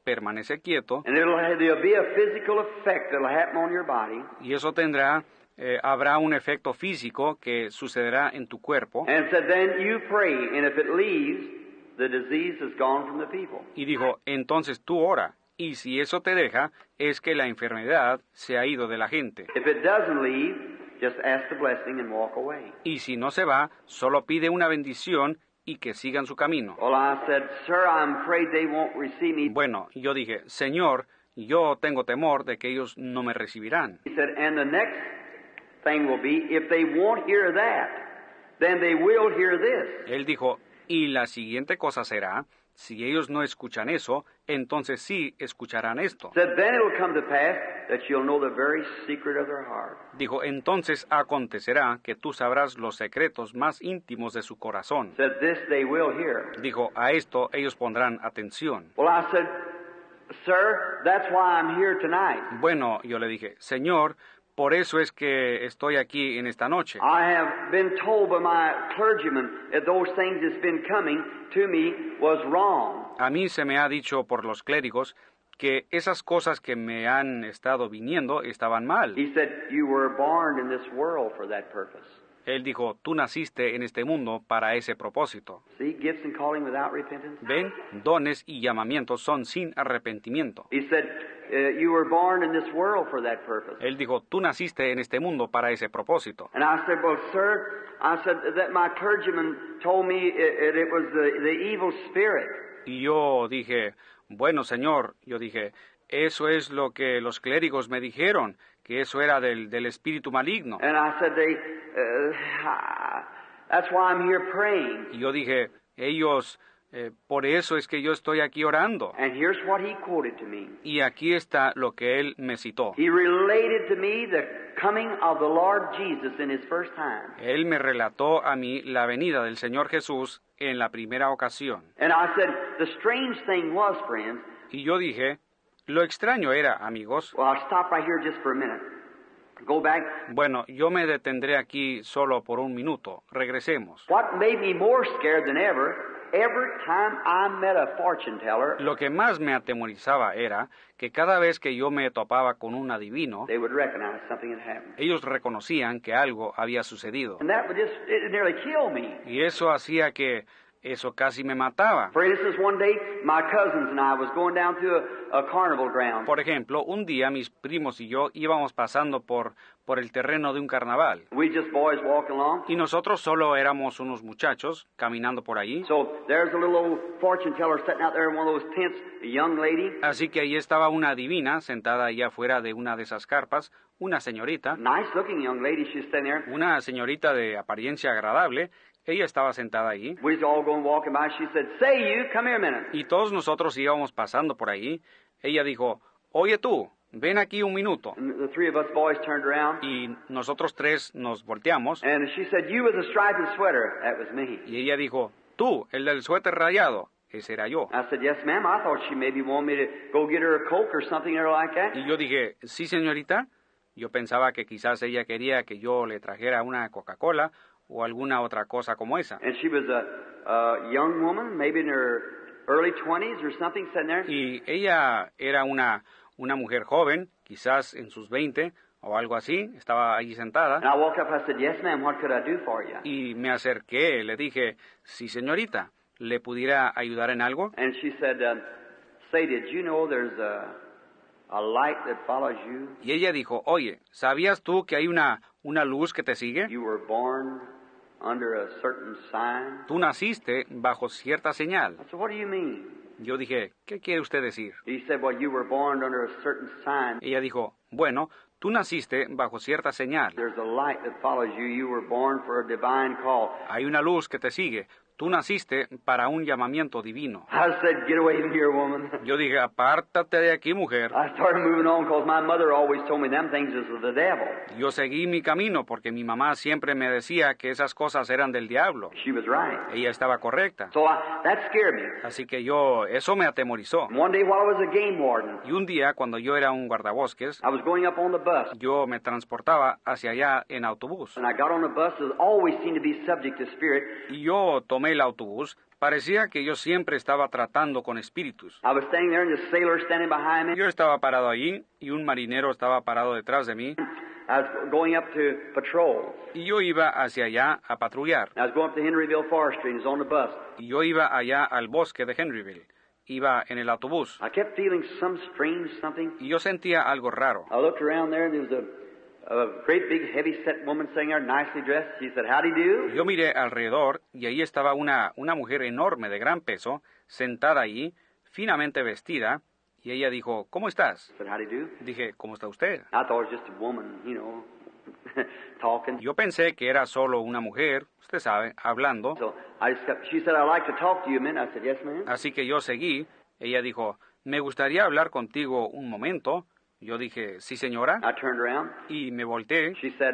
permanece quieto. And there'll be a physical effect that'll happen on your body. Y eso habrá un efecto físico que sucederá en tu cuerpo. And said, then you pray, and if it leaves, the disease is gone from the people. Y dijo, entonces tú ora, y si eso te deja, es que la enfermedad se ha ido de la gente. If it doesn't leave, just ask the blessing and walk away. Y si no se va, solo pide una bendición y que sigan su camino. Well, I said, sir, I'm afraid they won't receive me. Bueno, yo dije, Señor, yo tengo temor de que ellos no me recibirán. He said, and the next thing will be, if they won't hear that, then they will hear this. Él dijo, y la siguiente cosa será, si ellos no escuchan eso, entonces sí escucharán esto. Said, then it will come to pass that you'll know the very secret of their heart. Dijo, entonces acontecerá que tú sabrás los secretos más íntimos de su corazón. Said, this they will hear. Dijo, a esto ellos pondrán atención. Well, I said, sir, that's why I'm here tonight. Bueno, yo le dije, Señor, por eso es que estoy aquí en esta noche. I have been told by my clergyman that those things that's been coming to me was wrong. A mí se me ha dicho por los clérigos que esas cosas que me han estado viniendo estaban mal. He said, you were born in this world for that purpose. Él dijo, tú naciste en este mundo para ese propósito. See, gifts and calling without repentance. ¿Ven? Dones y llamamientos son sin arrepentimiento. He said, you were born in this world for that purpose. Él dijo, tú naciste en este mundo para ese propósito. And I said, well, sir, I said that my clergyman told me it was the evil spirit. Y yo dije, bueno, Señor, eso es lo que los clérigos me dijeron, que eso era del espíritu maligno. And I said, that's why I'm here praying. Y yo dije, por eso es que yo estoy aquí orando. And here's what he quoted to me. Y aquí está lo que él me citó. He related to me the coming of the Lord Jesus in his first time. Él me relató a mí la venida del Señor Jesús en la primera ocasión. And I said, the strange thing was, friends. Y yo dije, lo extraño era, amigos. Well, I'll stop right here just for a minute. Go back. Bueno, yo me detendré aquí solo por un minuto. Regresemos. What made me more scared than ever, every time I met a fortune teller, Lo que más me atemorizaba era que cada vez que yo me topaba con un adivino, they would recognize something had happened. ellos reconocían que algo había sucedido. And that would it nearly kill me. Y eso hacía que eso casi me mataba. For instance, one day, my cousins and I was going down through a carnival ground. Por ejemplo, un día mis primos y yo íbamos pasando por el terreno de un carnaval. We just boys walking along. Y nosotros solo éramos unos muchachos caminando por ahí. So there's a little old fortune teller sitting out there in one of those tents, a young lady. Así que ahí estaba una adivina sentada allá afuera de una de esas carpas, una señorita, Nice looking young lady, she's standing there. una señorita de apariencia agradable. Ella estaba sentada ahí. We was all going walking by. She said, say you, come here a minute. Y todos nosotros íbamos pasando por ahí. Ella dijo, oye tú, ven aquí un minuto. And the three of us boys turned around. Y nosotros tres nos volteamos. And she said, you with the striped sweater. That was me. Y ella dijo, tú, el del suéter rayado. Ese era yo. I said, yes, ma'am. I thought she maybe wanted me to go get her a Coke or something or like that. Y yo dije, sí, señorita. Yo pensaba que quizás ella quería que yo le trajera una Coca-Cola o alguna otra cosa como esa. And she was a young woman, maybe in her early 20s or something, sitting there. Y ella era una mujer joven, quizás en sus 20 o algo así, estaba allí sentada. And I walked up, I said, yes, ma'am, what could I do for you? Y me acerqué, le dije, sí, señorita, ¿le pudiera ayudar en algo? And she said, say, did you know there's a light that follows you? Y ella dijo, oye, ¿sabías tú que hay una luz que te sigue? You were born under a certain sign. Tú naciste bajo cierta señal. I said, what do you mean? Yo dije, ¿qué quiere usted decir? He said, well, you were born under a certain sign. Ella dijo, bueno, tú naciste bajo cierta señal. There's a light that follows you. You were born for a divine call. Hay una luz que te sigue. Tú naciste para un llamamiento divino. I said, get away from here, woman. Yo dije, apártate de aquí, mujer. I started moving on because my mother always told me them things is of the devil. Yo seguí mi camino porque mi mamá siempre me decía que esas cosas eran del diablo. She was right. Ella estaba correcta. So that scared me. Así que eso me atemorizó. One day while I was a game warden, Y un día, cuando yo era un guardabosques, I was going up on the bus. yo me transportaba hacia allá en autobús. And I got on the bus that always seemed to be subject to spirit. Y yo tomé tomé el autobús, parecía que yo siempre estaba tratando con espíritus. I was standing there and the sailor standing behind me. Yo estaba parado allí y un marinero estaba parado detrás de mí I was going up to patrol. y yo iba hacia allá a patrullar. I was going up to Henryville Forestry and was on the bus. Y yo iba allá al bosque de Henryville. Iba en el autobús I kept feeling some strange something. y yo sentía algo raro. I looked around there and there was a great big heavy-set woman sitting there, nicely dressed. She said, "Howdy do?" Yo miré alrededor y ahí estaba una mujer enorme de gran peso, sentada allí, finamente vestida, y ella dijo, ¿cómo estás? I said, "Howdy do?" Dije, ¿cómo está usted? I thought it was just a woman, talking. Yo pensé que era solo una mujer, usted sabe, hablando, So she said, "I'd like to talk to you a minute." I said, "Yes, ma'am." así que yo seguí. Ella dijo, me gustaría hablar contigo un momento. Yo dije, sí, señora, I turned around. y me volteé. She said,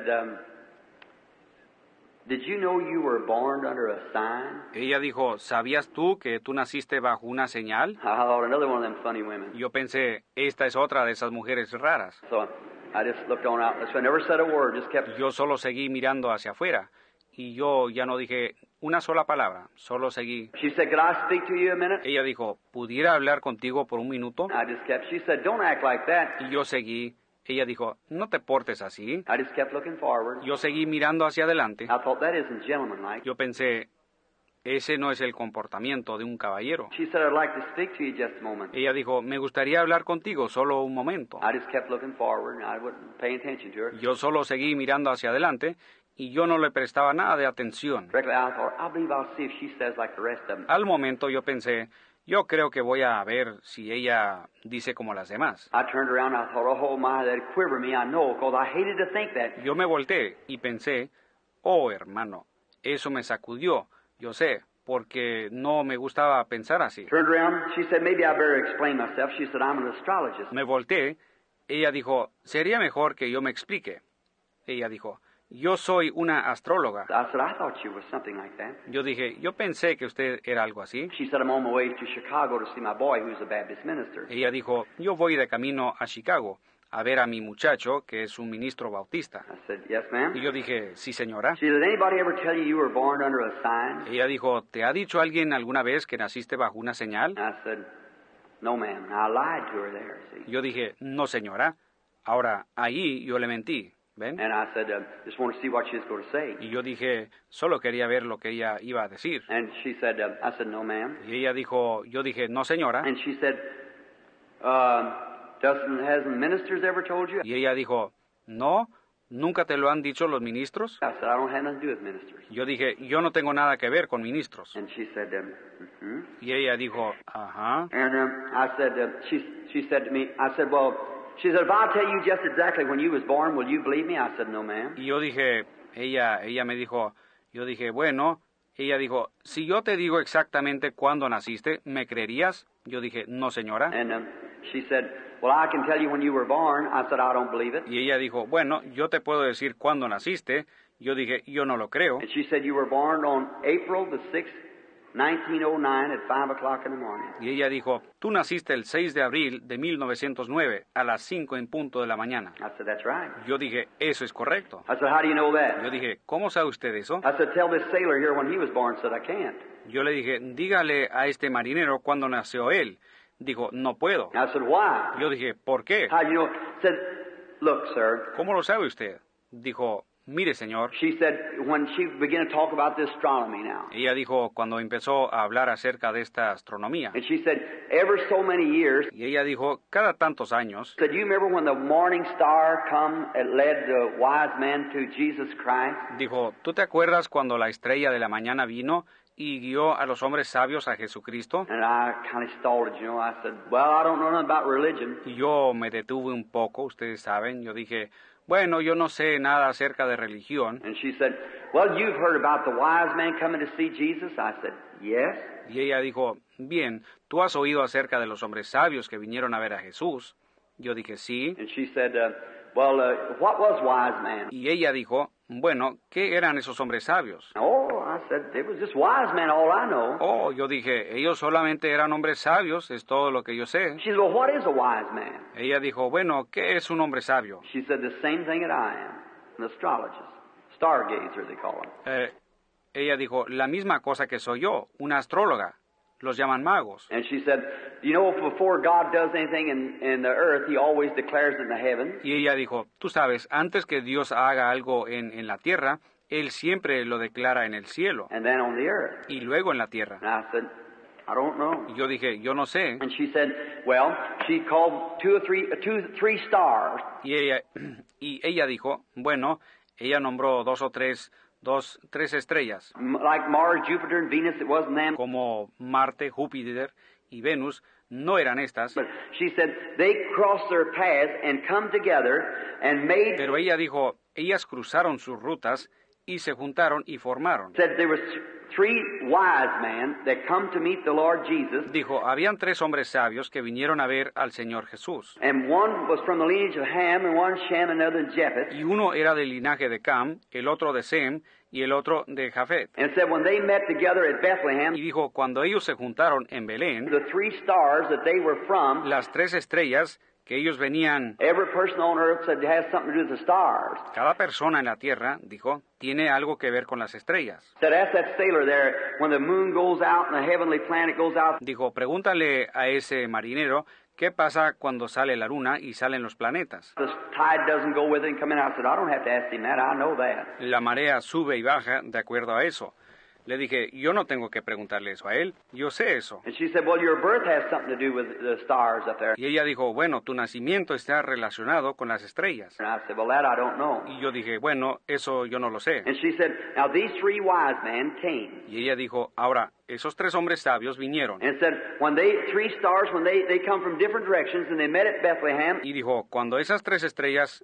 "Did you know you were born under a sign?" Ella dijo, ¿sabías tú que tú naciste bajo una señal? I thought another one of them funny women. Yo pensé, esta es otra de esas mujeres raras. So I just looked on out. So I never said a word, just kept. Yo solo seguí mirando hacia afuera y yo ya no dije una sola palabra, solo seguí. She said, "Could I speak to you a minute?" Ella dijo, ¿pudiera hablar contigo por un minuto? I just kept. She said, "Don't act like that." Y yo seguí. Ella dijo, no te portes así. I just kept looking forward. Yo seguí mirando hacia adelante. I thought that isn't gentlemanlike. Yo pensé, ese no es el comportamiento de un caballero. She said, "I'd like to speak to you just a moment." Ella dijo, me gustaría hablar contigo solo un momento. I just kept looking forward, and I wasn't paying attention to her. Yo solo seguí mirando hacia adelante y yo no le prestaba nada de atención. Directly, I thought, I believe I'll see if she says like the rest of them. Al momento yo pensé, yo creo que voy a ver si ella dice como las demás. I turned around, and I thought, oh my, that'd quiver me, I know, because I hated to think that. Yo me volteé y pensé, oh hermano, eso me sacudió, yo sé, porque no me gustaba pensar así. Turned around, she said, maybe I better explain myself. She said, I'm an astrologist. Me volteé, ella dijo, sería mejor que yo me explique. Ella dijo, yo soy una astróloga. I said, I thought you were something like that. Yo dije, yo pensé que usted era algo así. She said, I'm on my way to Chicago to see my boy who's a Baptist minister. Ella dijo, yo voy de camino a Chicago a ver a mi muchacho, que es un ministro bautista. I said, yes, ma'am. Y yo dije, sí, señora. She said, did anybody ever tell you you were born under a sign? Ella dijo, ¿te ha dicho alguien alguna vez que naciste bajo una señal? I said, no, ma'am. I lied to her there, see. Yo dije, no, señora. Ahora, ahí yo le mentí, ¿ven? And I said, just want to see what she was going to say. Y yo dije, solo quería ver lo que ella iba a decir. And she said, I said, no, ma'am. Y ella dijo, yo dije, no, señora. And she said, hasn't ministers ever told you? Y ella dijo, no, ¿nunca te lo han dicho los ministros? I said, I don't have nothing to do with ministers. Yo dije, yo no tengo nada que ver con ministros. And she said, Y ella dijo, ajá. And I said, she said to me, I said, well, she said, if I'll tell you just exactly when you was born, will you believe me? I said, no, ma'am. Y yo dije, ella me dijo, yo dije, bueno, ella dijo, si yo te digo exactamente cuándo naciste, ¿me creerías? Yo dije, no, señora. And she said, well, I can tell you when you were born. I said, I don't believe it. Y ella dijo, bueno, yo te puedo decir cuándo naciste. Yo dije, yo no lo creo. And she said, you were born on April the 6th, 1909 at 5 o'clock in the morning. Y ella dijo, tú naciste el 6 de abril de 1909 a las 5 en punto de la mañana. I said, that's right. Yo dije, eso es correcto. I said, how do you know that? Yo dije, ¿cómo sabe usted eso? I said, tell this sailor here when he was born. Said, I can't. Yo le dije, dígale a este marinero cuándo nació él. Dijo, no puedo. I said, why? Yo dije, ¿por qué? How do you know? Said, look, sir. ¿Cómo lo sabe usted? Dijo, mire, señor. She said, when she began to talk about this astronomy now. Ella dijo cuando empezó a hablar acerca de esta astronomía. And she said, ever so many years. Y ella dijo, cada tantos años. Said, you remember when the morning star come and led the wise men to Jesus Christ? Dijo, ¿tú te acuerdas cuando la estrella de la mañana vino y guió a los hombres sabios a Jesucristo? And I kind of stalled it, you know. I said, well, I don't know nothing about religion. Y yo me detuve un poco, ustedes saben. Yo dije, bueno, yo no sé nada acerca de religión. And she said, well, you've heard about the wise men coming to see Jesus? I said, yes. Y ella dijo, bien, ¿tú has oído acerca de los hombres sabios que vinieron a ver a Jesús? Yo dije, sí. And she said, well, what was wise man? Y ella dijo, bueno, ¿qué eran esos hombres sabios? Oh, I said, it was just wise men, all I know. Oh, yo dije, ellos solamente eran hombres sabios, es todo lo que yo sé. She said, well, what is a wise man? Ella dijo, bueno, ¿qué es un hombre sabio? She said, the same thing that I am, an astrologist. Stargazer, they call them. Ella dijo, la misma cosa que soy yo, una astróloga. Los llaman magos. And she said, you know, before God does anything in the earth, He always declares it in the heavens. Y ella dijo, tú sabes, antes que Dios haga algo en la tierra, Él siempre lo declara en el cielo. And then on the earth. Y luego en la tierra. And I said, I don't know. Y yo dije, yo no sé. And she said, well, she called three stars. Y ella dijo, bueno, ella nombró tres estrellas, Like Mars, Jupiter, and Venus, it wasn't them. como Marte, Júpiter y Venus. No eran estas. But she said, they crossed their paths and come together and made... Pero ella dijo, ellas cruzaron sus rutas y se juntaron y formaron. Said there was three wise men that come to meet the Lord Jesus. Dijo, habían tres hombres sabios que vinieron a ver al Señor Jesús. And one was from the lineage of Ham, and one Shem, and another Japheth. Y uno era del linaje de Cam, el otro de Sem y el otro de Jafet. And said when they met together at Bethlehem, Y dijo, cuando ellos se juntaron en Belén, the three stars that they were from, las tres estrellas que ellos venían, every person on earth said it has something to do with the stars. cada persona en la tierra, dijo, tiene algo que ver con las estrellas. Said ask that sailor there, when the moon goes out and the heavenly planet goes out. Dijo, pregúntale a ese marinero qué pasa cuando sale la luna y salen los planetas. The tide doesn't go with it and come in. I said, I don't have to ask him that. I know that. La marea sube y baja de acuerdo a eso. Le dije, yo no tengo que preguntarle eso a él, yo sé eso. And she said, well, your birth has something to do with the stars up there. Y ella dijo, bueno, tu nacimiento está relacionado con las estrellas. And I said, well, that I don't know. Y yo dije, bueno, eso yo no lo sé. And she said, now these three wise men came. Y ella dijo, ahora, esos tres hombres sabios vinieron. And said, three stars, when they come from different directions and they met at Bethlehem. Y dijo, cuando esas tres estrellas,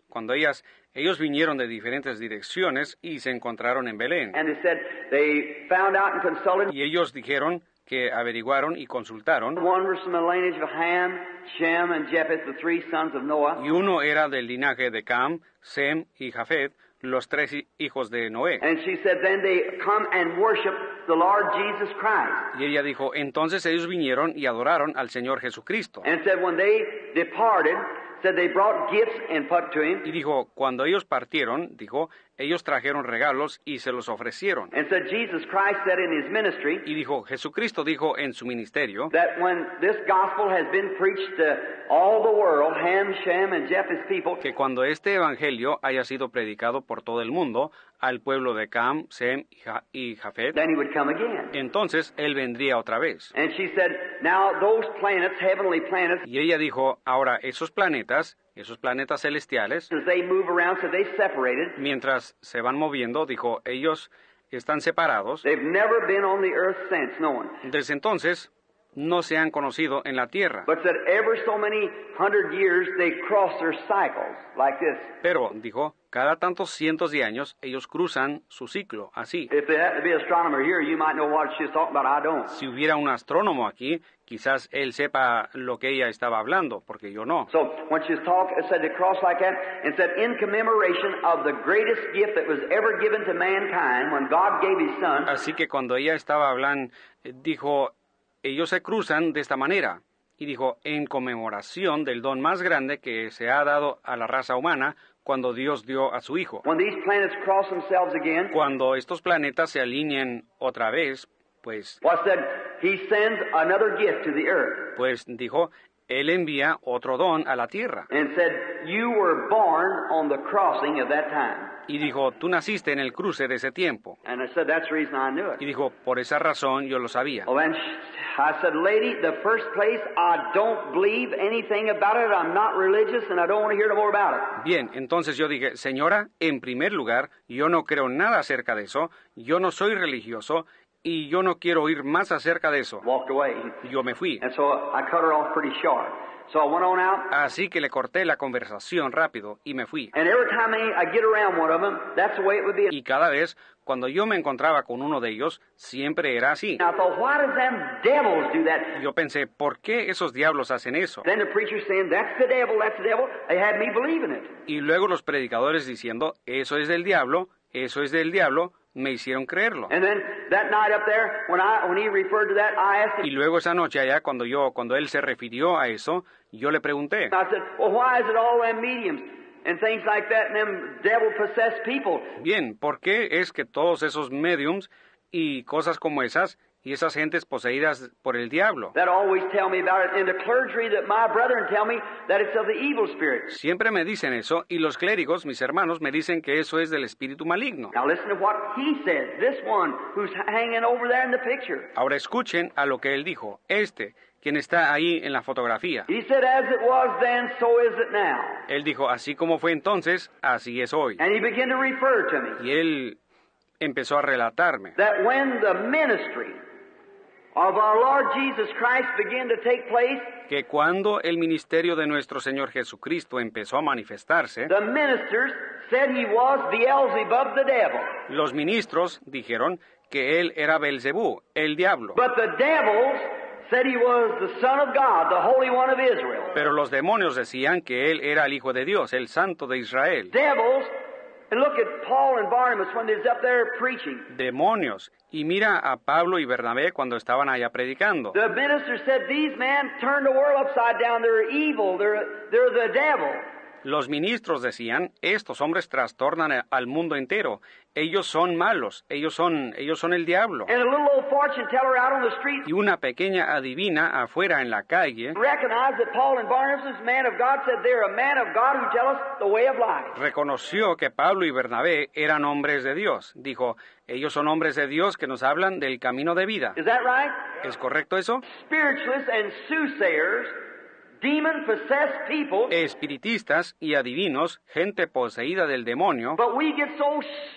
ellos vinieron de diferentes direcciones y se encontraron en Belén. And they said, they found out and consulted. Y ellos dijeron que averiguaron y consultaron. One was from the lineage of Ham, Shem, and Japheth, the three sons of Noah. Y uno era del linaje de Cam, Sem y Jafet, los tres hijos de Noé. And she said, then they come and worship the Lord Jesus Christ. Y ella dijo, entonces ellos vinieron y adoraron al Señor Jesucristo. And said, when they departed, said they brought gifts and put to him. Y dijo, cuando ellos partieron, dijo, ellos trajeron regalos y se los ofrecieron. And said Jesus Christ said in his ministry. Y dijo, Jesucristo dijo en su ministerio, That when this gospel has been preached to all the world, Ham, Shem, and Japheth's people. Que cuando este evangelio haya sido predicado por todo el mundo, al pueblo de Cam, Sem y Jafet, Then he would come again. entonces él vendría otra vez. And she said, now those planets, heavenly planets, Y ella dijo, ahora esos planetas celestiales, as they move around, so they separated. mientras se van moviendo, dijo, ellos están separados. They've never been on the earth since, no one. Desde entonces no se han conocido en la tierra. But that ever so many 100 years they cross their cycles like this. Pero, dijo, cada tantos cientos de años ellos cruzan su ciclo, así. If there had to be an astronomer here, you might know what she's talking about. I don't. Si hubiera un astrónomo aquí, quizás él sepa lo que ella estaba hablando, porque yo no. So when she's talking, it said to cross like that, and said in commemoration of the greatest gift that was ever given to mankind when God gave His Son. Así que cuando ella estaba hablando, dijo, ellos se cruzan de esta manera. Y dijo, en conmemoración del don más grande que se ha dado a la raza humana cuando Dios dio a su Hijo. When these planets cross themselves again, Cuando estos planetas se alineen otra vez, pues said He sends another gift to the earth, dijo, Él envía otro don a la tierra. and said you were born on the crossing of that time. Y dijo, tú naciste en el cruce de ese tiempo. And I said that's the reason I knew it. Y dijo, por esa razón yo lo sabía. Well, then I said, lady, the first place, I don't believe anything about it. I'm not religious, and I don't want to hear no more about it. Bien, entonces yo dije, señora, en primer lugar, yo no creo nada acerca de eso, yo no soy religioso, y yo no quiero oír más acerca de eso. Walked away. Yo me fui. And so I cut her off pretty short. So I went on out. Así que le corté la conversación rápido y me fui. And every time I get around one of them, that's the way it would be. Y cada vez, cuando yo me encontraba con uno de ellos, siempre era así. And I thought, why does them devils do that? Yo pensé, ¿por qué esos diablos hacen eso? Then the preacher saying, that's the devil, that's the devil. They had me believing it. Y luego los predicadores diciendo, eso es del diablo, me hicieron creerlo. And then that night up there, when he referred to that, I asked him. Y luego esa noche allá, cuando él se refirió a eso, yo le pregunté. I said, well, why is it all them mediums and things like that and them devil-possessed people? Bien, ¿por qué es que todos esos mediums y cosas como esas, y esas gentes poseídas por el diablo. That always tell me about it, and the clergy that my brethren tell me that it's of the evil spirit. Siempre me dicen eso, y los clérigos, mis hermanos, me dicen que eso es del espíritu maligno. Now listen to what he said, this one who's hanging over there in the picture. Ahora escuchen a lo que él dijo, quien está ahí en la fotografía. He said, as it was then, so is it now. Él dijo, así como fue entonces, así es hoy. And he began to refer to me. Y él empezó a relatarme That when the ministry of our Lord Jesus Christ began to take place, que cuando el ministerio de nuestro Señor Jesucristo empezó a manifestarse, the ministers said he was Beelzebub the devil. los ministros dijeron que él era Belzebú, el diablo. But the devils said he was the Son of God, the Holy One of Israel. Pero los demonios decían que él era el Hijo de Dios, el Santo de Israel. Devils, and look at Paul and Barnabas when they was up there preaching. Demonios. Y mira a Pablo y Bernabé cuando estaban allá predicando. The minister said, these men turned the world upside down, they're evil, they're the devil. Los ministros decían, estos hombres trastornan al mundo entero. Ellos son malos, ellos son el diablo. And a little old fortune teller out on the street Y una pequeña adivina afuera en la calle recognized that Paul and Barnabas, man of God, said they're a man of God who tell us the way of life. reconoció que Pablo y Bernabé eran hombres de Dios. Dijo, ellos son hombres de Dios que nos hablan del camino de vida. Is that right? ¿Es correcto eso? Spiritualists and soothsayers, demon-possessed people, Espiritistas y adivinos, gente poseída del demonio, but we get so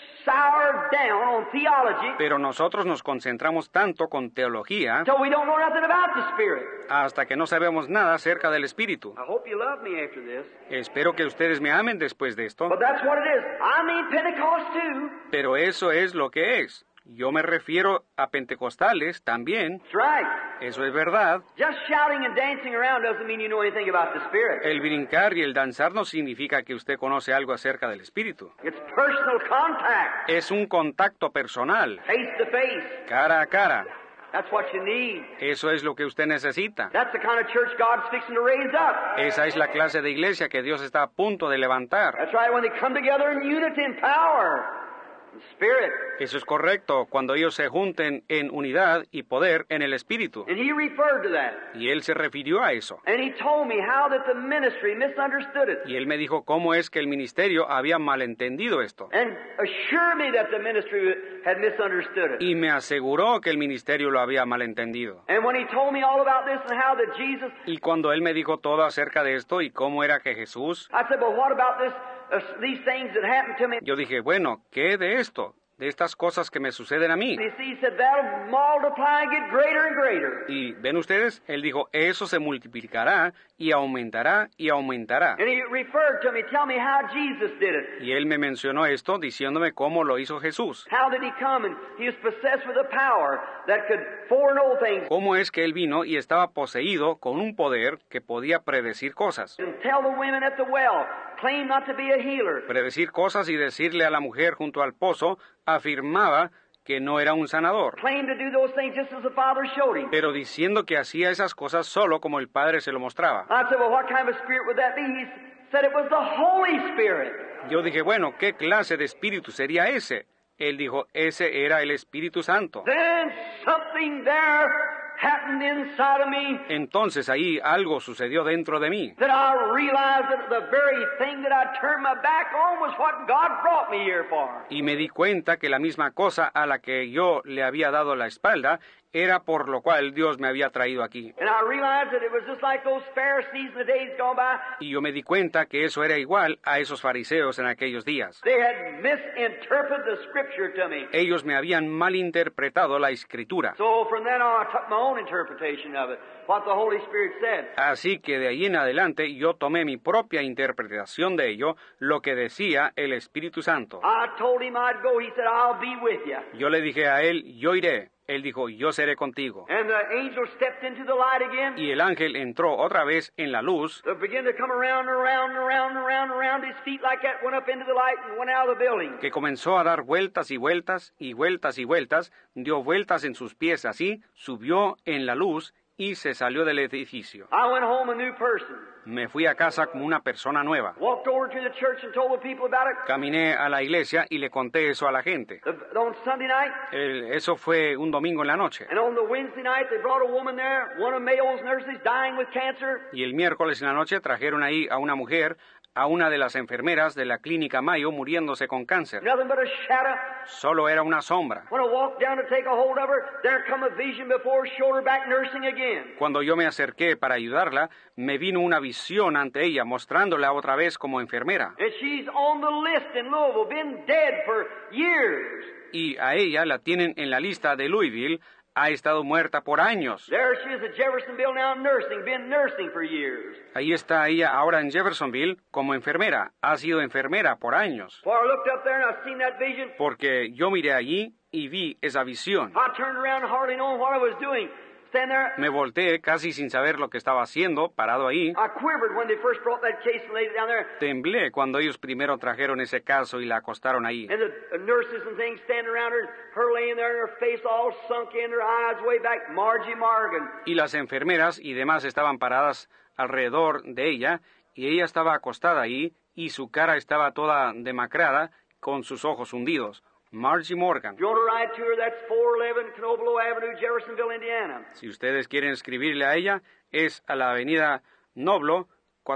soured down on theology pero nosotros nos concentramos tanto con teología till we don't know nothing about the Spirit. hasta que no sabemos nada acerca del Espíritu. I hope you love me after this. Espero que ustedes me amen después de esto, But that's what it is. I mean Pentecost too. pero eso es lo que es. Yo me refiero a pentecostales también, That's right. eso es verdad. Just shouting and dancing around doesn't mean you know anything about the Spirit. El brincar y el danzar no significa que usted conoce algo acerca del Espíritu. It's personal contact, Es un contacto personal, face to face. cara a cara. That's what you need. Eso es lo que usted necesita. That's the kind of church God's fixing to raise up. Esa es la clase de iglesia que Dios está a punto de levantar. That's right, when they come together in unity and power and spirit. Eso es correcto, cuando ellos se junten en unidad y poder en el Espíritu. And he referred to that. Y él se refirió a eso. And he told me how that the ministry misunderstood it. Y él me dijo cómo es que el ministerio había malentendido esto. And assured me that the ministry had misunderstood it. Y me aseguró que el ministerio lo había malentendido. And when he told me all about this and how that Jesus, Y cuando él me dijo todo acerca de esto y cómo era que Jesús, I said, well, what about this, these things that happened to me? yo dije, bueno, ¿qué de esto? De estas cosas que me suceden a mí. And he said, that'll multiply and get greater and greater. Y ven ustedes, él dijo, eso se multiplicará y aumentará y aumentará. And he referred to me, tell me how Jesus did it. Y él me mencionó esto diciéndome cómo lo hizo Jesús. How did he come? And he was possessed with a power that could foreknow things Cómo es que él vino y estaba poseído con un poder que podía predecir cosas. and tell the women at the well, claim not to be a healer. Predecir cosas y decirle a la mujer junto al pozo, afirmaba que no era un sanador, Claim to do those things just as the Father showed him. pero diciendo que hacía esas cosas solo como el Padre se lo mostraba. I said, well, what kind of spirit would that be? He said it was the Holy Spirit. Yo dije, bueno, ¿qué clase de espíritu sería ese? Él dijo, ese era el Espíritu Santo. Then something there happened inside of me Entonces ahí algo sucedió dentro de mí, that I realized that the very thing that I turned my back on was what God brought me here for. y me di cuenta que la misma cosa a la que yo le había dado la espalda era por lo cual Dios me había traído aquí. And I realized that it was just like those Pharisees in the days gone by. Y yo me di cuenta que eso era igual a esos fariseos en aquellos días. They had misinterpreted the Scripture to me. Ellos me habían malinterpretado la Escritura. So from then on, I took my own interpretation of it, what the Holy Spirit said. Así que de ahí en adelante yo tomé mi propia interpretación de ello, lo que decía el Espíritu Santo. I told him I'd go. He said, I'll be with you. Yo le dije a él, yo iré. Él dijo, yo seré contigo. And the angel stepped into the light again. Y el ángel entró otra vez en la luz They began to come around and around and around and around and around his feet like that, went up into the light and went out of the building. que comenzó a dar vueltas y vueltas y vueltas y vueltas, dio vueltas en sus pies así, subió en la luz y se salió del edificio. I went home a new person. Me fui a casa como una persona nueva. Walked over to the church and told the people about it. Caminé a la iglesia y le conté eso a la gente. On Sunday night, Eso fue un domingo en la noche. and on the Wednesday night, they brought a woman there, one of Mayo's nurses, dying with cancer. Y el miércoles en la noche trajeron ahí a una mujer, a una de las enfermeras de la clínica Mayo, muriéndose con cáncer. Nothing but a shadow. Solo era una sombra. When I walked down to take a hold of her, there come a vision before shoulder back nursing again. Cuando yo me acerqué para ayudarla, me vino una visión ante ella, mostrándola otra vez como enfermera. And she's on the list in Louisville, been dead for years. Y a ella la tienen en la lista de Louisville, ha estado muerta por años. There she is at Jeffersonville now nursing, been nursing for years. Ahí está ella ahora en Jeffersonville como enfermera, ha sido enfermera por años. For I looked up there and I seen that vision. Porque yo miré allí y vi esa visión. I turned around hardly knowing what I was doing. Stand there. Me volteé casi sin saber lo que estaba haciendo, parado ahí. I quivered when they first brought that case and laid it down there. Temblé cuando ellos primero trajeron ese caso y la acostaron ahí. And the nurses and things standing around her, her laying there and her face all sunk in, her eyes way back, Margie Morgan. Y las enfermeras y demás estaban paradas alrededor de ella, y ella estaba acostada ahí, y su cara estaba toda demacrada, con sus ojos hundidos. Margie Morgan. If you want to write to her, that's 411 Knobloch Avenue, Jeffersonville, Indiana. Si ustedes quieren escribirle a ella, es a la avenida Noblo,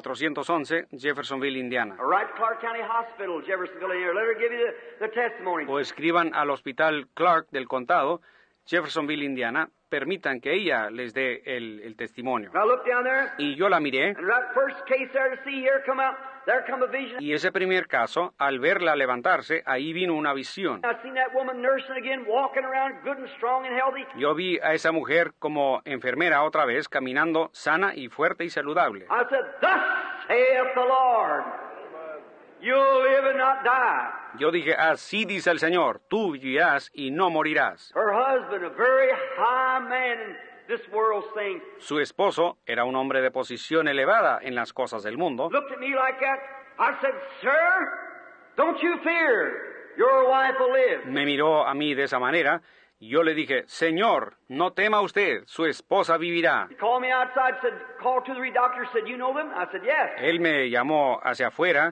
411, Jeffersonville, Indiana. Or write to Clark County Hospital, Jeffersonville, Indiana. Let her give you the testimony. O escriban al Hospital Clark del Condado, Jeffersonville, Indiana. Permitan que ella les dé el testimonio. I looked down there, Y yo la miré, and that first case there to see here come out, there come a vision. y ese primer caso, al verla levantarse, ahí vino una visión. I seen that woman nursing again, walking around good and strong and healthy. Yo vi a esa mujer como enfermera otra vez, caminando sana y fuerte y saludable. I said, "Thus saith the Lord, you'll live and not die." Yo dije, así dice el Señor, tú vivirás y no morirás. Her husband, a very high man in this world's things, Su esposo era un hombre de posición elevada en las cosas del mundo. looked at me like that. I said, "Sir, don't you fear. Your wife will live." Me miró a mí de esa manera. Y yo le dije, Señor, no tema usted, su esposa vivirá. He called me outside, said, called 2 or 3 doctors, said, "You know them?" I said, "Yes." Él me llamó hacia afuera,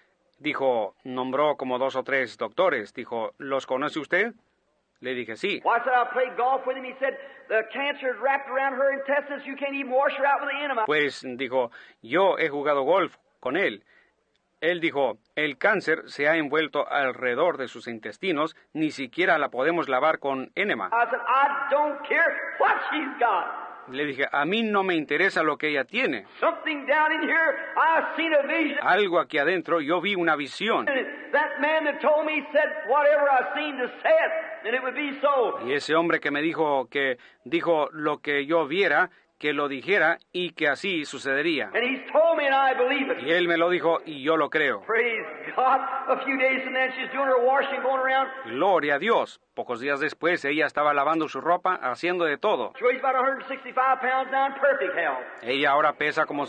dijo, nombró como 2 o 3 doctores, dijo, ¿los conoce usted? Le dije, sí. Well, I said, "I played golf with him." He said, "The cancer is wrapped around her intestines. You can't even wash her out with an enema." Pues dijo, yo he jugado golf con él. Él dijo, el cáncer se ha envuelto alrededor de sus intestinos, ni siquiera la podemos lavar con enema. I said, "I don't care what she's got. Le dije, a mí no me interesa lo que ella tiene. Something down in here, I've seen a vision." Algo aquí adentro, yo vi una visión. And that man that told me said, "Whatever I seen to say it, and it would be so." Y ese hombre que me dijo que dijo lo que yo viera, que lo dijera y que así sucedería. And he's told me, and I believe it. Y él me lo dijo y yo lo creo. Praise God. A few days and then she's doing her washing, going around. Gloria a Dios. Pocos días después ella estaba lavando su ropa, haciendo de todo. She weighs about 165 pounds now in perfect health. Ella ahora pesa como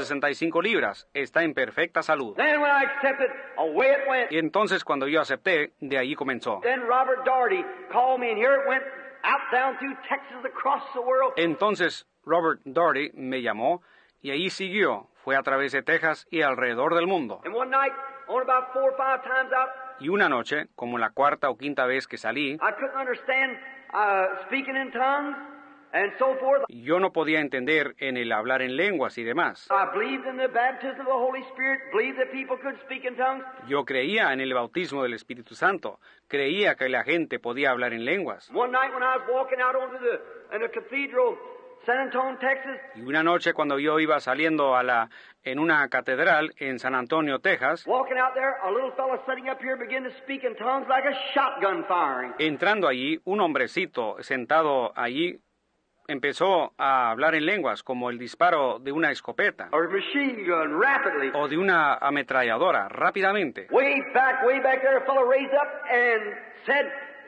165 libras. Está en perfecta salud. Then when I accepted, away it went. Y entonces cuando yo acepté, de ahí comenzó. Then Robert Daugherty called me, and here it went out down through Texas, across the world. Entonces Robert Daugherty me llamó y ahí siguió. Fue a través de Texas y alrededor del mundo. And one night, on about 4 or 5 times out, Y una noche, como la 4ª o 5ª vez que salí, I couldn't understand speaking in tongues and so forth. yo no podía entender en el hablar en lenguas y demás. I believed in the baptism of the Holy Spirit, believed that people could speak in tongues. Yo creía en el bautismo del Espíritu Santo. Creía que la gente podía hablar en lenguas. One night when I was walking out onto in a cathedral, San Antonio, Texas, Y una noche cuando yo iba saliendo en una catedral en San Antonio, Texas, walking out there, a little fella sitting up here began to speak in tongues like a shotgun firing. entrando allí, un hombrecito sentado allí empezó a hablar en lenguas como el disparo de una escopeta Or a machine gun, rapidly. o de una ametralladora, rápidamente. Way back there, a fellow raised up and said,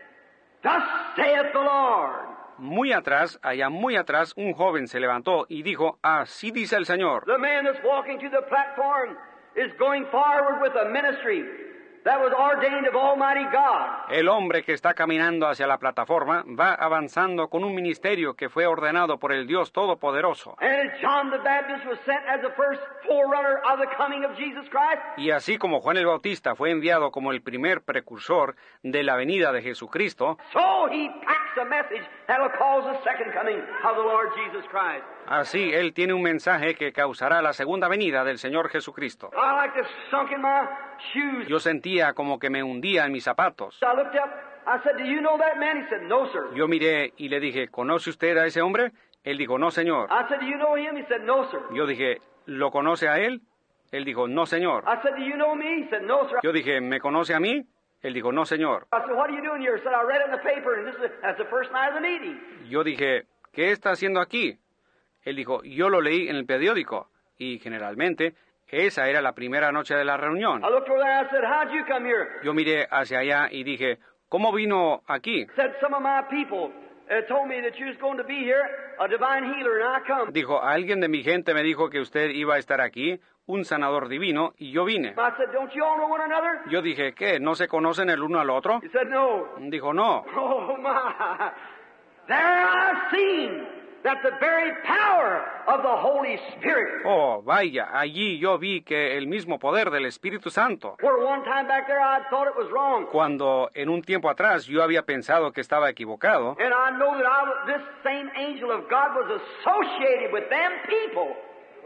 "Thus saith the Lord." Muy atrás, allá muy atrás, un joven se levantó y dijo, así dice el Señor. The man that's walking to the platform is going forward with a ministry that was ordained of Almighty God. El hombre que está caminando hacia la plataforma va avanzando con un ministerio que fue ordenado por el Dios Todopoderoso. And as John the Baptist was sent as the first forerunner of the coming of Jesus Christ, Y así como Juan el Bautista fue enviado como el primer precursor de la venida de Jesucristo, so he packs a message that will cause the second coming of the Lord Jesus Christ. así él tiene un mensaje que causará la segunda venida del Señor Jesucristo. I like to sunk in my shoes. Yo sentía como que me hundía en mis zapatos. I looked up, I said, "Do you know that man?" He said, "No, sir." Yo miré y le dije, ¿conoce usted a ese hombre? Él dijo, no, señor. I said, "Do you know him?" He said, "No, sir." Yo dije, ¿lo conoce a él? Él dijo, no, señor. I said, "Do you know me?" He said, "No, sir." Yo dije, ¿me conoce a mí? Él dijo, no, señor. I said, "What are you doing here?" He said, "I read it in the paper, and that's the first night of the meeting." Yo dije, ¿qué está haciendo aquí? Él dijo, yo lo leí en el periódico. Y generalmente, esa era la primera noche de la reunión. I looked over there and I said, "How'd you come here?" Yo miré hacia allá y dije, ¿cómo vino aquí? Said, "Some of my people told me that you was going to be here, a divine healer, and I come." Dijo, alguien de mi gente me dijo que usted iba a estar aquí, un sanador divino, y yo vine. I said, "Don't you all know one another?" Yo dije, ¿qué? ¿No se conocen el uno al otro? He said, "No." Dijo, no. Oh, my. There I've seen that the very power of the Holy Spirit, Oh, vaya, allí yo vi que el mismo poder del Espíritu Santo. where one time back there I thought it was wrong. Cuando en un tiempo atrás yo había pensado que estaba equivocado, And I know that this same angel of God was associated with them people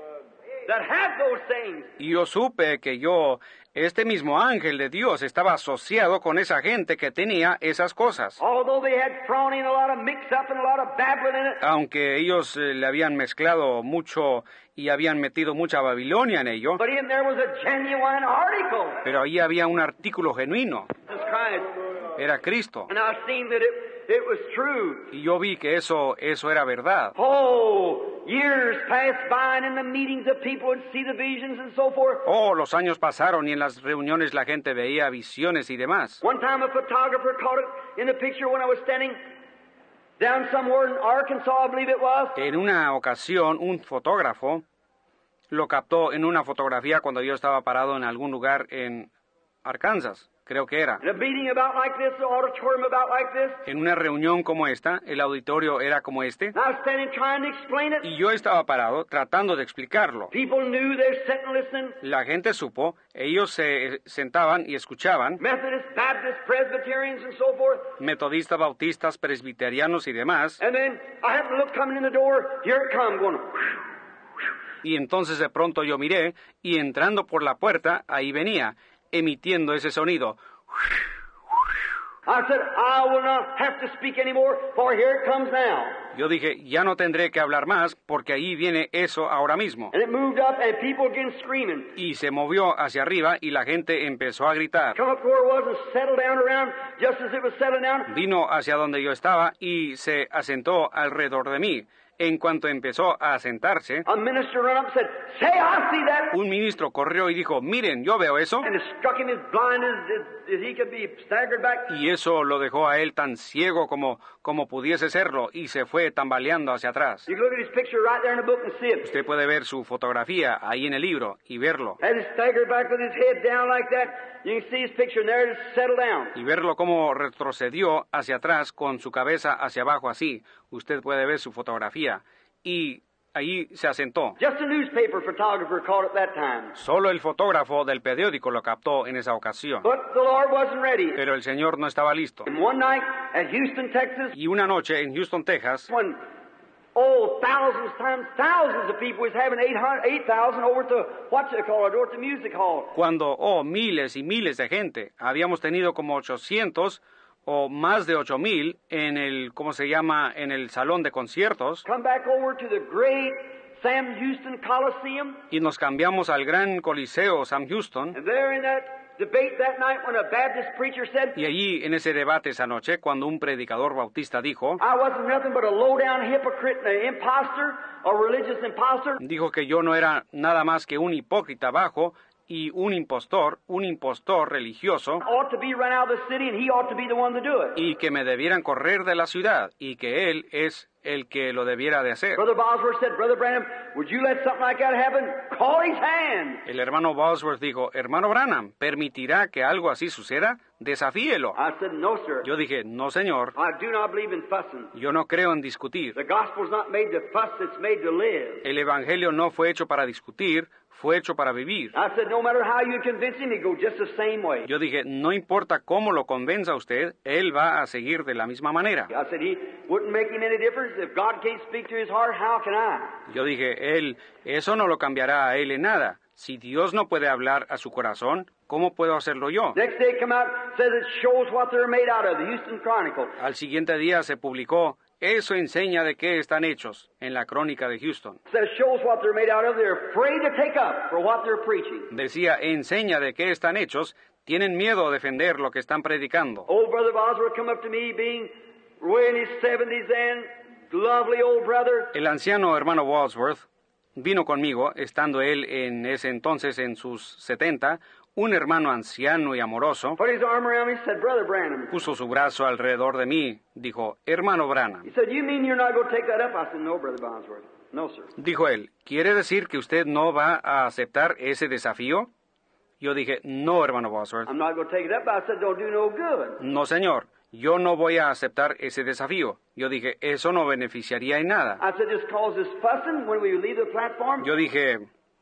that had those things. y yo supe que este mismo ángel de Dios estaba asociado con esa gente que tenía esas cosas. Although they had thrown in a lot of mix-up and a lot of babbling in it, Aunque ellos le habían mezclado mucho y habían metido mucha Babilonia en ello, but in there was a genuine article. pero ahí había un artículo genuino, Jesus Christ. era Cristo. And I've seen that it was true. Y yo vi que eso era verdad. Oh, years passed by, and in the meetings of people would see the visions and so forth. Oh, los años pasaron y en las reuniones la gente veía visiones y demás. One time a photographer caught it in the picture when I was standing down somewhere in Arkansas, I believe it was. En una ocasión, un fotógrafo lo captó en una fotografía cuando yo estaba parado en algún lugar en Arkansas, creo que era. In a meeting about like this, an auditorium about like this, En una reunión como esta, el auditorio era como este, and I was standing trying to explain it. y yo estaba parado tratando de explicarlo. People knew they were sitting listening. La gente supo, ellos se sentaban y escuchaban, Methodists, Baptists, Presbyterians, and so forth. metodistas, bautistas, presbiterianos y demás, And then I happened to look coming in the door. Here it come, going. y entonces de pronto yo miré, y entrando por la puerta, ahí venía, emitiendo ese sonido. I said, "I will not have to speak anymore, for here it comes now." Yo dije, ya no tendré que hablar más, porque ahí viene eso ahora mismo. And it moved up, and people began screaming. Y se movió hacia arriba y la gente empezó a gritar. Come up to where it was and settled down around, just as it was settling down. Vino hacia donde yo estaba y se asentó alrededor de mí. En cuanto empezó a sentarse, A minister ran up and said, "Say, I see that." un ministro corrió y dijo, miren, yo veo eso. And it struck him as blind as he could be, staggered back. Y eso lo dejó a él tan ciego como pudiese serlo y se fue tambaleando hacia atrás. You can look at his picture right there in the book and see it. Usted puede ver su fotografía ahí en el libro y verlo. As he staggered back with his head down like that, you can see his picture, and there it settled down. Y verlo cómo retrocedió hacia atrás con su cabeza hacia abajo así. Usted puede ver su fotografía. Y allí se asentó. Just a newspaper photographer caught it that time. Solo el fotógrafo del periódico lo captó en esa ocasión. But the Lord wasn't ready. Pero el Señor no estaba listo. And one night at Houston, Texas, Y una noche en Houston, Texas, when, thousands times thousands of people was having 8,000 over at the, what you call it, over at the music hall. cuando, miles y miles de gente, habíamos tenido como 800 o más de 8,000 en el, ¿cómo se llama?, en el salón de conciertos, Come back over to the great Sam Houston Coliseum, y nos cambiamos al gran coliseo Sam Houston, and there in that debate that night when a Baptist preacher said, y allí en ese debate esa noche, cuando un predicador bautista dijo I wasn't nothing but a low-down hypocrite and an imposter, a religious imposter, que yo no era nada más que un hipócrita bajo y un impostor religioso, ought to be run out of the city, and he ought to be the one to do it. y que me debieran correr de la ciudad, y que él es el que lo debiera de hacer. Brother Bosworth said, Brother Branham, would you let something like that happen? Call his hand. El hermano Bosworth dijo, hermano Branham, ¿permitirá que algo así suceda? Desafíelo. I said, no, sir. Yo dije, no, señor, I do not believe in fussing. yo no creo en discutir. The gospel's not made to fuss, it's made to live. El evangelio no fue hecho para discutir, fue hecho para vivir. I said, no matter how you convince him, he go just the same way. Yo dije, no importa cómo lo convenza usted, él va a seguir de la misma manera. I said, he wouldn't make him any difference. If God can't speak to his heart, how can I? Yo dije, eso no lo cambiará a él en nada. Si Dios no puede hablar a su corazón, ¿cómo puedo hacerlo yo? Next day come out, says it shows what they're made out of, the Houston Chronicle. Al siguiente día se publicó, eso enseña de qué están hechos, en la crónica de Houston. Says shows what they're made out of, they're afraid to take up for what they're preaching. Decía, enseña de qué están hechos, tienen miedo a defender lo que están predicando. Old Brother Bosworth come up to me, being way in his 70s then, lovely old brother. El anciano hermano Wadsworth vino conmigo, estando él en ese entonces en sus 70, un hermano anciano y amoroso, Put his arm around me and said, Brother Branham. puso su brazo alrededor de mí, dijo, hermano Branham. He said, you mean you're not going to take that up? I said, no, Brother Bosworth. No, sir. Dijo él, ¿quiere decir que usted no va a aceptar ese desafío? Yo dije, no, hermano Bosworth. I'm not going to take it up. I said, don't do no good. No, señor, yo no voy a aceptar ese desafío. Yo dije, eso no beneficiaría en nada. I said, just causes fussing when we leave the platform. Yo dije,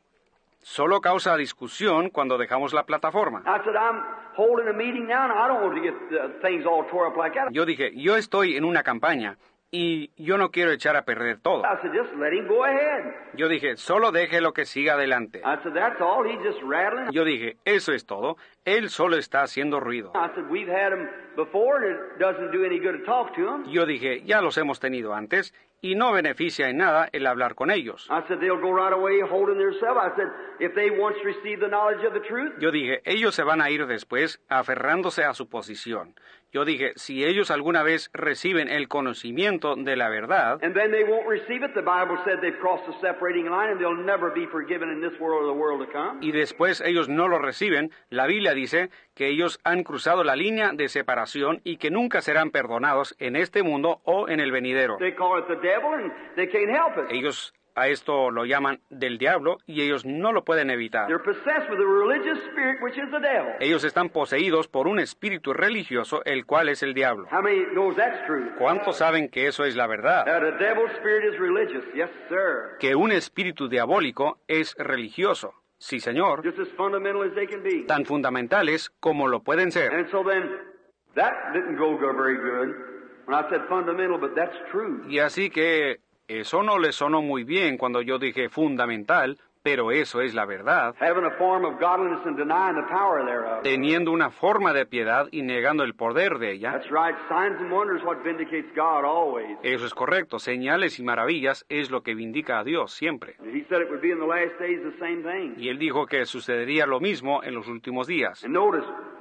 solo causa discusión cuando dejamos la plataforma. I said, I'm holding a meeting now, and I don't want to get things all tore up like that. Yo dije, yo estoy en una campaña y yo no quiero echar a perder todo. I said, just let him go ahead. Yo dije, solo déjelo que siga adelante. I said, that's all. He's just rattling. Yo dije, eso es todo. Él solo está haciendo ruido. I said, we've had him before, and it doesn't do any good to talk to him. Yo dije, ya los hemos tenido antes y no beneficia en nada el hablar con ellos. I said, they'll go right away holding themselves. I said, if they once receive the knowledge of the truth, Yo dije, ellos se van a ir después aferrándose a su posición. Yo dije, si ellos alguna vez reciben el conocimiento de la verdad, and then they won't receive it, the Bible said they've crossed the separating line, and they'll never be forgiven in this world or the world to come. y después ellos no lo reciben, la Biblia dice que ellos han cruzado la línea de separación y que nunca serán perdonados en este mundo o en el venidero. They call it the devil, and they can't help it. Ellos a esto lo llaman del diablo y ellos no lo pueden evitar. They're possessed with a religious spirit, which is the devil. Ellos están poseídos por un espíritu religioso, el cual es el diablo. How many knows that's true? ¿Cuántos saben que eso es la verdad? That a devil's spirit is religious. Yes, sir. Que un espíritu diabólico es religioso. Sí, señor. Just as fundamental as they can be. Tan fundamentales como lo pueden ser. And so then, that didn't go very good when I said fundamental, but that's true. Y así que eso no le sonó muy bien cuando yo dije fundamental, pero eso es la verdad. Having a form of godliness and denying the power thereof. Teniendo una forma de piedad y negando el poder de ella. That's right. Signs and wonders what vindicates God always. Eso es correcto. Señales y maravillas es lo que vindica a Dios siempre. He said it would be in the last days the same thing. Y él dijo que sucedería lo mismo en los últimos días. And notice,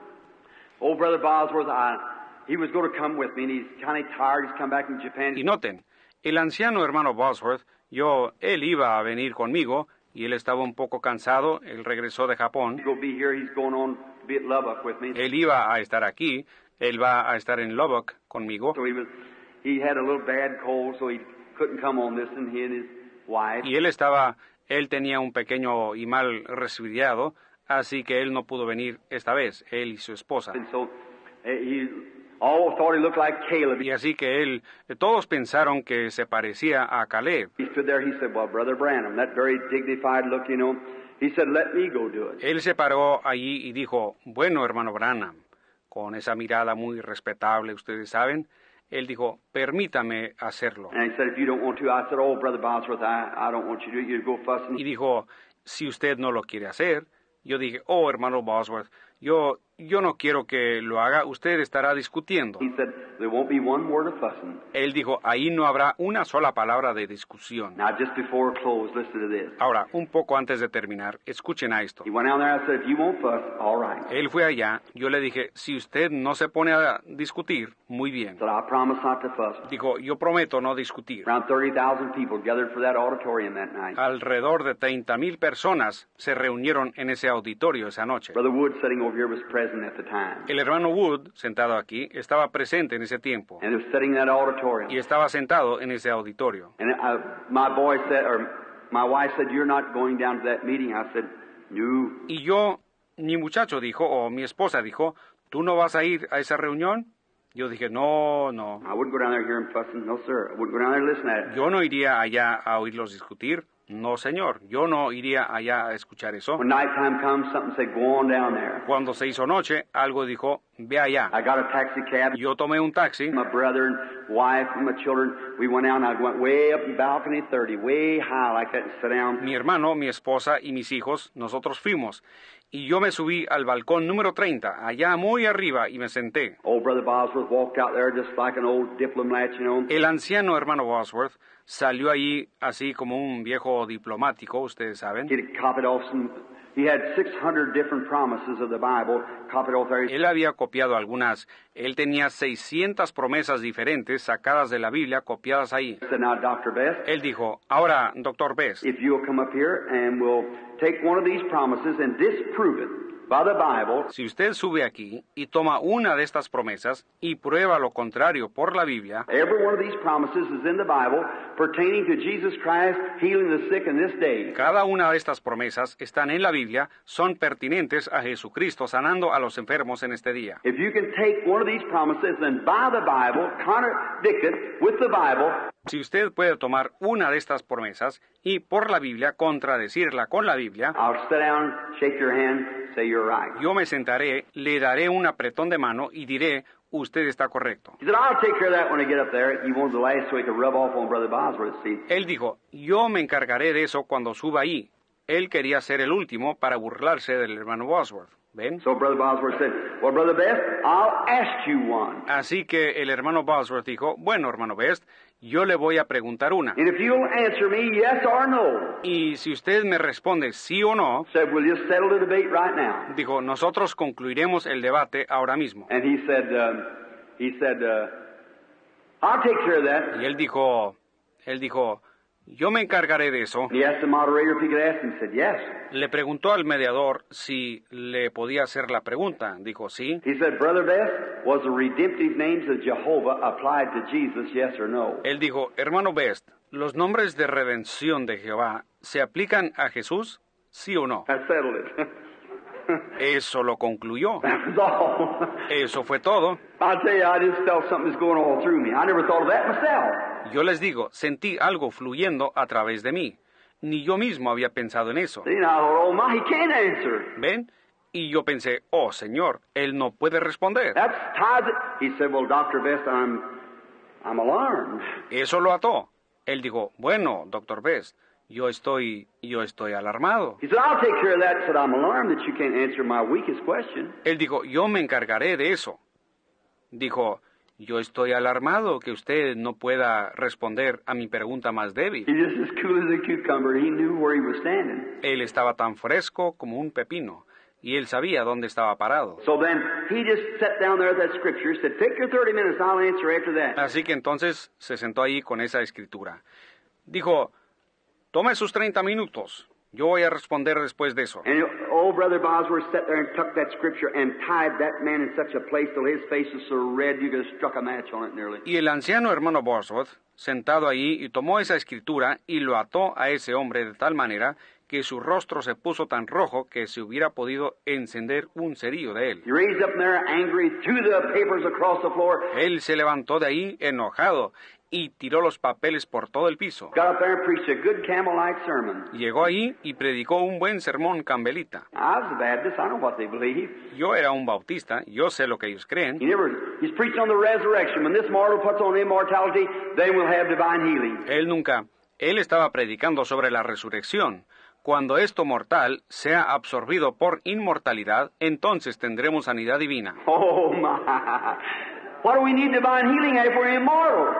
old Brother Bosworth, he was going to come with me, and he's kind of tired. He's come back from Japan. Y noten, el anciano hermano Bosworth, él iba a venir conmigo, y él estaba un poco cansado, él regresó de Japón. He's going to be here. He's going on to be at Lubbock with me. Él iba a estar aquí, él va a estar en Lubbock conmigo. So he had a little bad cold, so he couldn't come on this, and he and his wife. Y él tenía un pequeño y mal resfriado, así que él no pudo venir esta vez, él y su esposa. And so he all thought he looked like Caleb. Y así que todos pensaron que se parecía a Caleb. He stood there, he said, well, Brother Branham, that very dignified look, you know, he said, let me go do it. Él se paró allí y dijo, bueno, hermano Branham, con esa mirada muy respetable, ustedes saben, él dijo, permítame hacerlo. And he said, if you don't want to, I said, oh, Brother Bosworth, I don't want you to do it. You go fussing. Y dijo, si usted no lo quiere hacer, yo dije, oh, hermano Bosworth, yo no quiero que lo haga, usted estará discutiendo. He said, there won't be one word of fussing. Él dijo, ahí no habrá una sola palabra de discusión. Now, just before we close, listen to this. Ahora, un poco antes de terminar, escuchen a esto. He went down there and I said, if you won't fuss, all right. Él fue allá, yo le dije, si usted no se pone a discutir, muy bien. I said, I promise not to fuss. Dijo, yo prometo no discutir. Around 30,000 people gathered for that auditorium that night. Alrededor de 30,000 personas se reunieron en ese auditorio esa noche. Brother Wood sitting over here was present at the time. El hermano Wood, sentado aquí, estaba presente en ese tiempo And he was sitting in that auditorium. y estaba sentado en ese auditorio. And my boy said, or my wife said, you're not going down to that meeting. I said, no. Y yo, mi muchacho dijo, o mi esposa dijo, ¿tú no vas a ir a esa reunión? Yo dije, no. I wouldn't go down there hearing fussing. No, sir. I wouldn't go down there and listen at it. Yo no iría allá a oírlos discutir. No, señor. Yo no iría allá a escuchar eso. When nighttime comes, something said, go on down there. Cuando se hizo noche, algo dijo, ve allá. I got a taxi cab. Yo tomé un taxi. My brother and wife and my children, we went out and I went way up in balcony 30, way high like that and sat down. Mi hermano, mi esposa y mis hijos, nosotros fuimos. Y yo me subí al balcón número 30, allá muy arriba, y me senté. Old Brother Bosworth walked out there just like an old diplomat, you know. El anciano hermano Bosworth salió allí así como un viejo diplomático, ustedes saben. He had copied off some, he had 600 different promises of the Bible, copied off there. Él había copiado algunas. Él tenía 600 promesas diferentes sacadas de la Biblia, copiadas ahí. He said, now, Dr. Best, Él dijo, ahora, Dr. Best, if you'll come up here and we'll take one of these promises and disprove it by the Bible. si usted sube aquí y toma una de estas promesas y prueba lo contrario por la Biblia, Every one of these promises is in the Bible pertaining to Jesus Christ healing the sick in this day. cada una de estas promesas están en la Biblia, son pertinentes a Jesucristo sanando a los enfermos en este día. If you can take one of these promises and by the Bible contradict it with the Bible, Si usted puede tomar una de estas promesas y por la Biblia contradecirla con la Biblia, I'll sit down, shake your hand, say you're right. yo me sentaré, le daré un apretón de mano y diré, usted está correcto. He said, I'll take care of that when I get up there. He wanted the last so he could rub off on Brother Bosworth, see. Él dijo, yo me encargaré de eso cuando suba ahí. Él quería ser el último para burlarse del hermano Bosworth. ¿Ven? So Brother Bosworth said, well, Brother Best, I'll ask you one. Así que el hermano Bosworth dijo, bueno, hermano Best, yo le voy a preguntar una. And if you'll answer me yes or no, Y si usted me responde sí o no, said, we'll just settle the debate right now. dijo, nosotros concluiremos el debate ahora mismo. And he said, I'll take care of that. Y él dijo, yo me encargaré de eso. He asked the moderator if he could ask him. He said, yes. Le preguntó al mediador si le podía hacer la pregunta. Dijo, sí. He said, Brother Best, was the redemptive names of Jehovah applied to Jesus, yes or no? Él dijo, hermano Best, ¿los nombres de redención de Jehová se aplican a Jesús? ¿Sí o no? That settled it. Eso lo concluyó. That was all. Eso fue todo. I'll tell you, I just felt something was going all through me. I never thought of that myself. Yo les digo, sentí algo fluyendo a través de mí. Ni yo mismo había pensado en eso. See, now I thought, oh my, he can't answer. ¿Ven? Y yo pensé, oh Señor, Él no puede responder. That's tied. He said, well, Dr. Best, I'm alarmed. Eso lo ató. Él dijo, bueno, Dr. Best, yo estoy alarmado. He said, I'll take care of that. He said, I'm alarmed that you can't answer my weakest question. Él dijo, yo me encargaré de eso. Dijo, yo estoy alarmado que usted no pueda responder a mi pregunta más débil. He's just as cool as a cucumber. He knew where he was standing. Él estaba tan fresco como un pepino, y él sabía dónde estaba parado. So then he just sat down there at that scripture. He said, take your 30 minutes. I'll answer after that. Así que entonces se sentó ahí con esa escritura. Dijo, tome sus 30 minutos. Yo voy a responder después de eso. And old Brother Bosworth sat there and took that scripture and tied that man in such a place till his face was so red you could have struck a match on it nearly. Y el anciano hermano Bosworth, sentado ahí, y tomó esa escritura y lo ató a ese hombre de tal manera que su rostro se puso tan rojo que se hubiera podido encender un cerillo de él. He raised up there angry, threw the papers across the floor. Él se levantó de ahí enojado y tiró los papeles por todo el piso. Got up there and preached a good Campbellite sermon. Llegó ahí y predicó un buen sermón campbelita. I was a Baptist. I know what they believe. Yo era un bautista, yo sé lo que ellos creen. He's preaching on the resurrection. When this mortal puts on immortality, then we'll have divine healing. Él estaba predicando sobre la resurrección. Cuando esto mortal sea absorbido por inmortalidad, entonces tendremos sanidad divina. Oh, my. What do we need divine healing if we're immortal?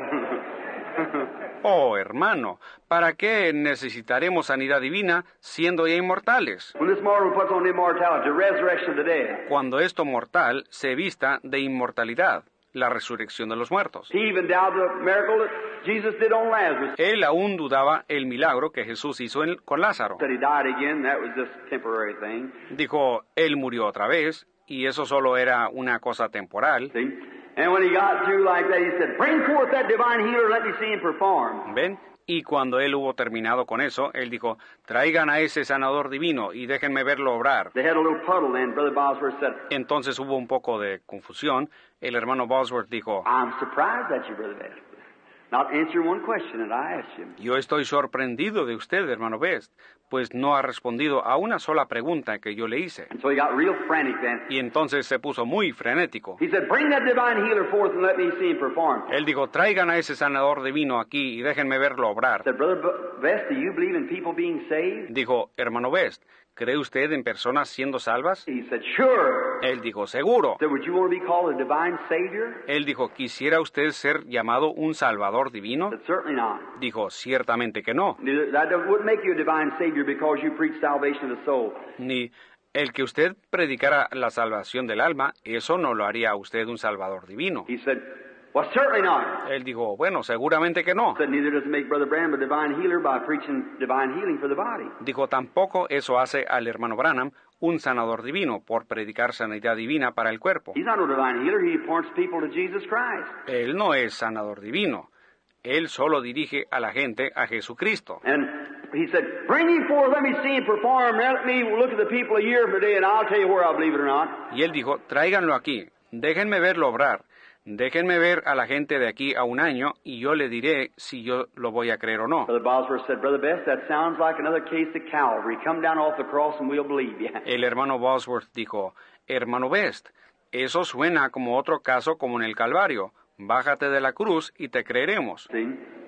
Oh, hermano, ¿para qué necesitaremos sanidad divina siendo ya inmortales? When this mortal puts on immortality, the resurrection of the dead. Cuando esto mortal se vista de inmortalidad, la resurrección de los muertos. He even doubted the miracle that Jesus did on Lazarus. Él aún dudaba el milagro que Jesús hizo con Lázaro. Said he died again, that was just a temporary thing. Dijo, él murió otra vez, y eso solo era una cosa temporal. See? And when he got through like that, he said, bring forth that divine healer, let me see him perform. ¿Ven? Y cuando él hubo terminado con eso, él dijo, traigan a ese sanador divino y déjenme verlo obrar. They had a little puddle then. Brother Bosworth said, Entonces hubo un poco de confusión. El hermano Bosworth dijo, I'm surprised at you, Brother Best. Not answering one question that I asked him. yo estoy sorprendido de usted, hermano Best, pues no ha respondido a una sola pregunta que yo le hice. And so he got real frantic then. Y entonces se puso muy frenético. He said, bring that divine healer forth and let me see him perform. Él dijo, traigan a ese sanador divino aquí y déjenme verlo obrar. I said, Brother Best, do you believe in people being saved? Dijo, hermano Best, ¿cree usted en personas siendo salvas? He said, sure. Él dijo, seguro. I said, would you want to be called a divine savior? Él dijo, ¿quisiera usted ser llamado un salvador divino? I said, certainly not. Dijo, ciertamente que no. That wouldn't make you a divine savior because you preach salvation of the soul. Ni el que usted predicara la salvación del alma, eso no lo haría a usted un salvador divino. He said, well, certainly not. Él dijo, bueno, seguramente que no. Said, neither does it make Brother Branham a divine healer by preaching divine healing for the body. Dijo, tampoco eso hace al hermano Branham un sanador divino por predicar sanidad divina para el cuerpo. He's not a divine healer. He points people to Jesus Christ. Él no es sanador divino. Él solo dirige a la gente a Jesucristo. And he said, bring him forth, let me see him perform, let me look at the people a year from today, and I'll tell you where I believe it or not. Y él dijo, tráiganlo aquí, déjenme verlo obrar, déjenme ver a la gente de aquí a un año y yo le diré si yo lo voy a creer o no. Brother Bosworth said, Brother Best, that sounds like another case of Calvary. Come down off the cross and we'll believe you. El hermano Bosworth dijo, hermano Best, eso suena como otro caso como en el Calvario. Bájate de la cruz y te creeremos. See?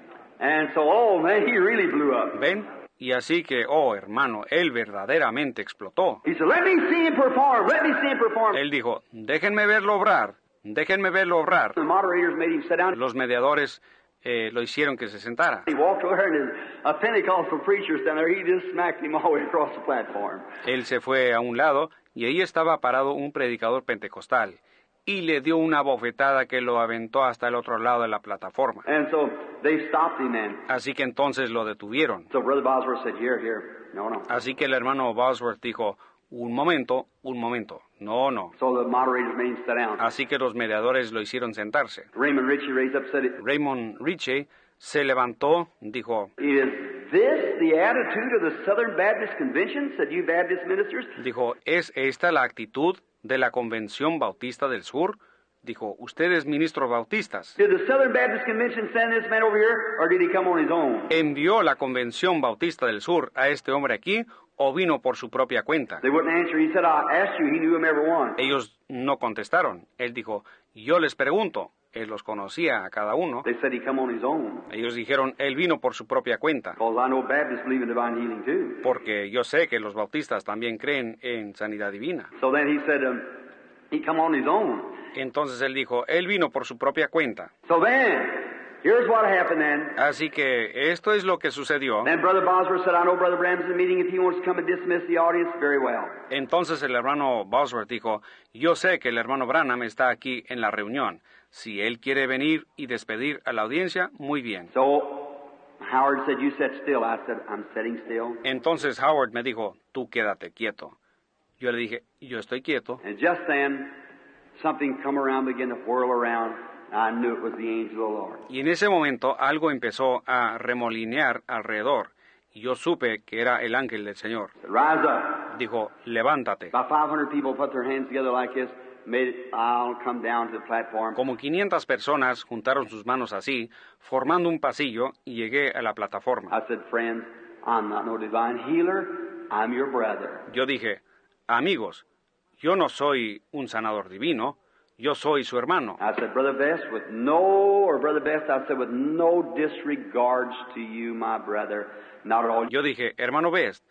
And so, oh man, he really blew up. ¿Ven? Y así que, oh hermano, él verdaderamente explotó. He said, let me see him perform, let me see him perform. Él dijo, déjenme verlo obrar, déjenme verlo obrar. The moderators made him sit down. Los mediadores lo hicieron que se sentara. He walked over and a Pentecostal preacher standing there, he just smacked him all the way across the platform. Él se fue a un lado y ahí estaba parado un predicador pentecostal y le dio una bofetada que lo aventó hasta el otro lado de la plataforma. And so they stopped him then. Así que entonces lo detuvieron. So Brother Bosworth said, here. No. Así que el hermano Bosworth dijo, un momento, no. So the moderators made him sit down. Así que los mediadores lo hicieron sentarse. Raymond Ritchie raised up and said, Raymond Ritchie se levantó, dijo, is this the attitude of the Southern Baptist Convention, said you Baptist ministers? dijo, ¿es esta la actitud de la Convención Bautista del Sur? Dijo, ¿ustedes ministros bautistas? Did the Southern Baptist Convention send this man over here, or did he come on his own? ¿Envió la Convención Bautista del Sur a este hombre aquí o vino por su propia cuenta? They wouldn't answer. He said, I asked you. He knew him every one. Ellos no contestaron. Él dijo, yo les pregunto. Él los conocía a cada uno. They said he come on his own. Ellos dijeron, él vino por su propia cuenta. Because I know Baptists believe in divine healing too. Porque yo sé que los bautistas también creen en sanidad divina. So then he said, he come on his own. Entonces él dijo, él vino por su propia cuenta. So then, here's what happened then. Así que esto es lo que sucedió. Then Brother Bosworth said, I know Brother Branham's in the meeting. If he wants to come and dismiss the audience, very well. Entonces el hermano Bosworth dijo, yo sé que el hermano Branham está aquí en la reunión. Si él quiere venir y despedir a la audiencia, muy bien. So Howard said, you sit still. I said, I'm sitting still. Entonces Howard me dijo, tú quédate quieto. Yo le dije, yo estoy quieto. And just then, something come around, began to whirl around. I knew it was the angel of the Lord. Y en ese momento algo empezó a remolinear alrededor. Y yo supe que era el ángel del Señor. Said, rise up. Dijo, levántate. About 500 people put their hands together like this, made it, I'll come down to the platform. Como 500 personas juntaron sus manos así, formando un pasillo, y llegué a la plataforma. I said, friends, I'm not no divine healer. I'm your brother. Yo dije, amigos, yo no soy un sanador divino, yo soy su hermano. I said, Brother Best, with no disregards to you, my brother, not at all. Yo dije, hermano Best,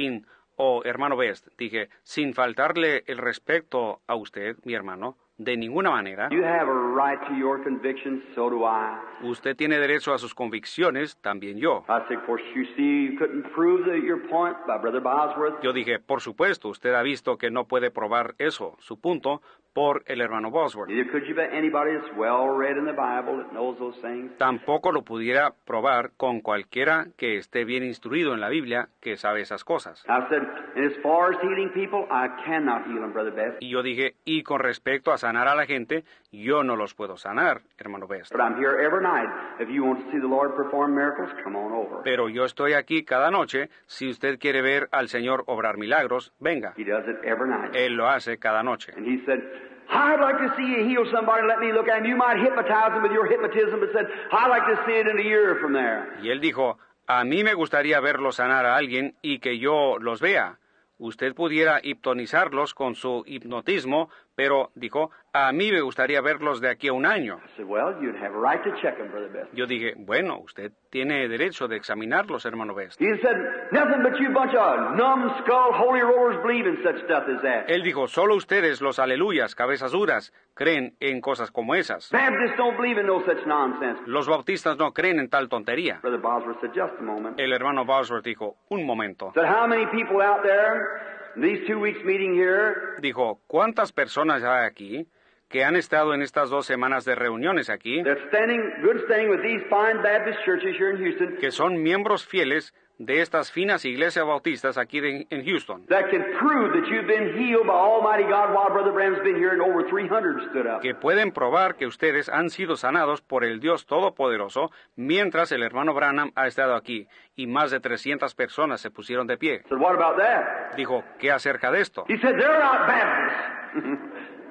hermano Best, dije, sin faltarle el respeto a usted, mi hermano, de ninguna manera. You have a right to your convictions, so do I. Usted tiene derecho a sus convicciones, también yo. I said, of course, you see, you couldn't prove your point by Brother Bosworth. Yo dije, por supuesto, usted ha visto que no puede probar eso, su punto, por el hermano Bosworth. Neither could you by anybody that's well read in the Bible that knows those things. Tampoco lo pudiera probar con cualquiera que esté bien instruido en la Biblia, que sabe esas cosas. I said, and as far as healing people, I cannot heal them, Brother Best. Y yo dije, y con respecto a sanar a la gente, yo no los puedo sanar, hermano Best. But I'm here every night. If you want to see the Lord perform miracles, come on over. Pero yo estoy aquí cada noche. Si usted quiere ver al Señor obrar milagros, venga. He does it every night. Él lo hace cada noche. And he said, I'd like to see you heal somebody, let me look at him. You might hypnotize them with your hypnotism, but said, I'd like to see it in a year from there. Y él dijo, a mí me gustaría verlo sanar a alguien y que yo los vea. Usted pudiera hipnotizarlos con su hipnotismo, pero, dijo, a mí me gustaría verlos de aquí a un año. I said, well, you'd have a right to check them, Brother Best. Yo dije, bueno, usted tiene derecho de examinarlos, hermano Best. He said, nothing but you bunch of numbskull, holy rollers believe in such stuff as that. Él dijo, solo ustedes, los aleluyas, cabezas duras, creen en cosas como esas. Baptists don't believe in no such nonsense. Los bautistas no creen en tal tontería. Brother Bosworth said, just a moment. El hermano Bosworth dijo, un momento. Said, how many people out there, these 2 weeks meeting here, Dijo, ¿cuántas personas hay aquí que han estado en estas 2 semanas de reuniones aquí, that's good standing with these fine Baptist churches here in Houston, que son miembros fieles de estas finas iglesias bautistas aquí en Houston, that can prove that you've been healed by Almighty God while Brother Branham's been here and over 300 stood up? que pueden probar que ustedes han sido sanados por el Dios Todopoderoso mientras el hermano Branham ha estado aquí y más de 300 personas se pusieron de pie? Said, what about that? Dijo, ¿qué acerca de esto? He said, they're not Baptists.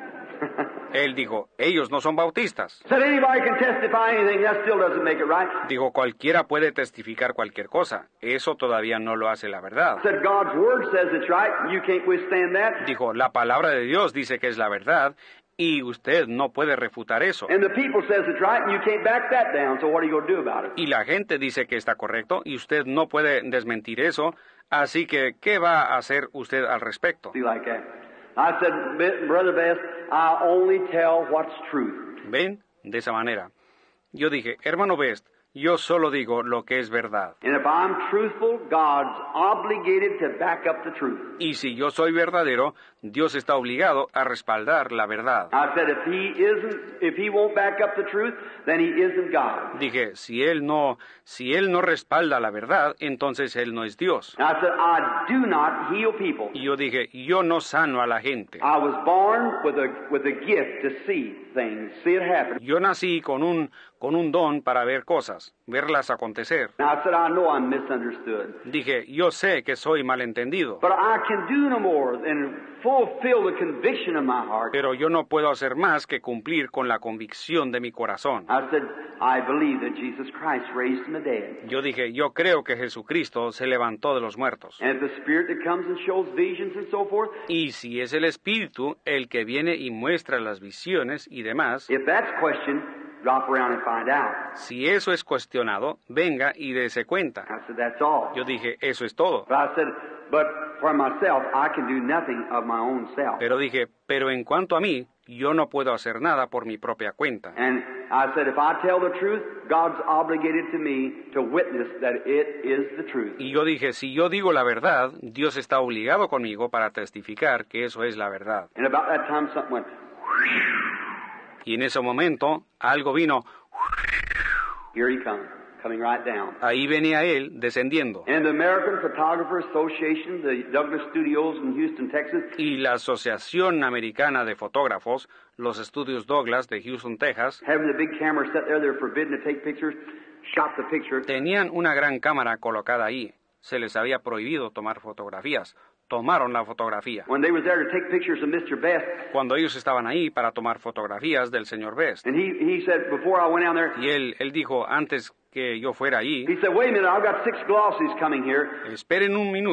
Él dijo, ellos no son bautistas. Said, anybody can testify anything, that still doesn't make it right. Dijo, cualquiera puede testificar cualquier cosa. Eso todavía no lo hace la verdad. Said, God's Word says it's right, and you can't withstand that. Dijo, la palabra de Dios dice que es la verdad y usted no puede refutar eso. And the people says it's right, and you can't back that down, so what are you going to do about it? Y la gente dice que está correcto y usted no puede desmentir eso. Así que, ¿qué va a hacer usted al respecto? See like that. I said, Brother Best, I only tell what's truth. ¿Ven? De esa manera. Yo dije, hermano Best, yo solo digo lo que es verdad. And if I'm truthful, God's obligated to back up the truth. Y si yo soy verdadero, Dios está obligado a respaldar la verdad. I said, if he won't back up the truth, then he isn't God. Dije, si él no respalda la verdad, entonces él no es Dios. I said, I do not heal people. Y yo dije, yo no sano a la gente. I was born with a gift to see things, see it happen. Yo nací con un don para ver cosas, verlas acontecer. Now I said, I know I'm misunderstood. Dije, yo sé que soy malentendido, But I can do no more than fulfill the conviction of my heart. pero yo no puedo hacer más que cumplir con la convicción de mi corazón. I said, I believe that Jesus Christ raised from the dead. Yo dije, yo creo que Jesucristo se levantó de los muertos. And if the Spirit that comes and shows visions and so forth, Y si es el Espíritu el que viene y muestra las visiones y demás, if that's questioned, drop around and find out. si eso es cuestionado, venga y dése cuenta. I said, that's all. Yo dije, eso es todo. But I said, but for myself, I can do nothing of my own self. Pero dije, pero en cuanto a mí, yo no puedo hacer nada por mi propia cuenta. And I said, if I tell the truth, God's obligated to me to witness that it is the truth. Y yo dije, si yo digo la verdad, Dios está obligado conmigo para testificar que eso es la verdad. And about that time, something went, Y en ese momento, algo vino, here he comes, coming right down. ahí venía él descendiendo. And the American Photographer Association, the Douglas Studios in Houston, Texas, Y la Asociación Americana de Fotógrafos, los estudios Douglas de Houston, Texas, having the big camera set there, they're forbidden to take pictures, shot the picture. tenían una gran cámara colocada ahí. Se les había prohibido tomar fotografías. Tomaron la fotografía. When they was there to take pictures of Mr. Best, Cuando ellos estaban ahí para tomar fotografías del señor Best. and he said, before I went down there, Y él dijo, antes que yo fuera allí, he said, wait a minute, I've got 6 glossies coming here. esperen un minuto,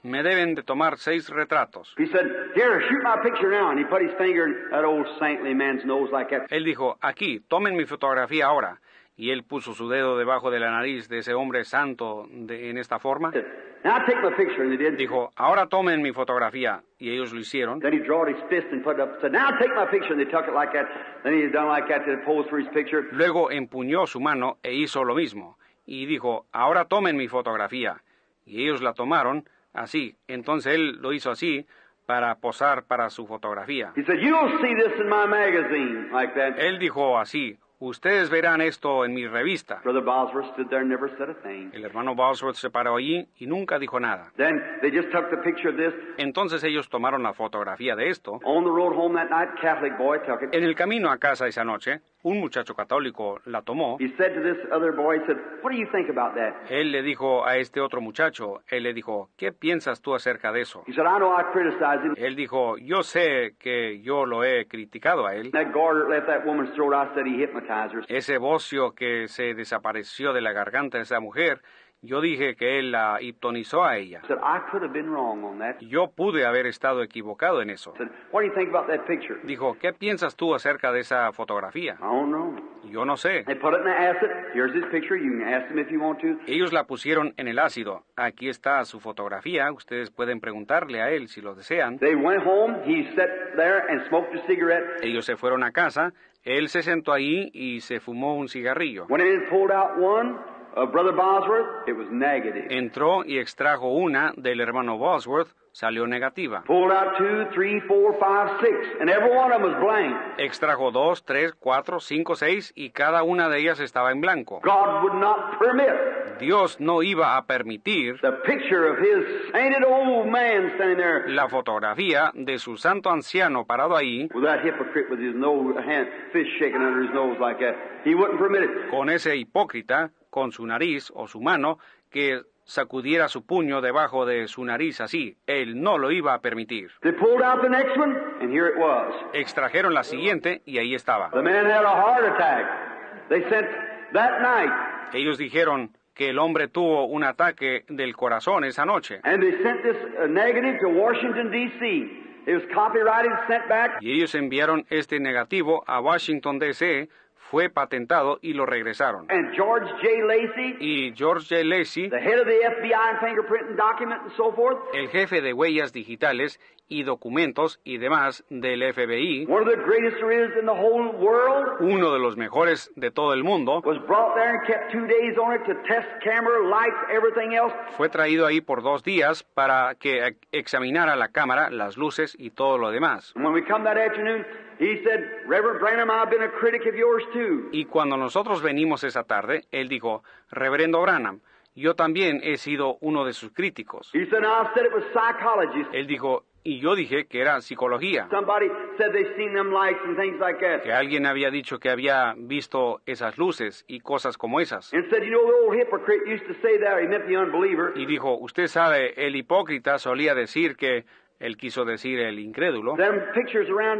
me deben de tomar 6 retratos. He said, "Here, shoot my picture now." And he put his finger in that old saintly man's nose like that. Él dijo, aquí, tomen mi fotografía ahora. Y él puso su dedo debajo de la nariz de ese hombre santo en esta forma. Now take my picture, and they did. Dijo, ahora tomen mi fotografía. Y ellos lo hicieron. Then he drawed his fist and put it up and said, "Now take my picture." And they took it like that. Then he done like that to pose for his picture. Luego empuñó su mano e hizo lo mismo. Y dijo, ahora tomen mi fotografía. Y ellos la tomaron así. Entonces él lo hizo así para posar para su fotografía. He said, "You'll see this in my magazine," like that. Él dijo así, ustedes verán esto en mi revista. Brother Bosworth stood there and never said a thing. El hermano Bosworth se paró allí y nunca dijo nada. Then they just took the picture of this. Entonces ellos tomaron la fotografía de esto. On the road home that night, Catholic boy took it. En el camino a casa esa noche, un muchacho católico la tomó. He said to this other boy, he said, "What do you think about that?" Él le dijo a este otro muchacho, él le dijo, ¿qué piensas tú acerca de eso? He said, "I know I criticized him. Él dijo, yo sé que yo lo he criticado a él. That garter left that woman's throat, I said he hypnotized her." Ese bocio que se desapareció de la garganta de esa mujer, yo dije que él la hipnotizó a ella. He said, "I could have been wrong on that." Yo pude haber estado equivocado en eso. He said, "What do you think about that picture?" Dijo, ¿qué piensas tú acerca de esa fotografía? "I don't know." Yo no sé. They put it in the acid. Here's his picture. You can ask him if you want to. Ellos la pusieron en el ácido. Aquí está su fotografía. Ustedes pueden preguntarle a él si lo desean. They went home. He sat there and smoked a cigarette. Ellos se fueron a casa. Él se sentó ahí y se fumó un cigarrillo. When he pulled out one of Brother Bosworth, it was negative. Entró y extrajo una del hermano Bosworth. Salió negativa. Pulled out 2, 3, 4, 5, 6, and every one of them was blank. Extrajo 2, 3, 4, 5, 6 y cada una de ellas estaba en blanco. God would not permit Dios no iba a permitir the picture of his sainted old man standing there la fotografía de su santo anciano parado ahí with that hypocrite with his nose, hand, fist shaking under his nose like that. He wouldn't permit it. con ese hipócrita con su nariz o su mano que sacudiera su puño debajo de su nariz así. Él no lo iba a permitir. They pulled out the next one, and here it was. Extrajeron la siguiente y ahí estaba. The man had a heart attack. They sent that night, Ellos dijeron que el hombre tuvo un ataque del corazón esa noche. and they sent this negative to Washington, D.C. It was copyrighted, sent back. Y ellos enviaron este negativo a Washington, D.C., fue patentado y lo regresaron. And George J. Lacey, Y George J. Lacey, the head of the FBI and fingerprint and document and so forth, el jefe de huellas digitales y documentos y demás del FBI, one of the greatest there is in the whole world, uno de los mejores de todo el mundo, was brought there and kept 2 days on it to test camera, lights, everything else. fue traído ahí por 2 días para que examinara la cámara, las luces y todo lo demás. And when we come that afternoon, he said, "Reverend Branham, I've been a critic of yours too." Y cuando nosotros venimos esa tarde, él dijo, Reverendo Branham, yo también he sido uno de sus críticos. He said, "I said it was psychology." Él dijo, y yo dije que era psicología, Somebody said they've seen them lights and things like that. que alguien había dicho que había visto esas luces y cosas como esas. And said, "You know, the old hypocrite used to say that." He meant the unbeliever. Y dijo, usted sabe, el hipócrita solía decir que, él quiso decir el incrédulo, Them pictures around,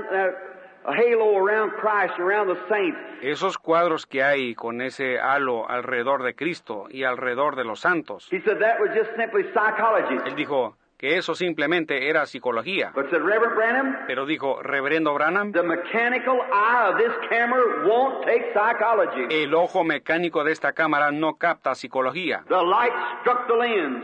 a halo around Christ, around the saints. esos cuadros que hay con ese halo alrededor de Cristo y alrededor de los santos. He said that was just simply psychology. Él dijo que eso simplemente era psicología. But said, "Reverend Branham, Pero dijo, Reverendo Branham, the mechanical eye of this camera won't take psychology." el ojo mecánico de esta cámara no capta psicología. The light struck the lens,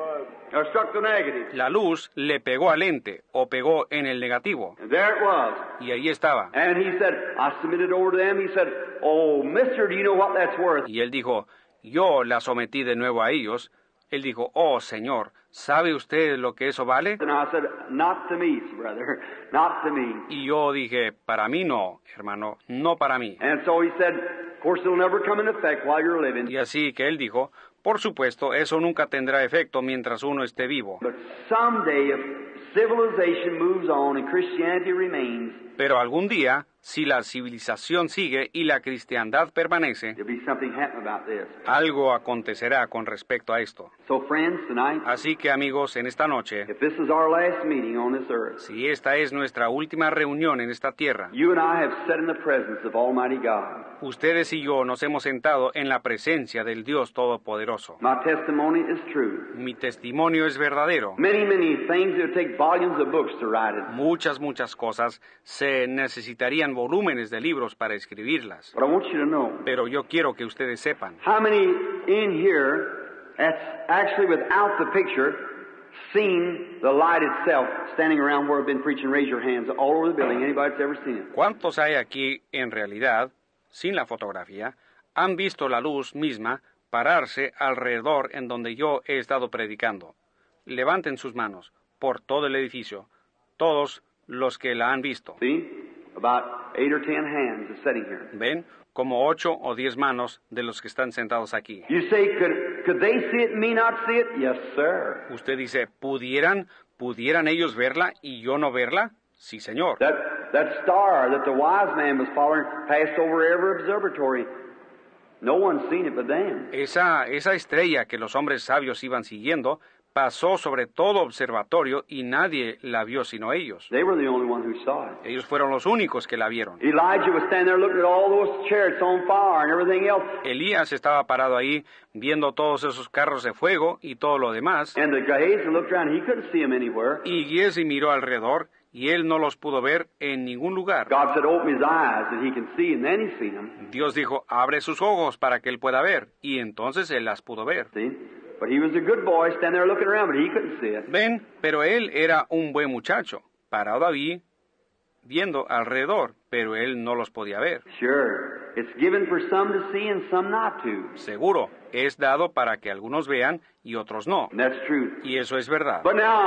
or struck the negative. La luz le pegó al lente o pegó en el negativo. And there it was. Y ahí estaba. And he said, I submitted over to them. He said, "Oh, mister, do you know what that's worth?" Y él dijo, yo la sometí de nuevo a ellos. Él dijo, oh, Señor, ¿sabe usted lo que eso vale? And I said, "Not to me, brother, not to me." Y yo dije, para mí no, hermano, no para mí. And so he said, "Of course, it'll never come into effect while you're living. Y así que él dijo, por supuesto, eso nunca tendrá efecto mientras uno esté vivo. But someday, if civilization moves on and Christianity remains, Pero algún día, Si la civilización sigue y la cristiandad permanece, there'll be something happening about this. algo acontecerá con respecto a esto. So, friends, tonight, Así que, amigos, en esta noche, if this is our last meeting on this earth, si esta es nuestra última reunión en esta tierra, you and I have sat in the presence of Almighty God. ustedes y yo nos hemos sentado en la presencia del Dios Todopoderoso. My testimony is true. Mi testimonio es verdadero. Many, many things that take volumes of books to write it. Muchas cosas se necesitarían volúmenes de libros para escribirlas. But I want you to know, Pero yo quiero que ustedes sepan, how many in here that's actually without the picture seen the light itself standing around where I've been preaching? Raise your hands all over the building. Anybody that's ever seen it? ¿cuántos hay aquí en realidad, sin la fotografía, han visto la luz misma pararse alrededor en donde yo he estado predicando? Levanten sus manos por todo el edificio, todos los que la han visto. See? About 8 or 10 hands is sitting here. ¿Ven? Como 8 o 10 manos de los que están sentados aquí. You say, could they see it and me not see it? Yes, sir. Usted dice, ¿pudieran ellos verla y yo no verla? Sí, señor. That star that the wise man was following passed over every observatory. No one's seen it but them. Esa estrella que los hombres sabios iban siguiendo pasó sobre todo observatorio y nadie la vio sino ellos. They were the only one who saw it. Ellos fueron los únicos que la vieron. Elijah was standing there looking at all those chariots on fire and everything else. Elías estaba parado ahí viendo todos esos carros de fuego y todo lo demás. And the Gehazi looked around and he couldn't see them anywhere. Y Giezi miró alrededor y él no los pudo ver en ningún lugar. God said, open his eyes that he can see, and then he seen them. Dios dijo, abre sus ojos para que él pueda ver. Y entonces él las pudo ver. See? But he was a good boy standing there looking around, but he couldn't see it. Ven, pero él era un buen muchacho, parado ahí, viendo alrededor, pero él no los podía ver. Sure. It's given for some to see and some not to. Seguro, es dado para que algunos vean y otros no. And that's true. Y eso es verdad. But now,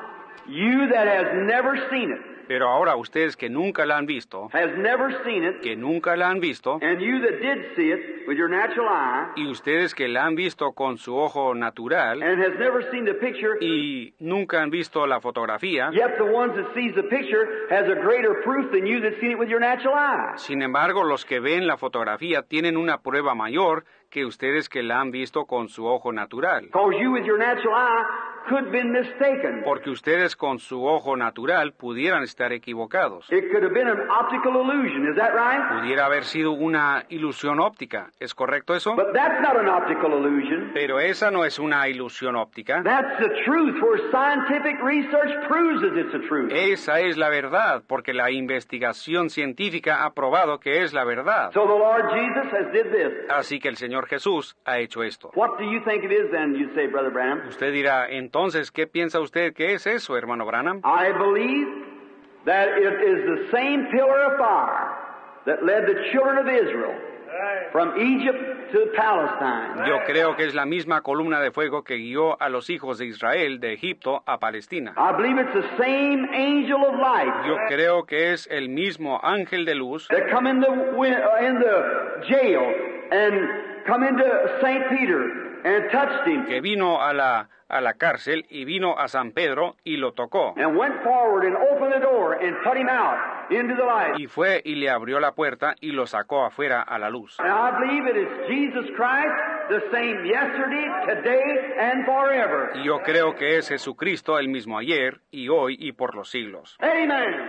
you that has never seen it, Pero ahora ustedes que nunca la han visto, has never seen it, que nunca la han visto, and you that did see it with your natural eye, y ustedes que la han visto con su ojo natural, and has never seen the picture, y nunca han visto la fotografía, yet the ones that sees the picture has a greater proof than you that seen it with your natural eye. sin embargo, los que ven la fotografía tienen una prueba mayor que ustedes que la han visto con su ojo natural. Because you with your natural eye could have been mistaken. Porque ustedes con su ojo natural pudieran estar equivocados. It could have been an optical illusion, is that right? Pudiera haber sido una ilusión óptica. ¿Es correcto eso? But that's not an optical illusion. Pero esa no es una ilusión óptica. That's the truth, where scientific research proves that it's a truth. Esa es la verdad, porque la investigación científica ha probado que es la verdad. So the Lord Jesus has did this. Así que el Señor Jesús ha hecho esto. What do you think it is then, you'd say, Brother Branham? Usted dirá, entonces, ¿qué piensa usted que es eso, hermano Branham? I believe that it is the same pillar of fire that led the children of Israel from Egypt to Palestine. Yo creo que es la misma columna de fuego que guió a los hijos de Israel de Egipto a Palestina. I believe it's the same angel of light Yo creo que es el mismo ángel de luz that come in the jail and come into St. Peter and touched him que vino a la cárcel y vino a San Pedro y lo tocó. and went forward and opened the door and put him out into the light. Y fue y le abrió la puerta y lo sacó afuera a la luz. And I believe it is Jesus Christ, the same yesterday, today, and forever. Y yo creo que es Jesucristo el mismo ayer y hoy y por los siglos. Amen.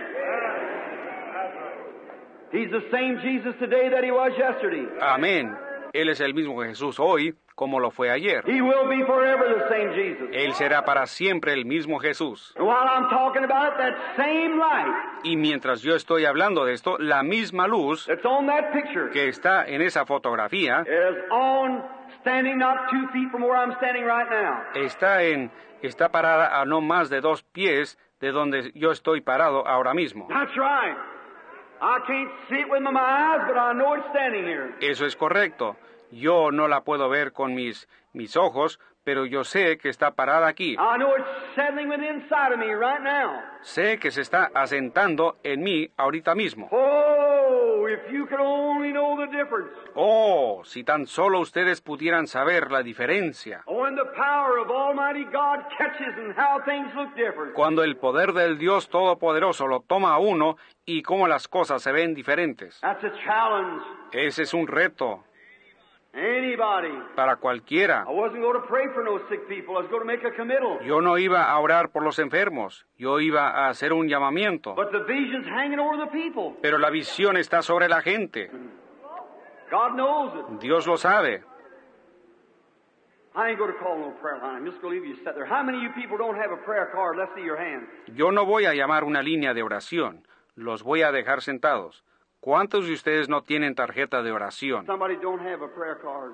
He's the same Jesus today that he was yesterday. Amén. Él es el mismo Jesús hoy como lo fue ayer. He will be forever the same Jesus. Él será para siempre el mismo Jesús. And while I'm talking about it, that same light Y mientras yo estoy hablando de esto, la misma luz that's on that picture que está en esa fotografía is on standing not 2 feet from where I'm standing right now. está parada a no más de 2 pies de donde yo estoy parado ahora mismo. That's right. I can't see it with my eyes, but I know it's standing here. Eso es correcto. Yo no la puedo ver con mis ojos, pero yo sé que está parada aquí. I know it's settling within inside of me right now. Sé que se está asentando en mí ahorita mismo. Oh, if you could only know the difference. Oh, si tan solo ustedes pudieran saber la diferencia. When the power of Almighty God catches and how things look different. Cuando el poder del Dios Todopoderoso lo toma a uno y cómo las cosas se ven diferentes. That's a challenge. Ese es un reto Anybody. para cualquiera. I wasn't going to pray for no sick people. I was going to make a committal. Yo no iba a orar por los enfermos, yo iba a hacer un llamamiento. But the vision's hanging over the people. Pero la visión está sobre la gente. God knows it. Dios lo sabe. I ain't going to call no prayer line. I'm just going to leave you sit there. How many of you people don't have a prayer card? Let's see your hands. Yo no voy a llamar una línea de oración. Los voy a dejar sentados. ¿Cuántos de ustedes no tienen tarjeta de oración? Somebody don't have a prayer card.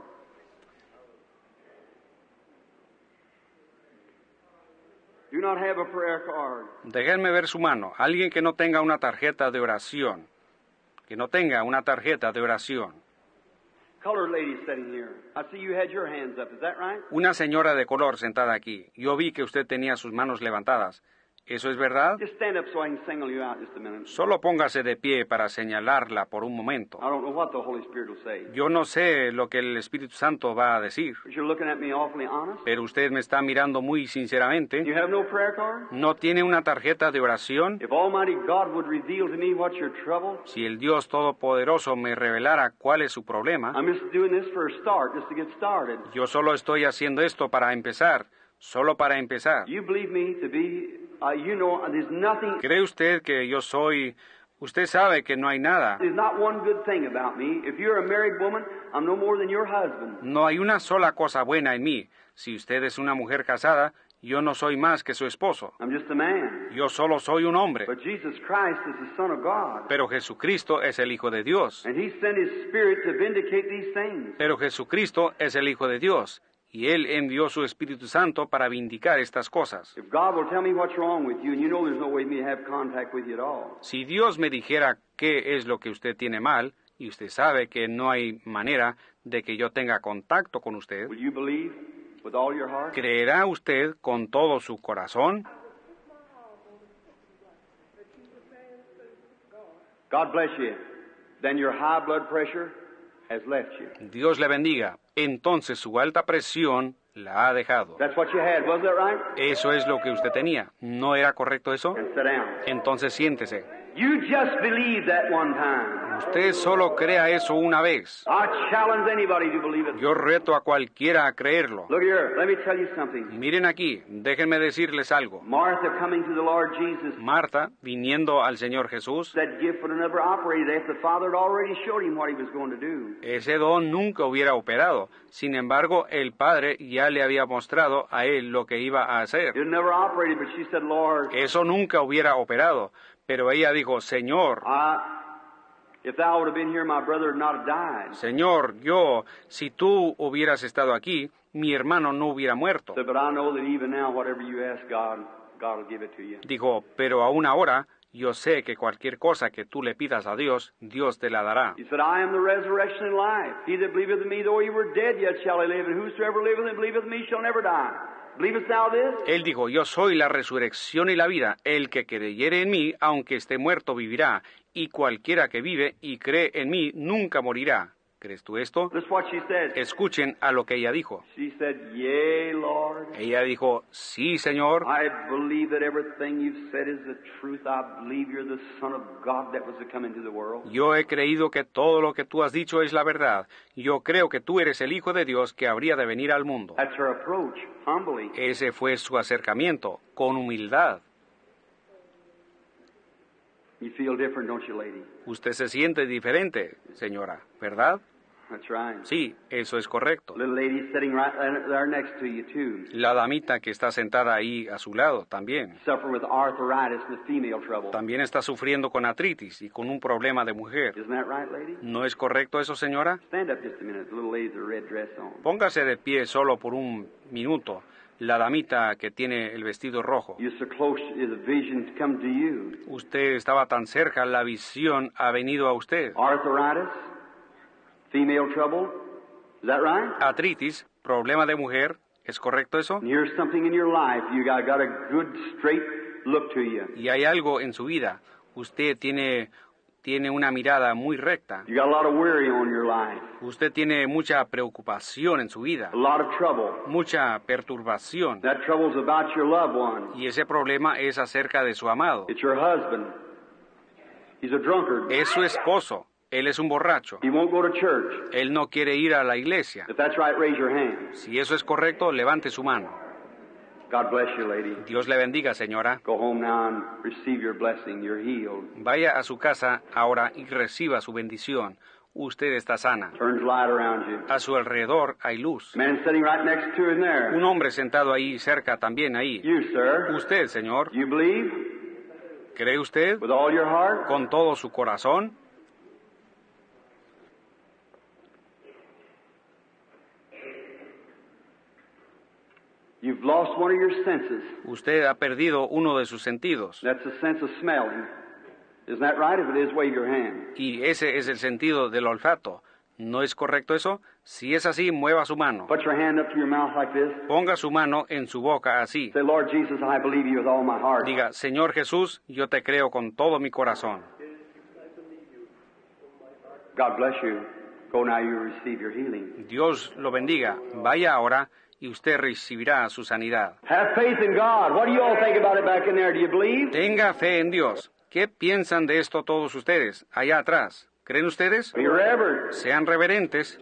Do not have a prayer card. Déjenme ver su mano. Alguien que no tenga una tarjeta de oración. Que no tenga una tarjeta de oración. Colored lady sitting here. I see you had your hands up. Is that right? Una señora de color sentada aquí. Yo vi que usted tenía sus manos levantadas. ¿Eso es verdad? Just stand up so I can single you out just a minute. Solo póngase de pie para señalarla por un momento. I don't know what the Holy Spirit will say. Yo no sé lo que el Espíritu Santo va a decir, But you're looking at me awfully honest. pero usted me está mirando muy sinceramente. You have no prayer card? ¿No tiene una tarjeta de oración? If Almighty God would reveal to me what's your trouble, Si el Dios Todopoderoso me revelara cuál es su problema, I'm just doing this for a start, just to get started. yo solo estoy haciendo esto para empezar, solo para empezar. You believe me to be, you know, there's nothing, ¿Cree usted que yo soy... Usted sabe que no hay nada, there's not one good thing about me. If you're a married woman, I'm no more than your husband. no hay una sola cosa buena en mí. Si usted es una mujer casada, yo no soy más que su esposo. I'm just a man. Yo solo soy un hombre. But Jesus Christ is the Son of God. Pero Jesucristo es el Hijo de Dios. And He sent His Spirit to vindicate these things. Pero Jesucristo es el Hijo de Dios. Y Él envió su Espíritu Santo para vindicar estas cosas. If God will tell me what's wrong with you, and you know there's no way me to have contact with you at all. Si Dios me dijera qué es lo que usted tiene mal, y usted sabe que no hay manera de que yo tenga contacto con usted, Will you believe with all your heart? ¿creerá usted con todo su corazón? God bless you. Then your high blood pressure has left you. Dios le bendiga. Entonces su alta presión la ha dejado. That's what you had, was that right? Eso es lo que usted tenía. ¿No era correcto eso? And sit down. Entonces siéntese. You just believe that one time. Usted solo crea eso una vez. I challenge anybody to believe it. Yo reto a cualquiera a creerlo. Look here, let me tell you something. Miren aquí, déjenme decirles algo. Martha coming to the Lord Jesus, Marta, viniendo al Señor Jesús, that gift would have never operated if the Father had already showed him what he was going to do. ese don nunca hubiera operado. Sin embargo, el Padre ya le había mostrado a él lo que iba a hacer. It never operated, but she said, Lord, Eso nunca hubiera operado. Pero ella dijo, Señor, if thou would have been here, my brother would not have died. Señor, si tú hubieras estado aquí, mi hermano no hubiera muerto. Said, but I know that even now, whatever you ask God, God will give it to you. Dijo, pero aún ahora, yo sé que cualquier cosa que tú le pidas a Dios, Dios te la dará. He said, I am the resurrection and life. He that believeth in me, though he were dead, yet shall he live. And whosoever liveth and believeth in me shall never die. Believest thou this? Él dijo, yo soy la resurrección y la vida. El que creyere en mí, aunque esté muerto, vivirá. Y cualquiera que vive y cree en mí, nunca morirá. ¿Crees tú esto? That's what she said. Escuchen a lo que ella dijo. She said, yea, Lord. Ella dijo, sí, Señor. I believe that everything you've said is the truth. I believe you're the Son of God that was to come into the world. Yo he creído que todo lo que tú has dicho es la verdad. Yo creo que tú eres el Hijo de Dios que habría de venir al mundo. That's her approach, humbly. Ese fue su acercamiento, con humildad. You feel different, don't you, lady? Usted se siente diferente, señora, ¿verdad? That's right. Sí, eso es correcto. Little lady sitting right there next to you, too. La damita que está sentada ahí a su lado también. Suffer with arthritis and the female trouble. También está sufriendo con artritis y con un problema de mujer. Isn't that right, lady? ¿No es correcto eso, señora? Stand up just a minute. The little lady with the red dress on. Póngase de pie solo por un minuto. La damita que tiene el vestido rojo. You're so close, the vision's come to you. Usted estaba tan cerca, la visión ha venido a usted. Arthritis, female trouble. Is that right? Artritis, problema de mujer, ¿es correcto eso? And here's something in your life. You got a good, straight look to you. Y hay algo en su vida. Usted tiene tiene una mirada muy recta. You got a lot of worry on your life, Usted tiene mucha preocupación en su vida, a lot of trouble. mucha perturbación. That trouble's about your loved one. Y ese problema es acerca de su amado. It's your husband. He's a drunkard. Es su esposo. Él es un borracho. He won't go to church. Él no quiere ir a la iglesia. If that's right, raise your hand. Si eso es correcto, levante su mano. God bless you, lady. Dios le bendiga, señora. Go home now and receive your blessing. You're healed. Vaya a su casa ahora y reciba su bendición. Usted está sana. Turns light around you. A su alrededor hay luz. Man sitting right next to him there. Un hombre sentado ahí cerca también ahí. You, sir. Usted, señor, You believe ¿cree usted with all your heart? con todo su corazón? You've lost one of your senses. Usted ha perdido uno de sus sentidos. That's the sense of smelling. Isn't that right? If it is, wave your hand. Y ese es el sentido del olfato. ¿No es correcto eso? Si es así, mueva su mano. Put your hand up to your mouth like this. Ponga su mano en su boca así. Say, Lord Jesus, I believe you with all my heart. Diga, Señor Jesús, yo te creo con todo mi corazón. God bless you. Go now, you receive your healing. Dios lo bendiga. Vaya ahora y usted recibirá su sanidad. Have faith in God. What do you all think about it back in there? Do you believe? Tenga fe en Dios. ¿Qué piensan de esto todos ustedes, allá atrás? ¿Creen ustedes? Be reverent. Sean reverentes.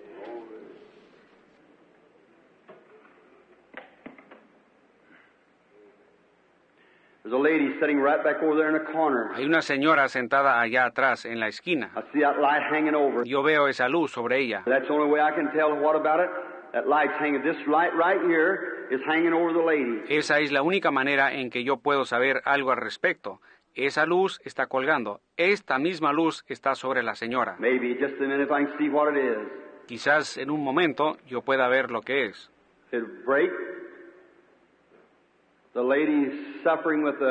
There's a lady sitting right back over there in a corner. Hay una señora sentada allá atrás en la esquina. I see that light hanging over. Yo veo esa luz sobre ella. That's the only way I can tell what about it. That light's hanging. This light right here is hanging over the lady. Esa es la única manera en que yo puedo saber algo al respecto. Esa luz está colgando. Esta misma luz está sobre la señora. Maybe just a minute if I can see what it is. Quizás en un momento yo pueda ver lo que es. It'll break. The lady's suffering with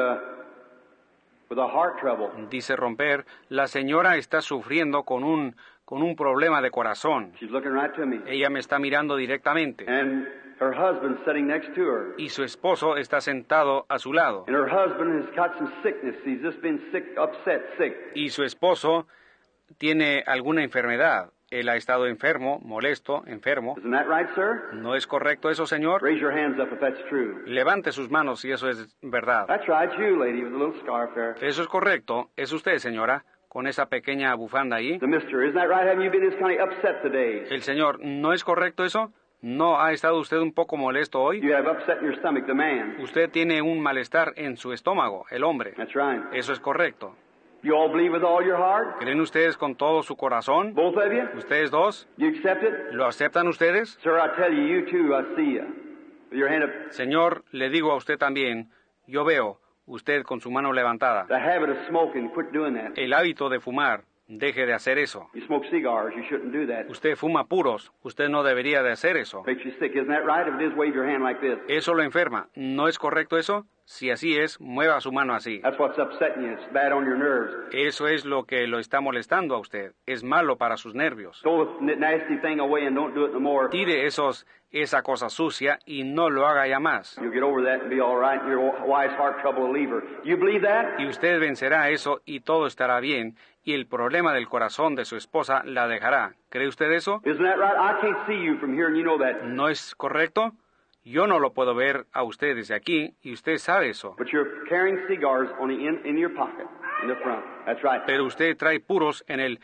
a heart trouble. Dice romper, la señora está sufriendo con un problema de corazón. She's looking right to me. Ella me está mirando directamente. And her husband's sitting next to her. Y su esposo está sentado a su lado. And her husband has got some sickness. He's just been sick, upset, sick. Y su esposo tiene alguna enfermedad. Él ha estado enfermo, molesto, enfermo. Isn't that right, sir? ¿No es correcto eso, señor? Raise your hands up if that's true. Levante sus manos si eso es verdad. That's right, you lady with a little scarf there. Eso es correcto. Es usted, señora, con esa pequeña bufanda ahí. The mister, isn't that right? Haven't you been just kind of upset today? El señor, ¿no es correcto eso? ¿No ha estado usted un poco molesto hoy? You have upset in your stomach, the man. Usted tiene un malestar en su estómago, el hombre. That's right. Eso es correcto. You all believe with all your heart? ¿Creen ustedes con todo su corazón? Both of you? ¿Ustedes dos? You accept it? ¿Lo aceptan ustedes? Sir, I tell you, you too, I see you. With your hand up. Señor, le digo a usted también, yo veo, usted con su mano levantada. The habit of smoking, quit doing that. El hábito de fumar, deje de hacer eso. You smoke cigars, you shouldn't do that. Usted fuma puros, usted no debería de hacer eso. Makes you sick, isn't that right? If it is, wave your hand like this. Eso lo enferma. ¿No es correcto eso? Si así es, mueva su mano así. That's what's upsetting you. It's bad on your nerves. Eso es lo que lo está molestando a usted. Es malo para sus nervios. Throw the nasty thing away and don't do it no more. Tire esa cosa sucia y no lo haga ya más. You'll get over that and be all right, and your wife's heart trouble will leave her. You believe that? Y usted vencerá eso y todo estará bien, y el problema del corazón de su esposa la dejará. ¿Cree usted eso? Isn't that right? I can't see you from here, and you know that. ¿No es correcto? Yo no lo puedo ver a usted desde aquí, y usted sabe eso. But you're carrying cigars on the in your pocket, in the front. That's right. Pero usted trae puros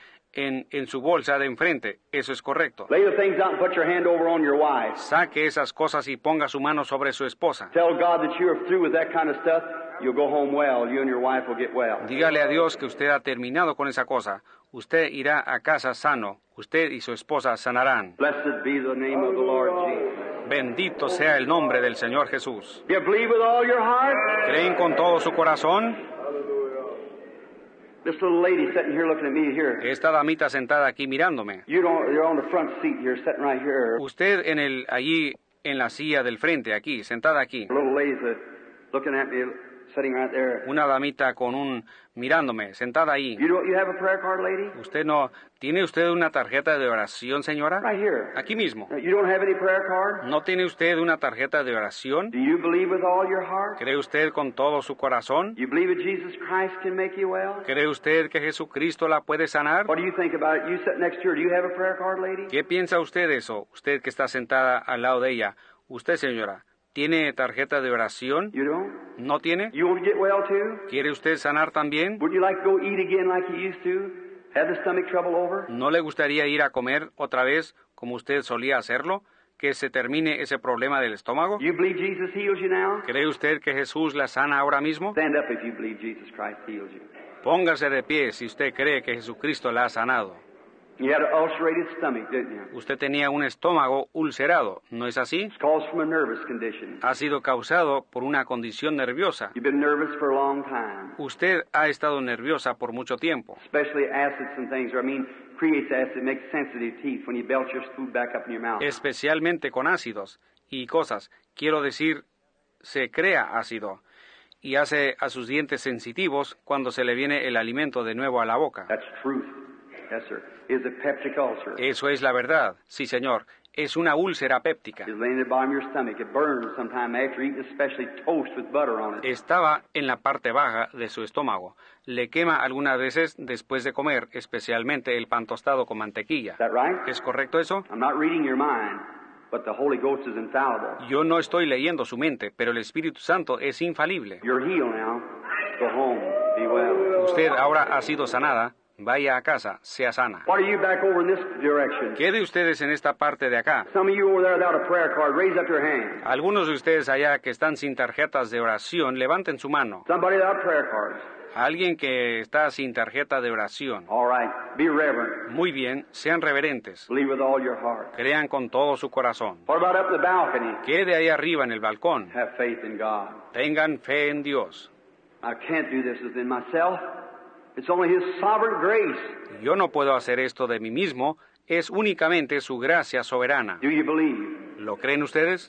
en su bolsa de enfrente. Eso es correcto. Lay the things out and put your hand over on your wife. Saque esas cosas y ponga su mano sobre su esposa. Tell God that you are through with that kind of stuff. You'll go home well. You and your wife will get well. Dígale a Dios que usted ha terminado con esa cosa. Usted irá a casa sano. Usted y su esposa sanarán. Blessed be the name of the Lord Jesus. Bendito sea el nombre del Señor Jesús. You believe with all your heart? ¿Creen con todo su corazón? This little lady sitting here looking at me here. Esta damita sentada aquí mirándome. You're on the front seat here, sitting right here. Usted allí en la silla del frente, aquí, sentada aquí. The little lady's looking at me, sitting right there. Una damita mirándome, sentada ahí. You have a prayer card, lady? ¿Tiene usted una tarjeta de oración, señora? Right here. Aquí mismo. You don't have any prayer card? ¿No tiene usted una tarjeta de oración? Do you believe with all your heart? ¿Cree usted con todo su corazón? You believe that Jesus Christ can make you well? ¿Cree usted que Jesucristo la puede sanar? What do you think about it? You sit next to her. Do you have a prayer card, lady? ¿Qué piensa usted de eso? Usted que está sentada al lado de ella. Usted, señora, ¿tiene tarjeta de oración? You don't? ¿No tiene? You want to get well too? ¿Quiere usted sanar también? Would you like to go eat again like you used to? Have the stomach trouble over? ¿No le gustaría ir a comer otra vez como usted solía hacerlo? ¿Que se termine ese problema del estómago? You believe Jesus heals you now? ¿Cree usted que Jesús la sana ahora mismo? Stand up if you believe Jesus Christ heals you. Póngase de pie si usted cree que Jesucristo la ha sanado. You had an ulcerated stomach, didn't you? Usted tenía un estómago ulcerado, ¿no es así? It's caused from a nervous condition. Ha sido causado por una condición nerviosa. You've been nervous for a long time. Usted ha estado nerviosa por mucho tiempo. Especially acids and things, creates acid, makes sensitive teeth when you belch your food back up in your mouth. Especialmente con ácidos y cosas. Quiero decir, se crea ácido y hace a sus dientes sensitivos cuando se le viene el alimento de nuevo a la boca. That's truth. Yes, sir. It's a peptic ulcer. Eso es la verdad. Sí, señor. Es una úlcera péptica. It's laying at the bottom of your stomach. It burns sometime after eating, especially toast with butter on it. Estaba en la parte baja de su estómago. Le quema algunas veces después de comer, especialmente el pan tostado con mantequilla. Is that right? ¿Es correcto eso? I'm not reading your mind, but the Holy Ghost is infallible. Yo no estoy leyendo su mente, pero el Espíritu Santo es infalible. You're healed now. Go home. Be well. Usted ahora ha sido sanada. Vaya a casa, sea sana. What are you back over in this direction? ¿Qué de ustedes en esta parte de acá? Some of you over there without a prayer card, raise up your hand. Algunos de ustedes allá que están sin tarjetas de oración, levanten su mano. Somebody without prayer cards. Alguien que está sin tarjeta de oración. All right. Be reverent. Muy bien, sean reverentes. Believe with all your heart. Crean con todo su corazón. What about up the balcony? ¿Qué de ahí arriba en el balcón? Have faith in God. Tengan fe en Dios. I can't do this within myself. It's only His sovereign grace. Yo no puedo hacer esto de mí mismo, es únicamente su gracia soberana. Do you believe? ¿Lo creen ustedes?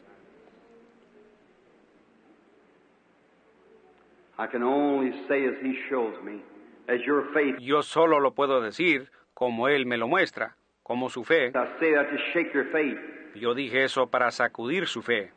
I can only say as He shows me, as your faith. Yo solo lo puedo decir como Él me lo muestra, como su fe. I say that to shake your faith Yo dije eso para sacudir su fe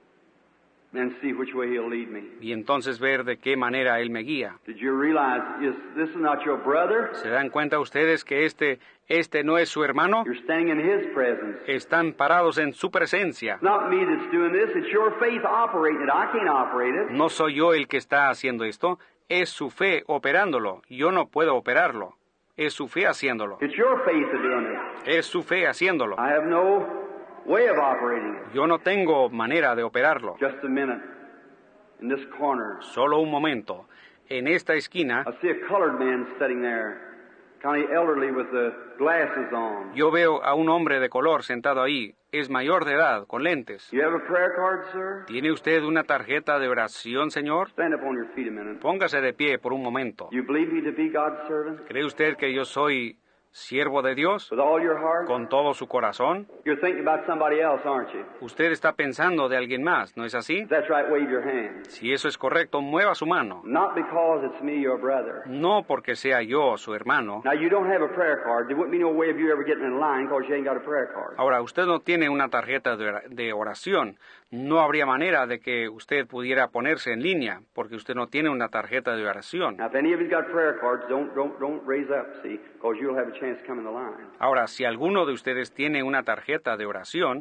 and see which way He'll lead me. y entonces ver de qué manera Él me guía. Did you realize this is not your brother? ¿Se dan cuenta ustedes que este no es su hermano? You're standing in His presence. Están parados en su presencia. It's not me that's doing this. It's your faith operating it. I can't operate it. No soy yo el que está haciendo esto, es su fe operándolo. Yo no puedo operarlo. Es su fe haciéndolo. It's your faith that's doing it. Es su fe haciéndolo. I have no way of operating it. Yo no tengo manera de operarlo. Just a minute. In this corner, Solo un momento. En esta esquina, I see a colored man sitting there, kind of elderly with the glasses on. yo veo a un hombre de color sentado ahí. Es mayor de edad, con lentes. You have a prayer card, sir? ¿Tiene usted una tarjeta de oración, señor? Stand up on your feet a minute. Póngase de pie por un momento. You believe me to be God's servant? ¿Cree usted que yo soy siervo de Dios? With all your heart? ¿Con todo su corazón? You're thinking about somebody else, aren't you? Usted está pensando de alguien más, ¿no es así? If that's right, wave your hand. Si eso es correcto, mueva su mano. Not because it's me, your brother. No porque sea yo su hermano. Now, you don't have a prayer card. There wouldn't be no way of you ever getting in line because you ain't got a prayer card. Ahora, usted no tiene una tarjeta de oración. No habría manera de que usted pudiera ponerse en línea porque usted no tiene una tarjeta de oración. Now, if any of you's got prayer cards, don't raise up, see, because you'll have a chance to come in the line. Ahora, si alguno de ustedes tiene una tarjeta de oración,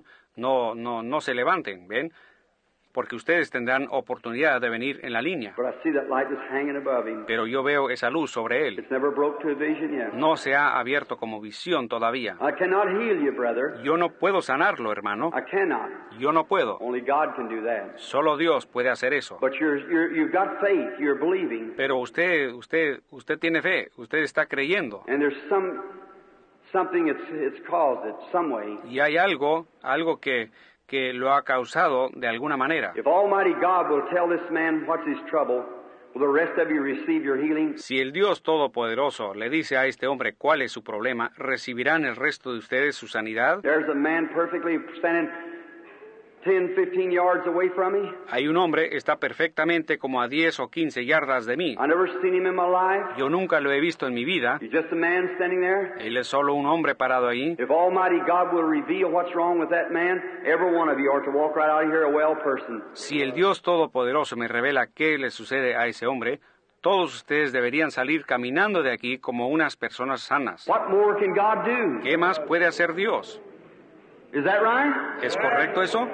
no se levanten, ¿ven? Porque ustedes tendrán oportunidad de venir en la línea. But I see that light just hanging above him. Pero yo veo esa luz sobre él. It's never broke to a vision yet. No se ha abierto como visión todavía. I cannot heal you, brother. Yo no puedo sanarlo, hermano. I cannot. Yo no puedo. Only God can do that. Solo Dios puede hacer eso. But you've got faith. You're believing. Pero usted tiene fe. Usted está creyendo. And there's something it's caused it some way. Y hay algo que lo ha causado de alguna manera. If Almighty God will tell this man what's his trouble, will the rest of you receive your healing? Si el Dios Todopoderoso le dice a este hombre cuál es su problema, ¿recibirán el resto de ustedes su sanidad? There's a man perfectly standing 10, 15 yards away from me. Hay un hombre, está perfectamente como a 10 o 15 yardas de mí. I never seen him in my life. Yo nunca lo he visto en mi vida. He's just a man standing there. Él es solo un hombre parado ahí. If Almighty God will reveal what's wrong with that man, every one of you ought to walk right out of here a well person. Si el Dios Todopoderoso me revela qué le sucede a ese hombre, todos ustedes deberían salir caminando de aquí como unas personas sanas. What more can God do? ¿Qué más puede hacer Dios? Is that right? ¿Es correcto eso?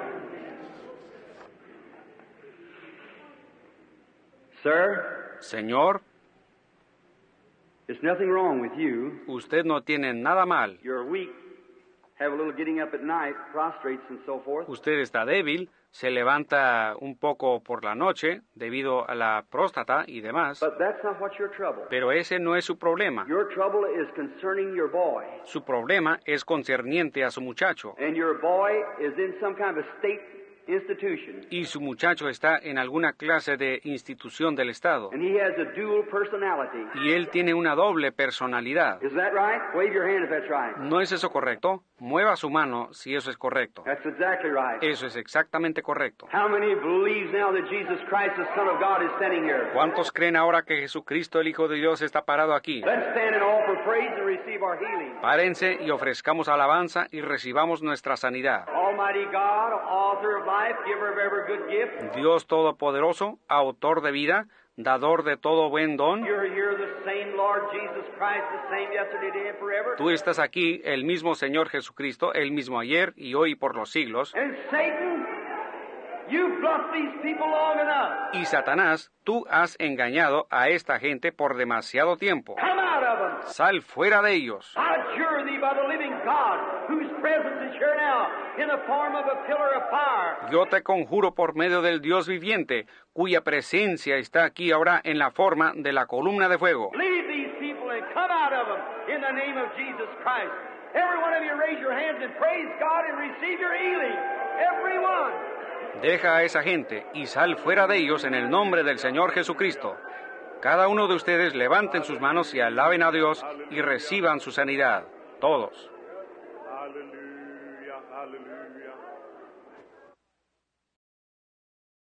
Sir, Señor, there's nothing wrong with you. usted no tiene nada mal. You're weak, have a little getting up at night, prostrates and so forth. Usted está débil, se levanta un poco por la noche debido a la próstata y demás, But that's not what your trouble. pero ese no es su problema. Your trouble is concerning your boy. Su problema es concerniente a su muchacho, And your boy is in some kind of a state institution. y su muchacho está en alguna clase de institución del Estado, And he has a dual personality. y él tiene una doble personalidad. Is that right? Wave your hand if that's right. ¿No es eso correcto? Mueva su mano si eso es correcto. That's exactly right. Eso es exactamente correcto. How many believes now that Jesus Christ, the Son of God, is standing here? ¿Cuántos creen ahora que Jesucristo, el Hijo de Dios, está parado aquí? Let's stand and offer praise and receive our healing. Párense y ofrezcamos alabanza y recibamos nuestra sanidad. Almighty God, author of life, giver of every good gift. Dios Todopoderoso, autor de vida, dador de todo buen don. You're here, the same Lord Jesus Christ, the same yesterday, today, and forever. Tú estás aquí, el mismo Señor Jesucristo, el mismo ayer y hoy por los siglos. And Satan, you've bluffed these people long enough. Y Satanás, tú has engañado a esta gente por demasiado tiempo. Come out of them. Sal fuera de ellos. I adjure thee by the living God, whose presence is here now, in the form of a pillar of fire. Yo te conjuro por medio del Dios viviente, cuya presencia está aquí ahora en la forma de la columna de fuego. Leave these people and come out of them in the name of Jesus Christ. Every one of you raise your hands and praise God and receive your healing. Every one. Deja a esa gente y sal fuera de ellos en el nombre del Señor Jesucristo. Cada uno de ustedes levanten sus manos y alaben a Dios y reciban su sanidad. Todos. Hallelujah, hallelujah.